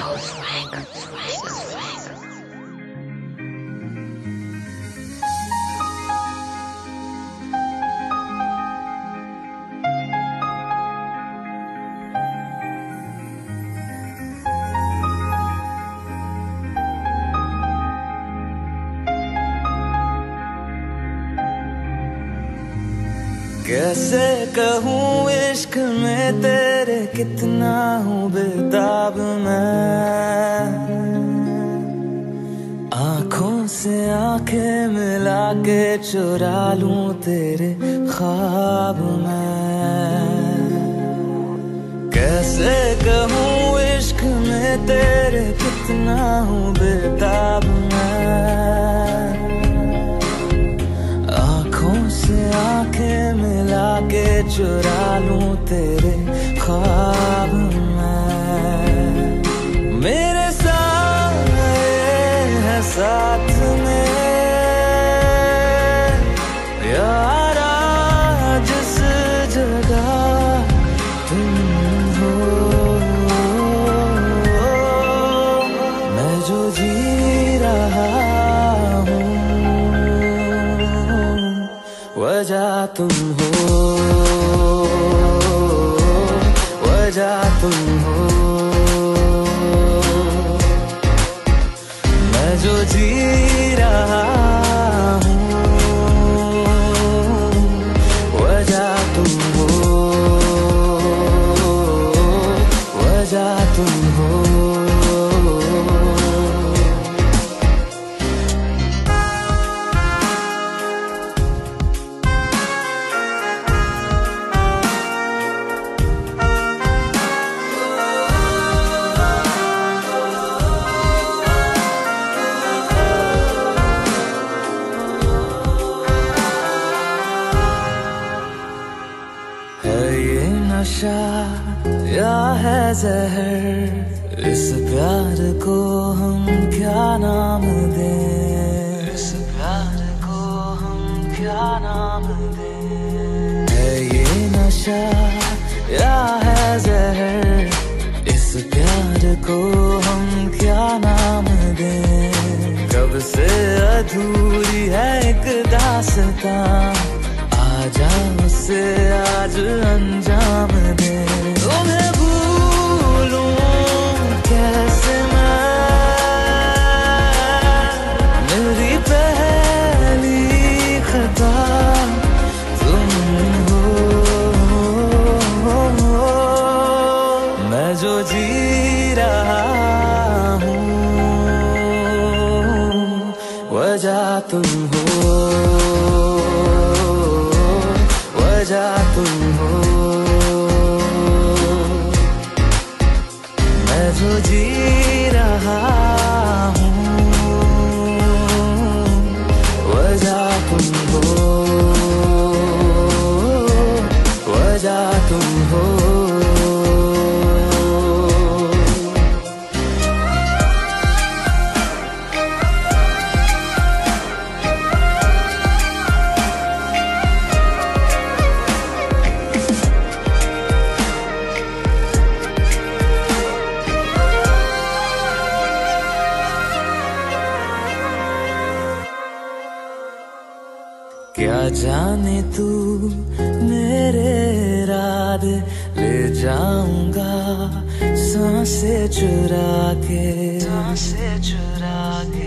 कैसे कहूँ इश्क में तेरे कितना हूँ बेताब मैं, आँखों से आंखें मिला के चुरा लूं तेरे ख्वाब मैं। कैसे कहूँ इश्क में तेरे कितना हूँ बेताब मैं, आँखों से आंखें मिला के चुरा लूं तेरे ख्वाब मैं। मेरे साए हैं साथ में यारा, जिस जगह तुम हो, मैं जो जी रहा हूँ वजह तुम हो, वजह तुम हो, मैं जो जी रहा हूँ वजह तुम हो, वजह तुम हो। नशा या है जहर, इस प्यार को हम क्या नाम दें, इस प्यार को हम क्या नाम दें। है ये नशा या है जहर, इस प्यार को हम क्या नाम दें। कब से अधूरी है एक दास्तां, आजा मुझसे आज अंजाम दे। तुम्हें भूलूं कैसे मैं, मेरी पहली खता तुम हो। मैं जो जी रहा हूँ वजह तुम हो, वजह तुम हो। मैं जो जी रहा हूँ वजह तुम हो, वजह तुम हो। क्या जाने तू मेरे इरादे, ले जाऊंगा सांसें चुरा के, सांसें चुरा के।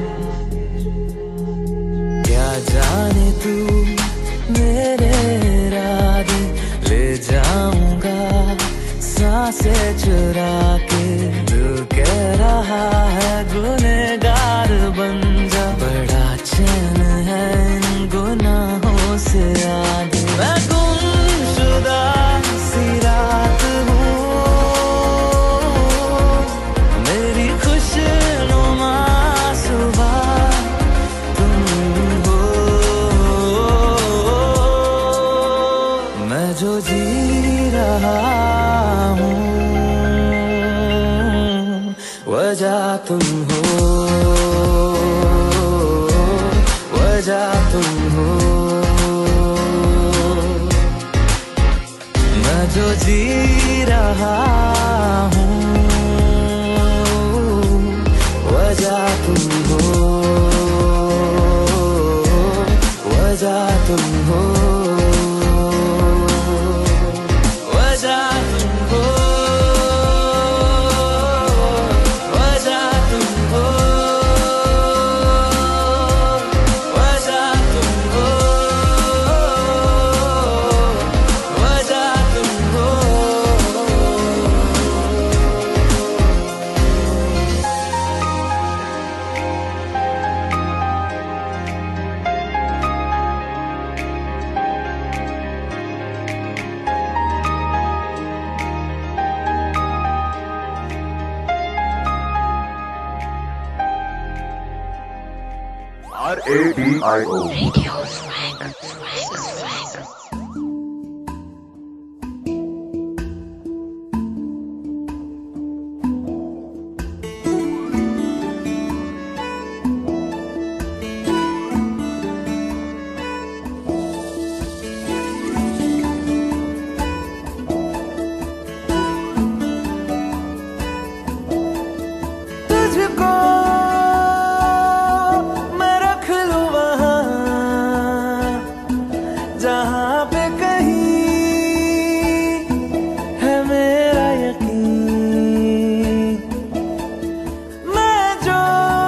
क्या जाने तू मेरे इरादे, ले जाऊंगा सांसें चुरा के। दिल कह रहा है गुनहगार बन जा, बड़ा चैन है गुनाहों से आगे। मैं गुमशुदा सी रात हूँ, मेरी खुशनुमा सुबह तुम हो। मैं जो जी रहा हूँ वजह तुम हो, वजह तुम हो। मैं जो जी रहा हूँ वजह तुम हो, वजह तुम हो, वजह तुम हो, वजह तुम हो। R A D I O. तुझको मैं रख लूं वहाँ, जहाँ पे कहीं है मेरा यकीन। मैं जो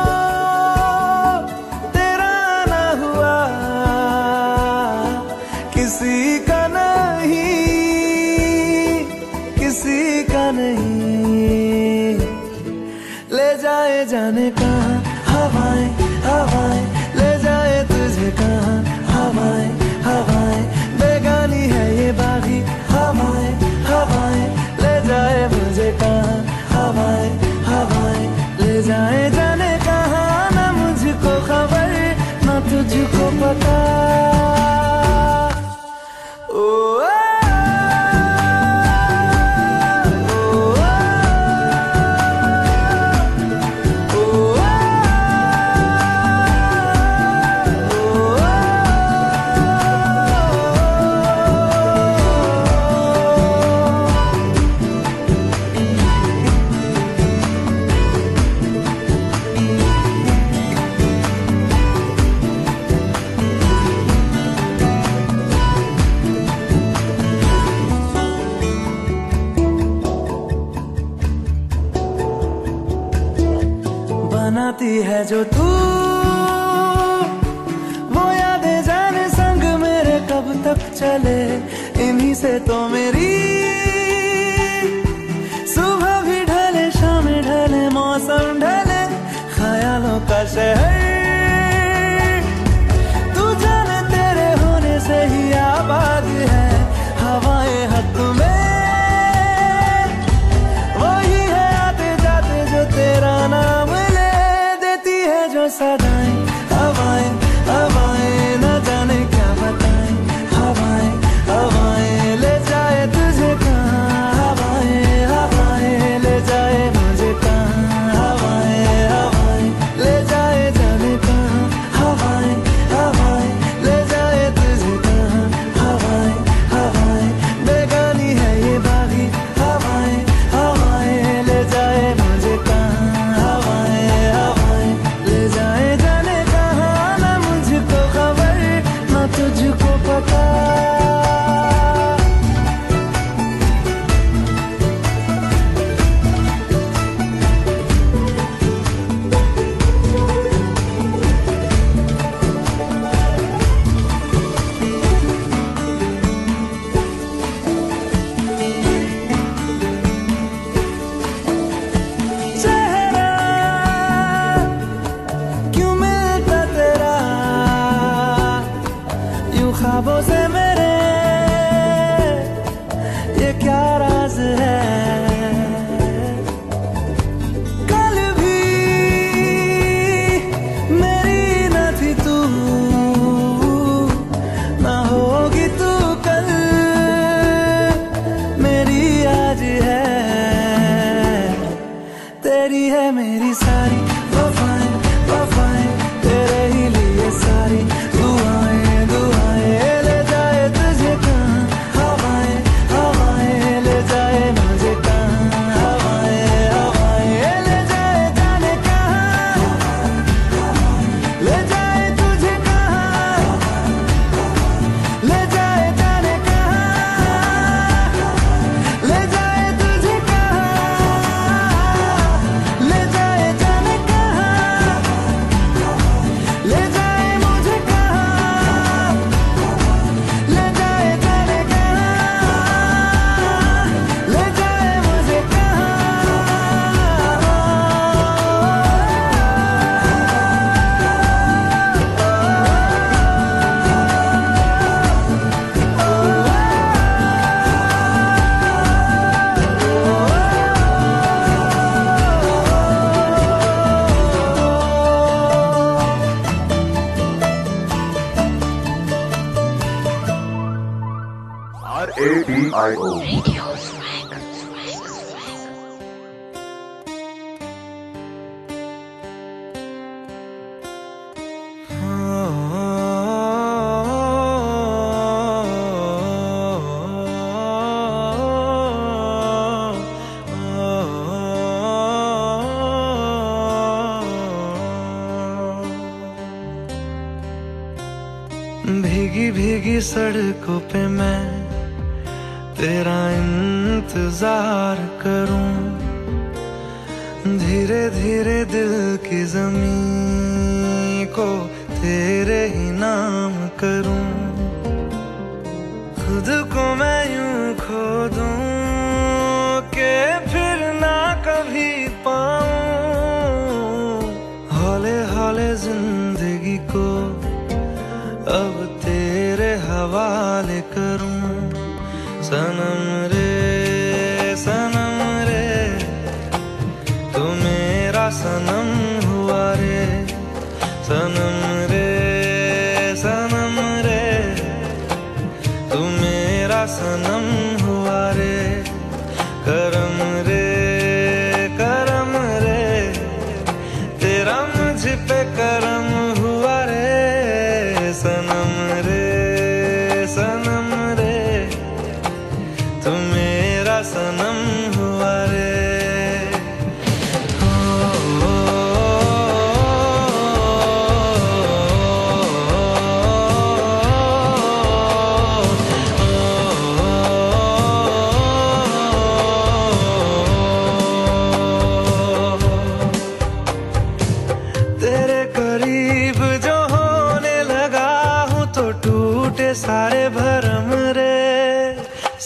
तेरा ना हुआ, किसी का नहीं, किसी का नहीं। ले जाए जाने कहाँ हवाएं, हवाएं ले जाए तुझे कहाँ। हवाएं, हवाएं बेगानी है ये बागी। हवाएं, हवाएं ले जाए मुझे कहाँ। हवाएं, हवाएं ले जाए जाने कहाँ। ना मुझको खबर ना तुझको पता। ओ, आ, आ, है जो तू, वो यादें जाने संग मेरे कब तक चले, इन्हीं से तो मेरी सुबह भी ढले शाम ढले मौसम ढले, ख्यालों का शहर तू जाने तेरे होने से ही आबाद है, हवाएं हक में वही है आते जाते जो तेरा नाम ले, देती है जो सदाएं हवाएं हवाएं, न जाने क्या बताएं हवाएं हवाएं, ले जाए तुझे कहाँ हवाएं हवाएं, ले जाए मुझे कहाँ हवाएं हवाएं, ले जाए जाने कहाँ हवाएं हवाएं, ले जाए तुझे कहाँ हवाएं हवाएं, बेगानी है ये बागी हवाएं हवाएं, ले जाए मुझे कहाँ हवाएं हवाएं, ले जाए जाने कहाँ, ना मुझको खबर ना तुझको पता। चेहरा क्यों मिलता तेरा यूं ख्वाबों से मेरे, ये क्या राज है, कल भी मेरी न थी तू, ना होगी तू कल मेरी आज है, तेरी है मेरी सारी वफाएं वफाएं, तेरे ही लिए सारी दुआएं दुआएं, ले जाए तुझे कहाँ हवाएं हवाएं, ले जाए मुझे कहाँ हवाएं हवाएं, ले जाए जाने कहाँ, ले जाए तुझे कहाँ, ले जाए जाने कहाँ, ले जाए तुझे कहाँ, ले जाए जाने कहाँ, ले जाए मुझे कहाँ, ले जाए जाने कहाँ, ले जाए मुझे R A D I O. भीगी भीगी सड़कों पे मैं तेरा इंतजार करूं, धीरे धीरे दिल की जमीन को तेरे ही नाम करूं, खुद को मैं यूं खो दूं के फिर ना कभी पाऊं, हौले हौले जिंदगी को अब तेरे हवाले करूं, सनम रे सनम रे तू मेरा सनम हुआ रे, सनम रे सनम रे तू मेरा सनम हुआ रे, करम रे करम रे तेरा मुझ पे करम हुआ रे, सनम रे सनम रे तू मेरा सनम हुआ रे।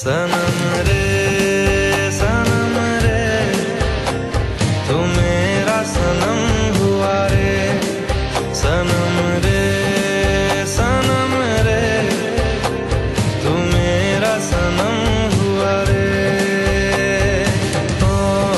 सनम रे सनम रे तू मेरा सनम हुआ रे सनम रे सनम रे तू मेरा सनम हुआ रे ओ,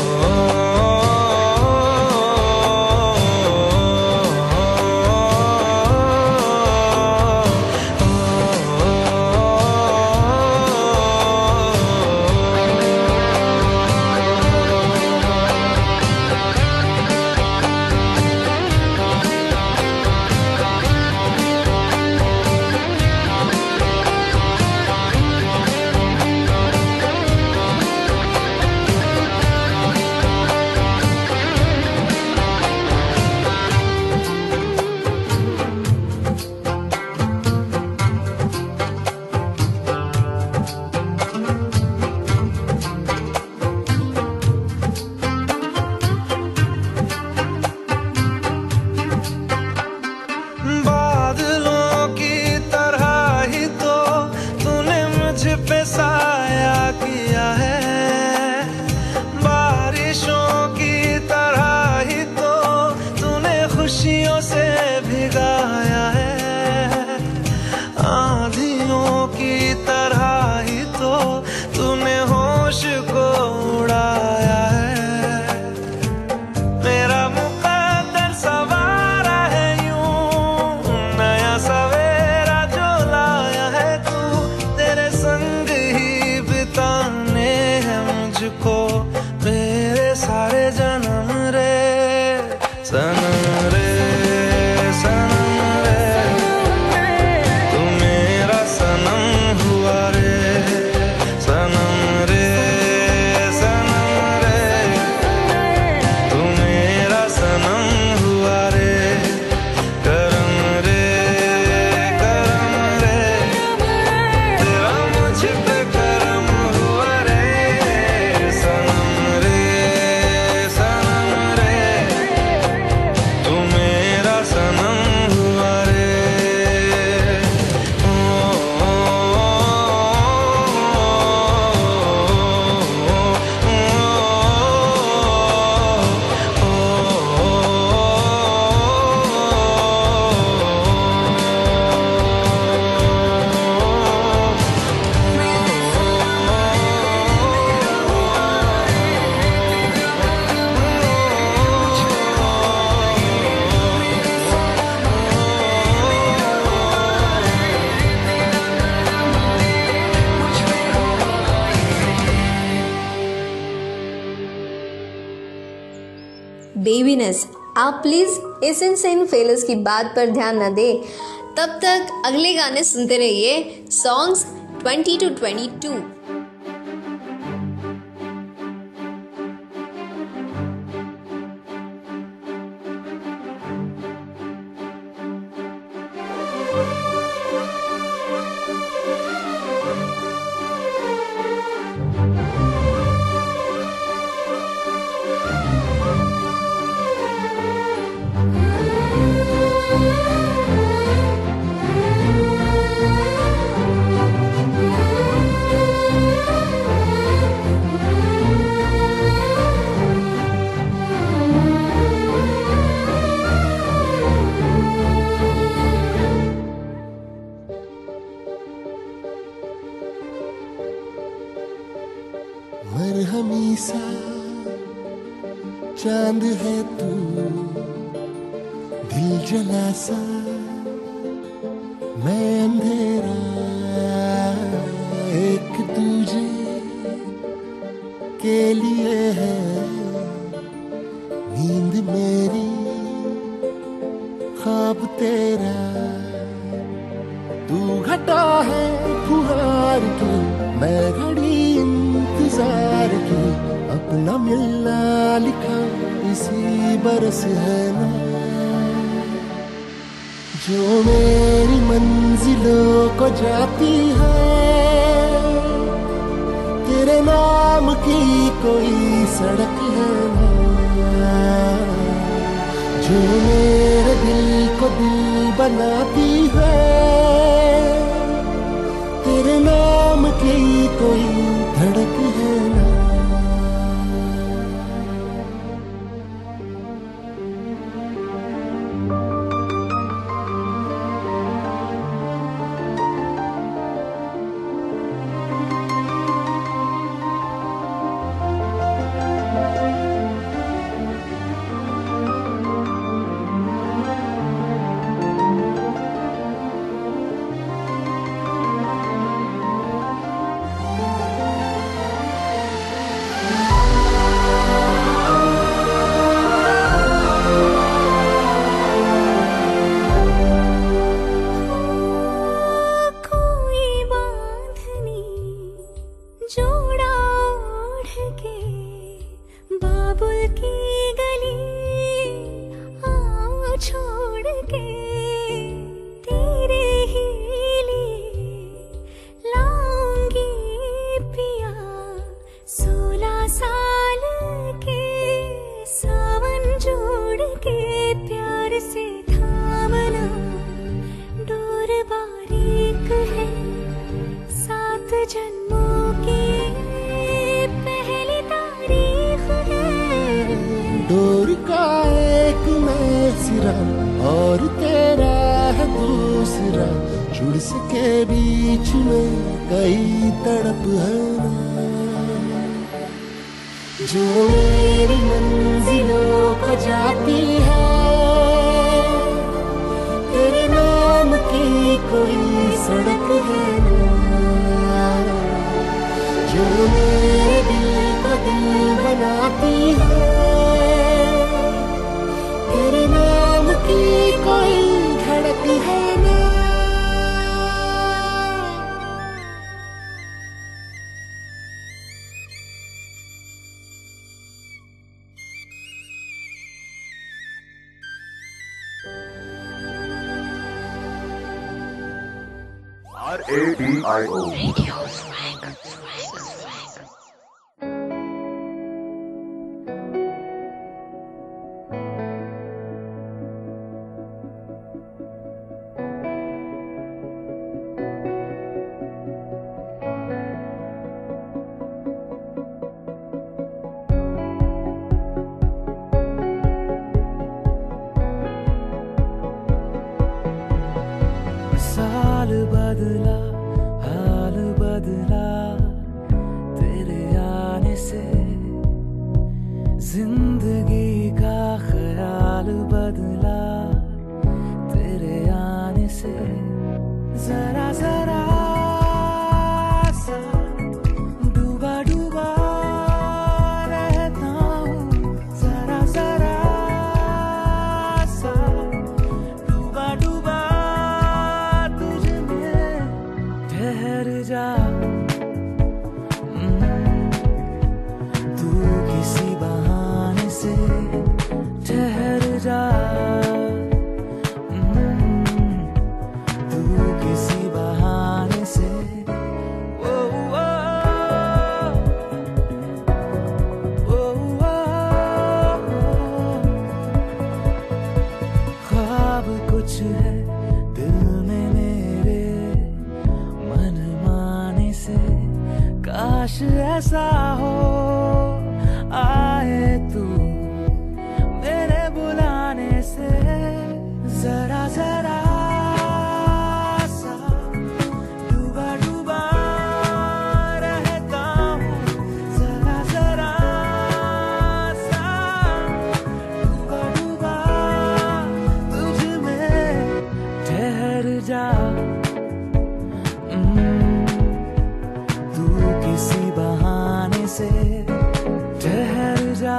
बादलों की तरह ही तो तूने मुझ पे साया किया है बारिशों की तरह ही तो तूने खुशियों से भिगाया है आंधियों की तरह ही तो तूने होश को उड़ाया है मेरा मुकद्दर सवारा है यूं नया सवेरा जो लाया है तू तेरे संग ही बिताने हैं मुझको मेरे सारे जन्म रे सनम रे सनम रे तू मेरा सनम हुआ रे सनम रे सनम रे तू मेरा सनम हुआ रे करम रे करम रे तेरा मुझ पे करम हुआ रे सनम रे सनम रे तू मेरा सनम हुआ रे ओ, ओ, बेबीनेस आप प्लीज इस इनसेन फेलर्स की बात पर ध्यान न दें। तब तक अगले गाने सुनते रहिए songs twenty two twenty two. मरहमी सा चांद है तू दिल जला सा मैं अंधेरा एक दूजे के लिए है नींद मेरी ख्वाब तेरा तू घटा है फुहार की मैं घड़ी इंतजार की अपना मिलना लिखा इसी बरस है ना जो मेरी मंजिलों को जाती है तेरे नाम की कोई सड़क है ना जो मेरे दिल को दिल बनाती है तेरे नाम की कोई जोड़ा ओढ़ के बाबुल की गली आओ छोड़ के तेरे ही लिए लाऊंगी पिया सोलह साल के सावन जोड़ के प्यार से थामना डोर बारीक है सात जन्मों की पहली तारीख है। डोर का एक मैं सिरा और तेरा है दूसरा, जुड़ सके बीच में कई तड़प है जो मेरी मंजिलों को जाती है। तेरे नाम की कोई सड़क है ना जो मेरे दिल को दिल बनाती है। तेरे नाम की कोई धड़क है ना। R A D I O Radio Swag. साल बदला हाल बदला तेरे आने से, जिंदगी का ख्याल बदला तेरे आने से। जरा जरा सा डूबा डूबा रहता हूँ, जरा जरा सा डूबा डूबा ठहर जा। तू किसी बहाने से ठहर जा। तू किसी बहाने से ओ, ओ, ओ, ओ, ख्वाब कुछ है दिल में मेरे मन माने से, काश ऐसा हो आए तू मेरे बुलाने से। जरा जरा सा डूबा डूबा रहता हूँ, जरा जरा सा डूबा डूबा तुझ में ठहर जा। तू किसी बहाने से ठहर जा।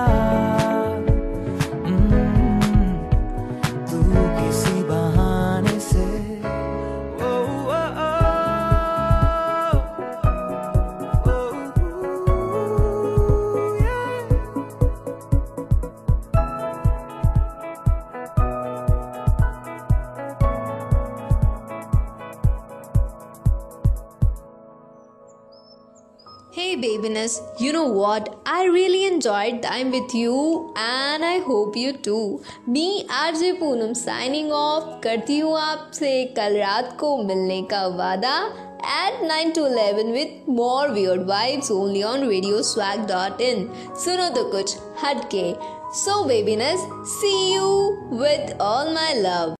तू किसी बहाने से ओ, ओ, ओ, ओ, ओ, yeah. Hey babiness, you know what? I really enjoyed time with you and I hope you too. Me R J Punam signing off. करती हूँ आपसे कल रात को मिलने का वादा at nine to eleven with more weird vibes only on radio swag dot in. सुनो तो कुछ हटके. So babiness, see you with all my love.